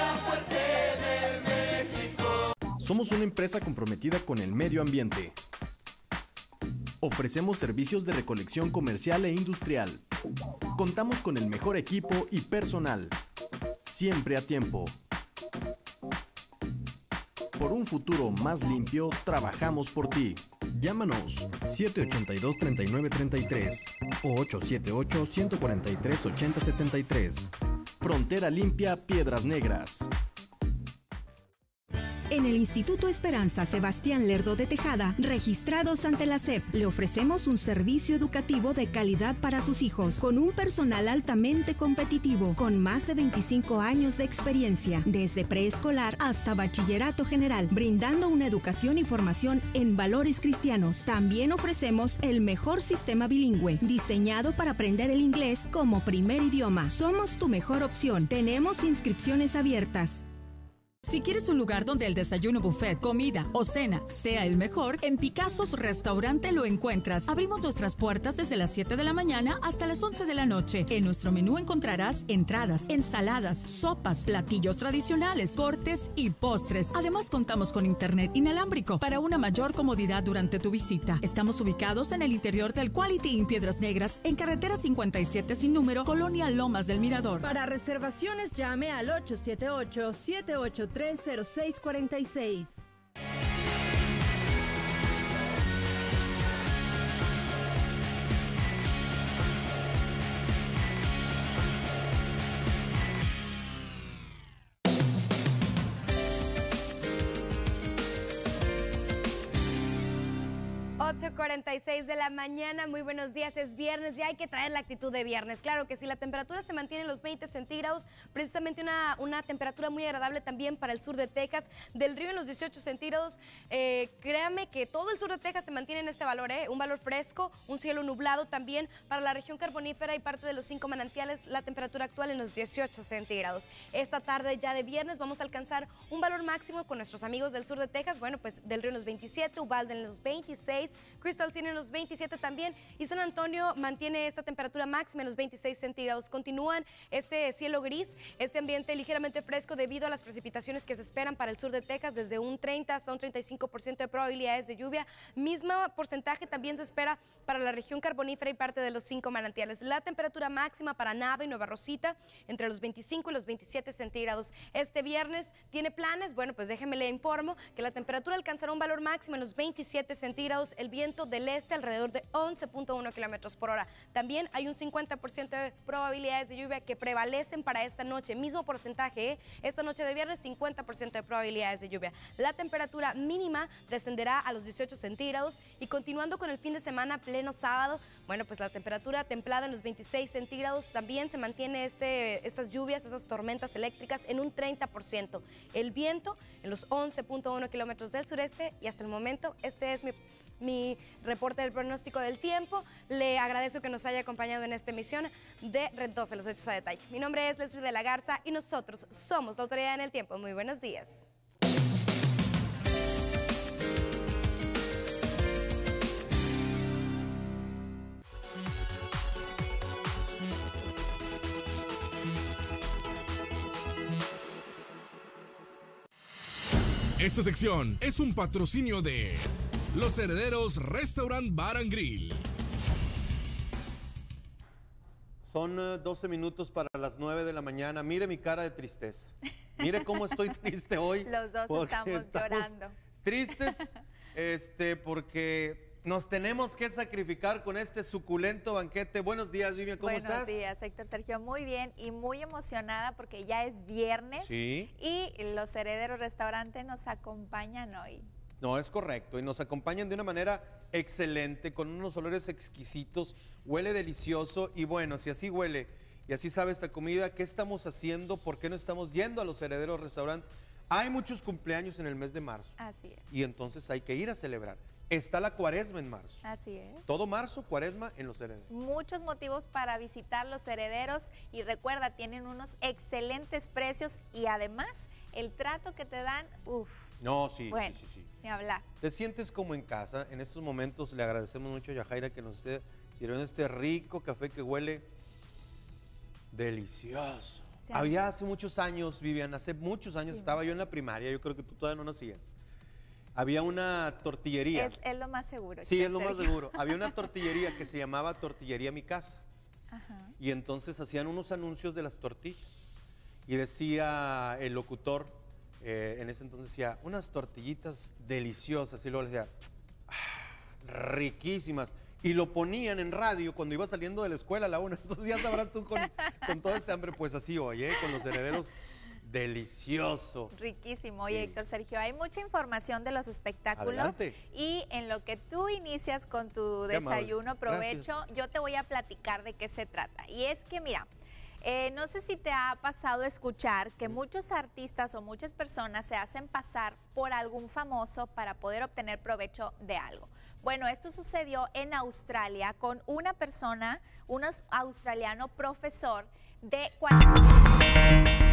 Somos una empresa comprometida con el medio ambiente. Ofrecemos servicios de recolección comercial e industrial. Contamos con el mejor equipo y personal. Siempre a tiempo. Por un futuro más limpio, trabajamos por ti. Llámanos 782-3933 o 878-143-8073. Frontera Limpia Piedras Negras. En el Instituto Esperanza Sebastián Lerdo de Tejada, registrados ante la SEP, le ofrecemos un servicio educativo de calidad para sus hijos, con un personal altamente competitivo, con más de 25 años de experiencia, desde preescolar hasta bachillerato general, brindando una educación y formación en valores cristianos. También ofrecemos el mejor sistema bilingüe, diseñado para aprender el inglés como primer idioma. Somos tu mejor opción. Tenemos inscripciones abiertas. Si quieres un lugar donde el desayuno buffet, comida o cena sea el mejor, en Picasso's Restaurante lo encuentras. Abrimos nuestras puertas desde las 7 de la mañana hasta las 11 de la noche. En nuestro menú encontrarás entradas, ensaladas, sopas, platillos tradicionales, cortes y postres. Además, contamos con internet inalámbrico para una mayor comodidad durante tu visita. Estamos ubicados en el interior del Quality Inn Piedras Negras, en carretera 57 sin número, Colonia Lomas del Mirador. Para reservaciones llame al 878-783-3333 603-0646. ...8:46 de la mañana, muy buenos días, es viernes, ya hay que traer la actitud de viernes, claro que sí, la temperatura se mantiene en los 20 centígrados, precisamente una temperatura muy agradable también para el sur de Texas, del Río en los 18 centígrados, créame que todo el sur de Texas se mantiene en este valor, un valor fresco, un cielo nublado también para la región carbonífera y parte de los 5 manantiales, la temperatura actual en los 18 centígrados. Esta tarde ya de viernes vamos a alcanzar un valor máximo con nuestros amigos del sur de Texas, bueno pues del Río en los 27, Uvalde en los 26, Crystal City en los 27 también y San Antonio mantiene esta temperatura máxima en los 26 centígrados. Continúan este cielo gris, este ambiente ligeramente fresco debido a las precipitaciones que se esperan para el sur de Texas, desde un 30 hasta un 35% de probabilidades de lluvia. Mismo porcentaje también se espera para la región carbonífera y parte de los 5 manantiales. La temperatura máxima para Nava y Nueva Rosita entre los 25 y los 27 centígrados. Este viernes tiene planes, bueno pues déjenme le informo que la temperatura alcanzará un valor máximo en los 27 centígrados, el viento del este alrededor de 11.1 kilómetros por hora. También hay un 50% de probabilidades de lluvia que prevalecen para esta noche. Mismo porcentaje, esta noche de viernes 50% de probabilidades de lluvia. La temperatura mínima descenderá a los 18 centígrados y continuando con el fin de semana pleno sábado, bueno pues la temperatura templada en los 26 centígrados. También se mantiene estas lluvias, esas tormentas eléctricas en un 30%. El viento en los 11.1 kilómetros del sureste y hasta el momento este es mi reporte del pronóstico del tiempo. Le agradezco que nos haya acompañado en esta emisión de Red 12, los hechos a detalle. Mi nombre es Leslie de la Garza y nosotros somos la autoridad en el tiempo. Muy buenos días. Esta sección es un patrocinio de Los Herederos Restaurant Bar and Grill. Son 12 minutos para las 9 de la mañana. Mire mi cara de tristeza. Mire cómo estoy triste hoy. Los dos estamos llorando. Tristes porque nos tenemos que sacrificar con este suculento banquete. Buenos días, Vivian, ¿cómo estás? Buenos días, Héctor Sergio, muy bien y muy emocionada porque ya es viernes. Sí. Y Los Herederos Restaurante nos acompañan hoy. No, es correcto, y nos acompañan de una manera excelente, con unos olores exquisitos, huele delicioso, y bueno, si así huele y así sabe esta comida, ¿qué estamos haciendo? ¿Por qué no estamos yendo a Los Herederos Restaurant? Hay muchos cumpleaños en el mes de marzo. Así es. Y entonces hay que ir a celebrar. Está la cuaresma en marzo. Así es. Todo marzo, cuaresma en Los Herederos. Muchos motivos para visitar Los Herederos y recuerda, tienen unos excelentes precios y además el trato que te dan, uff. No, sí, bueno, sí. Ni hablar. Te sientes como en casa. En estos momentos le agradecemos mucho a Yajaira que nos esté sirviendo este rico café que huele delicioso. Sí, había hace muchos años, Vivian, hace muchos años, estaba yo en la primaria, yo creo que tú todavía no nacías. Había una tortillería. Es lo más seguro. Sí, es lo más seguro. Había una tortillería que se llamaba Tortillería Mi Casa. Ajá. Y entonces hacían unos anuncios de las tortillas. Y decía el locutor, en ese entonces decía, unas tortillitas deliciosas. Y luego le decía, riquísimas. Y lo ponían en radio cuando iba saliendo de la escuela a la 1. Entonces ya sabrás tú con todo este hambre, pues así, oye, con Los Herederos. Delicioso. Riquísimo. Oye, sí. Héctor Sergio, hay mucha información de los espectáculos. Adelante. Y en lo que tú inicias con tu desayuno, provecho, gracias. Yo te voy a platicar de qué se trata. Y es que, mira, no sé si te ha pasado escuchar que muchos artistas o muchas personas se hacen pasar por algún famoso para poder obtener provecho de algo. Bueno, esto sucedió en Australia con una persona, un australiano profesor de 40...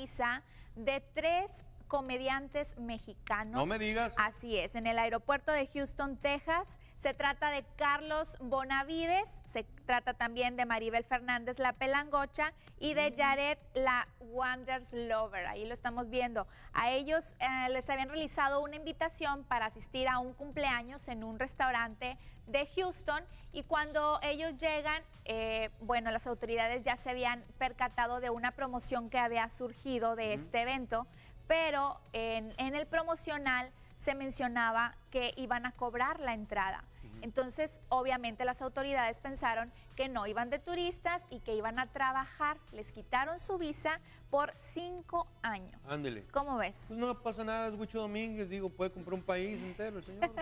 visa de 3 comediantes mexicanos. No me digas. Así es, en el aeropuerto de Houston, Texas. Se trata de Carlos Bonavides, se trata también de Maribel Fernández, la Pelangocha, y de Jared, la Wonders Lover. Ahí lo estamos viendo. A ellos les habían realizado una invitación para asistir a un cumpleaños en un restaurante de Houston, y cuando ellos llegan, bueno, las autoridades ya se habían percatado de una promoción que había surgido de este evento, pero en el promocional se mencionaba que iban a cobrar la entrada. Entonces, obviamente, las autoridades pensaron que no iban de turistas y que iban a trabajar. Les quitaron su visa por 5 años. Ándele. ¿Cómo ves? Pues no pasa nada, es Huicho Domínguez, digo, puede comprar un país entero el señor.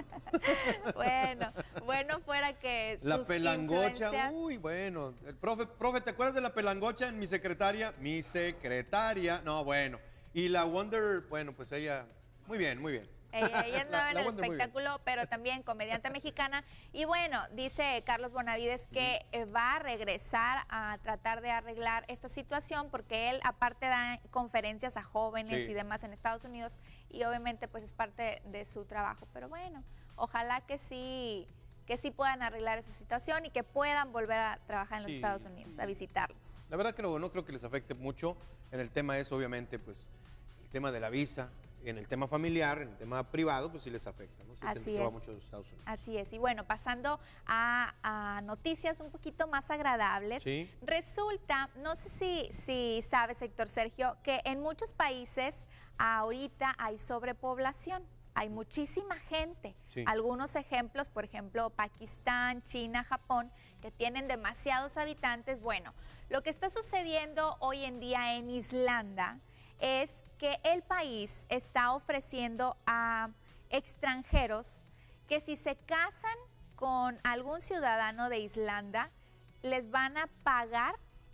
bueno fuera que la sus pelangocha, uy, bueno. El profe, ¿te acuerdas de la pelangocha en Mi Secretaria? Mi Secretaria, no, bueno. Y la Wonder, bueno, pues ella, muy bien, muy bien. Ella andaba en el espectáculo, pero también comediante mexicana. Y bueno, dice Carlos Bonavides que va a regresar a tratar de arreglar esta situación, porque él aparte da conferencias a jóvenes y demás en Estados Unidos, y obviamente pues es parte de su trabajo. Pero bueno, ojalá que sí puedan arreglar esa situación y que puedan volver a trabajar en los Estados Unidos, a visitarlos. La verdad que no creo que les afecte mucho. En el tema es obviamente pues el tema de la visa. En el tema familiar, en el tema privado, pues sí les afecta, ¿no? Sí, así es. Va mucho a los Estados Unidos. Así es. Y bueno, pasando a noticias un poquito más agradables. Sí. Resulta, no sé si sabes, Héctor Sergio, que en muchos países ahorita hay sobrepoblación. Hay muchísima gente. Sí. Algunos ejemplos, por ejemplo, Pakistán, China, Japón, que tienen demasiados habitantes. Bueno, lo que está sucediendo hoy en día en Islanda es que el país está ofreciendo a extranjeros que si se casan con algún ciudadano de Islanda, les van a pagar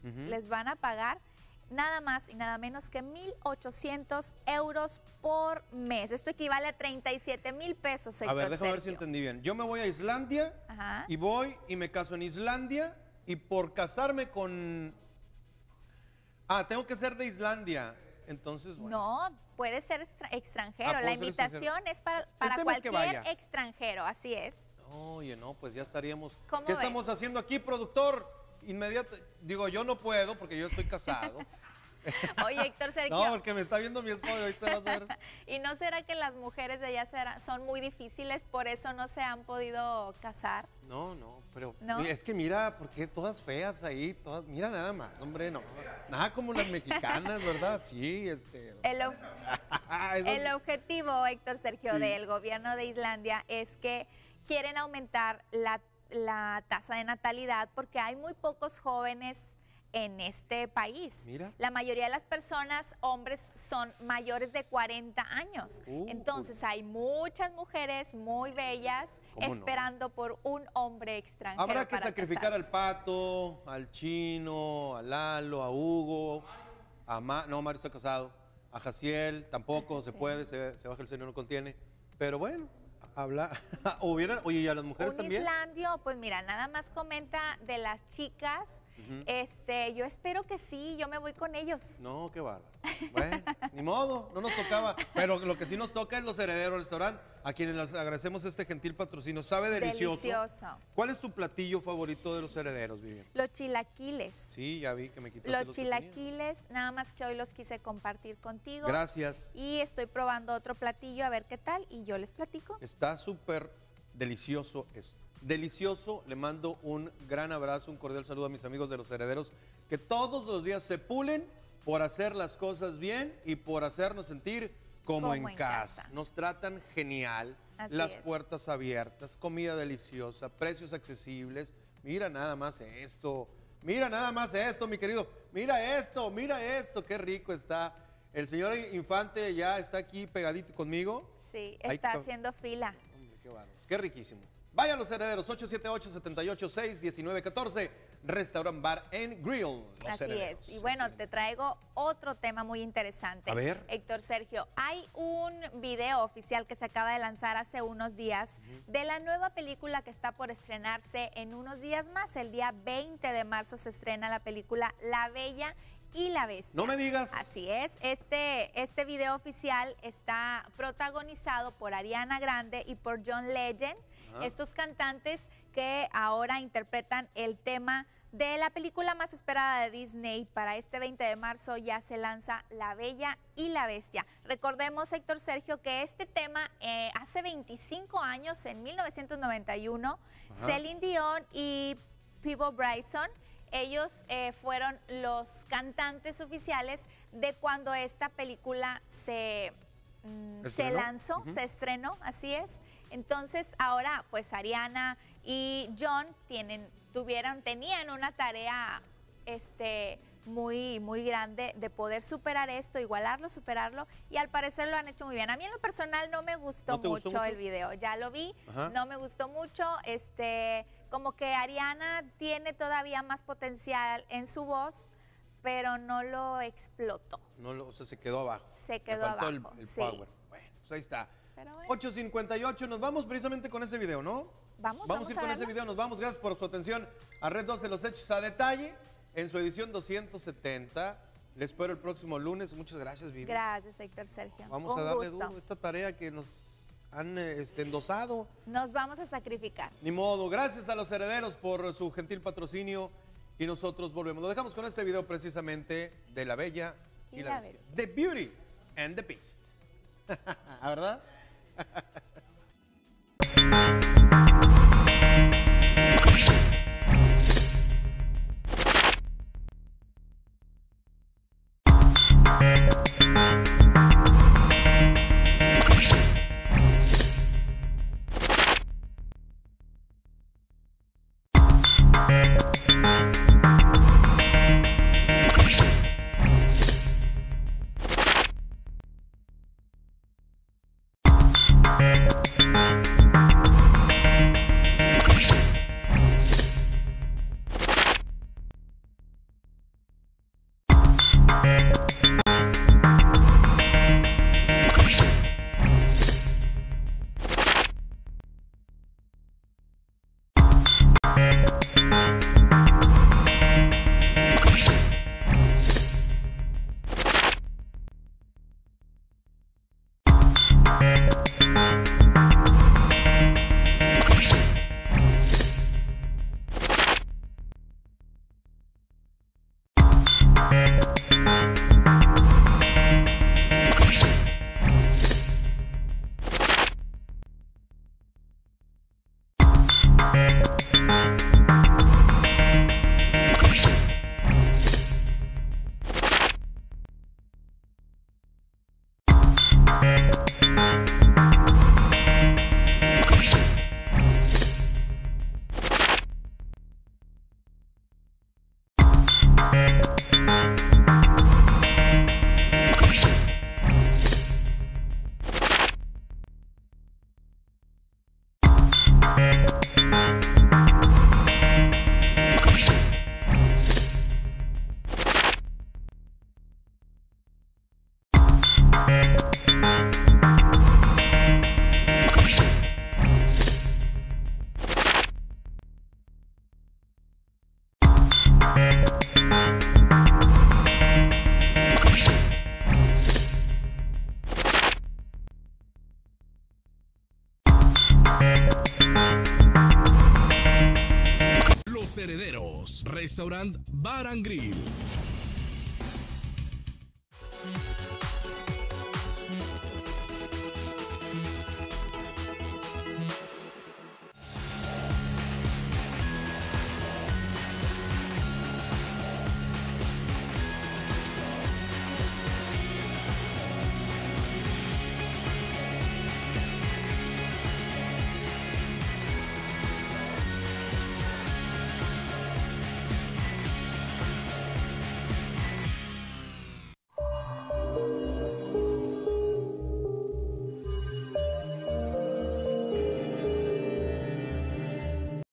nada más y nada menos que 1,800 euros por mes. Esto equivale a 37,000 pesos, A ver, déjame ver si entendí bien. Yo me voy a Islandia y voy y me caso en Islandia, y por casarme con... tengo que ser de Islandia. Entonces, bueno. No, puede ser extranjero. La invitación es para cualquier extranjero, así es. Oye, no, pues ya estaríamos. ¿Cómo ¿Qué ves? estamos haciendo aquí, productor? Inmediato. Digo, yo no puedo porque yo estoy casado. Oye, Héctor Sergio. No, porque me está viendo mi esposo, ahorita vas a ver. ¿Y no será que las mujeres de allá son muy difíciles, por eso no se han podido casar? No, pero ¿no? Es que mira, porque todas feas ahí, todas, mira nada más, hombre, no. Nada como las mexicanas, ¿verdad? Sí, El objetivo, Héctor Sergio, del gobierno de Islandia es que quieren aumentar la tasa de natalidad, porque hay muy pocos jóvenes en este país. Mira. La mayoría de las personas, hombres, son mayores de 40 años. Entonces hay muchas mujeres muy bellas esperando por un hombre extranjero. Habrá que sacrificar al Pato, al Chino, a Lalo, a Hugo, no, Mario está casado, a Jaciel, tampoco se puede, se baja el seno, no contiene. Pero bueno, oye, ¿y a las mujeres también? Islandio, pues mira, nada más comenta de las chicas. Yo espero que sí, yo me voy con ellos. No, qué bárbaro. Bueno, ni modo, no nos tocaba. Pero lo que sí nos toca es Los Herederos Restaurant, a quienes les agradecemos este gentil patrocinio. Sabe delicioso. Delicioso. ¿Cuál es tu platillo favorito de Los Herederos, Vivian? Los chilaquiles. Sí, ya vi que me quitaste los chilaquiles, nada más que hoy los quise compartir contigo. Gracias. Y estoy probando otro platillo, a ver qué tal, y yo les platico. Está súper delicioso esto. Delicioso, le mando un gran abrazo, un cordial saludo a mis amigos de Los Herederos, que todos los días se pulen por hacer las cosas bien y por hacernos sentir como en casa. Nos tratan genial, las puertas abiertas, comida deliciosa, precios accesibles. Mira nada más esto, mi querido. Mira esto, qué rico está. El señor Infante ya está aquí pegadito conmigo. Sí, está haciendo fila. Hombre, qué bárbaro, qué riquísimo. Vayan Los Herederos, 878-786-1914, Restaurant Bar and Grill. Así es. Y bueno, te traigo otro tema muy interesante. A ver. Héctor Sergio, hay un video oficial que se acaba de lanzar hace unos días de la nueva película que está por estrenarse en unos días más. El día 20 de marzo se estrena la película La Bella y la Bestia. No me digas. Así es. Este video oficial está protagonizado por Ariana Grande y por John Legend, estos cantantes que ahora interpretan el tema de la película más esperada de Disney. Para este 20 de marzo ya se lanza La Bella y la Bestia. Recordemos, Héctor Sergio, que este tema hace 25 años, en 1991, Celine Dion y Peabo Bryson, ellos fueron los cantantes oficiales de cuando esta película se lanzó, se estrenó, así es. Entonces ahora pues Ariana y John tenían una tarea muy grande de poder superar esto, igualarlo, superarlo, y al parecer lo han hecho muy bien. A mí en lo personal no me gustó mucho el video, ya lo vi, no me gustó mucho, como que Ariana tiene todavía más potencial en su voz, pero no lo explotó. O sea, se quedó abajo. Se quedó abajo, el power. Bueno, pues ahí está. Bueno. 8:58, nos vamos precisamente con ese video, ¿no? Vamos a ir con ese video, nos vamos. Gracias por su atención a Red 12, los hechos a detalle, en su edición 270. Les espero el próximo lunes. Muchas gracias, Vivi. Gracias, Héctor Sergio. Vamos a darle duro esta tarea que nos han endosado. Nos vamos a sacrificar. Ni modo. Gracias a los herederos por su gentil patrocinio y nosotros volvemos. Lo dejamos con este video precisamente de La Bella y la Bestia. The Beauty and the Beast. ¿Verdad? Los Herederos, Restaurant Bar and Grill.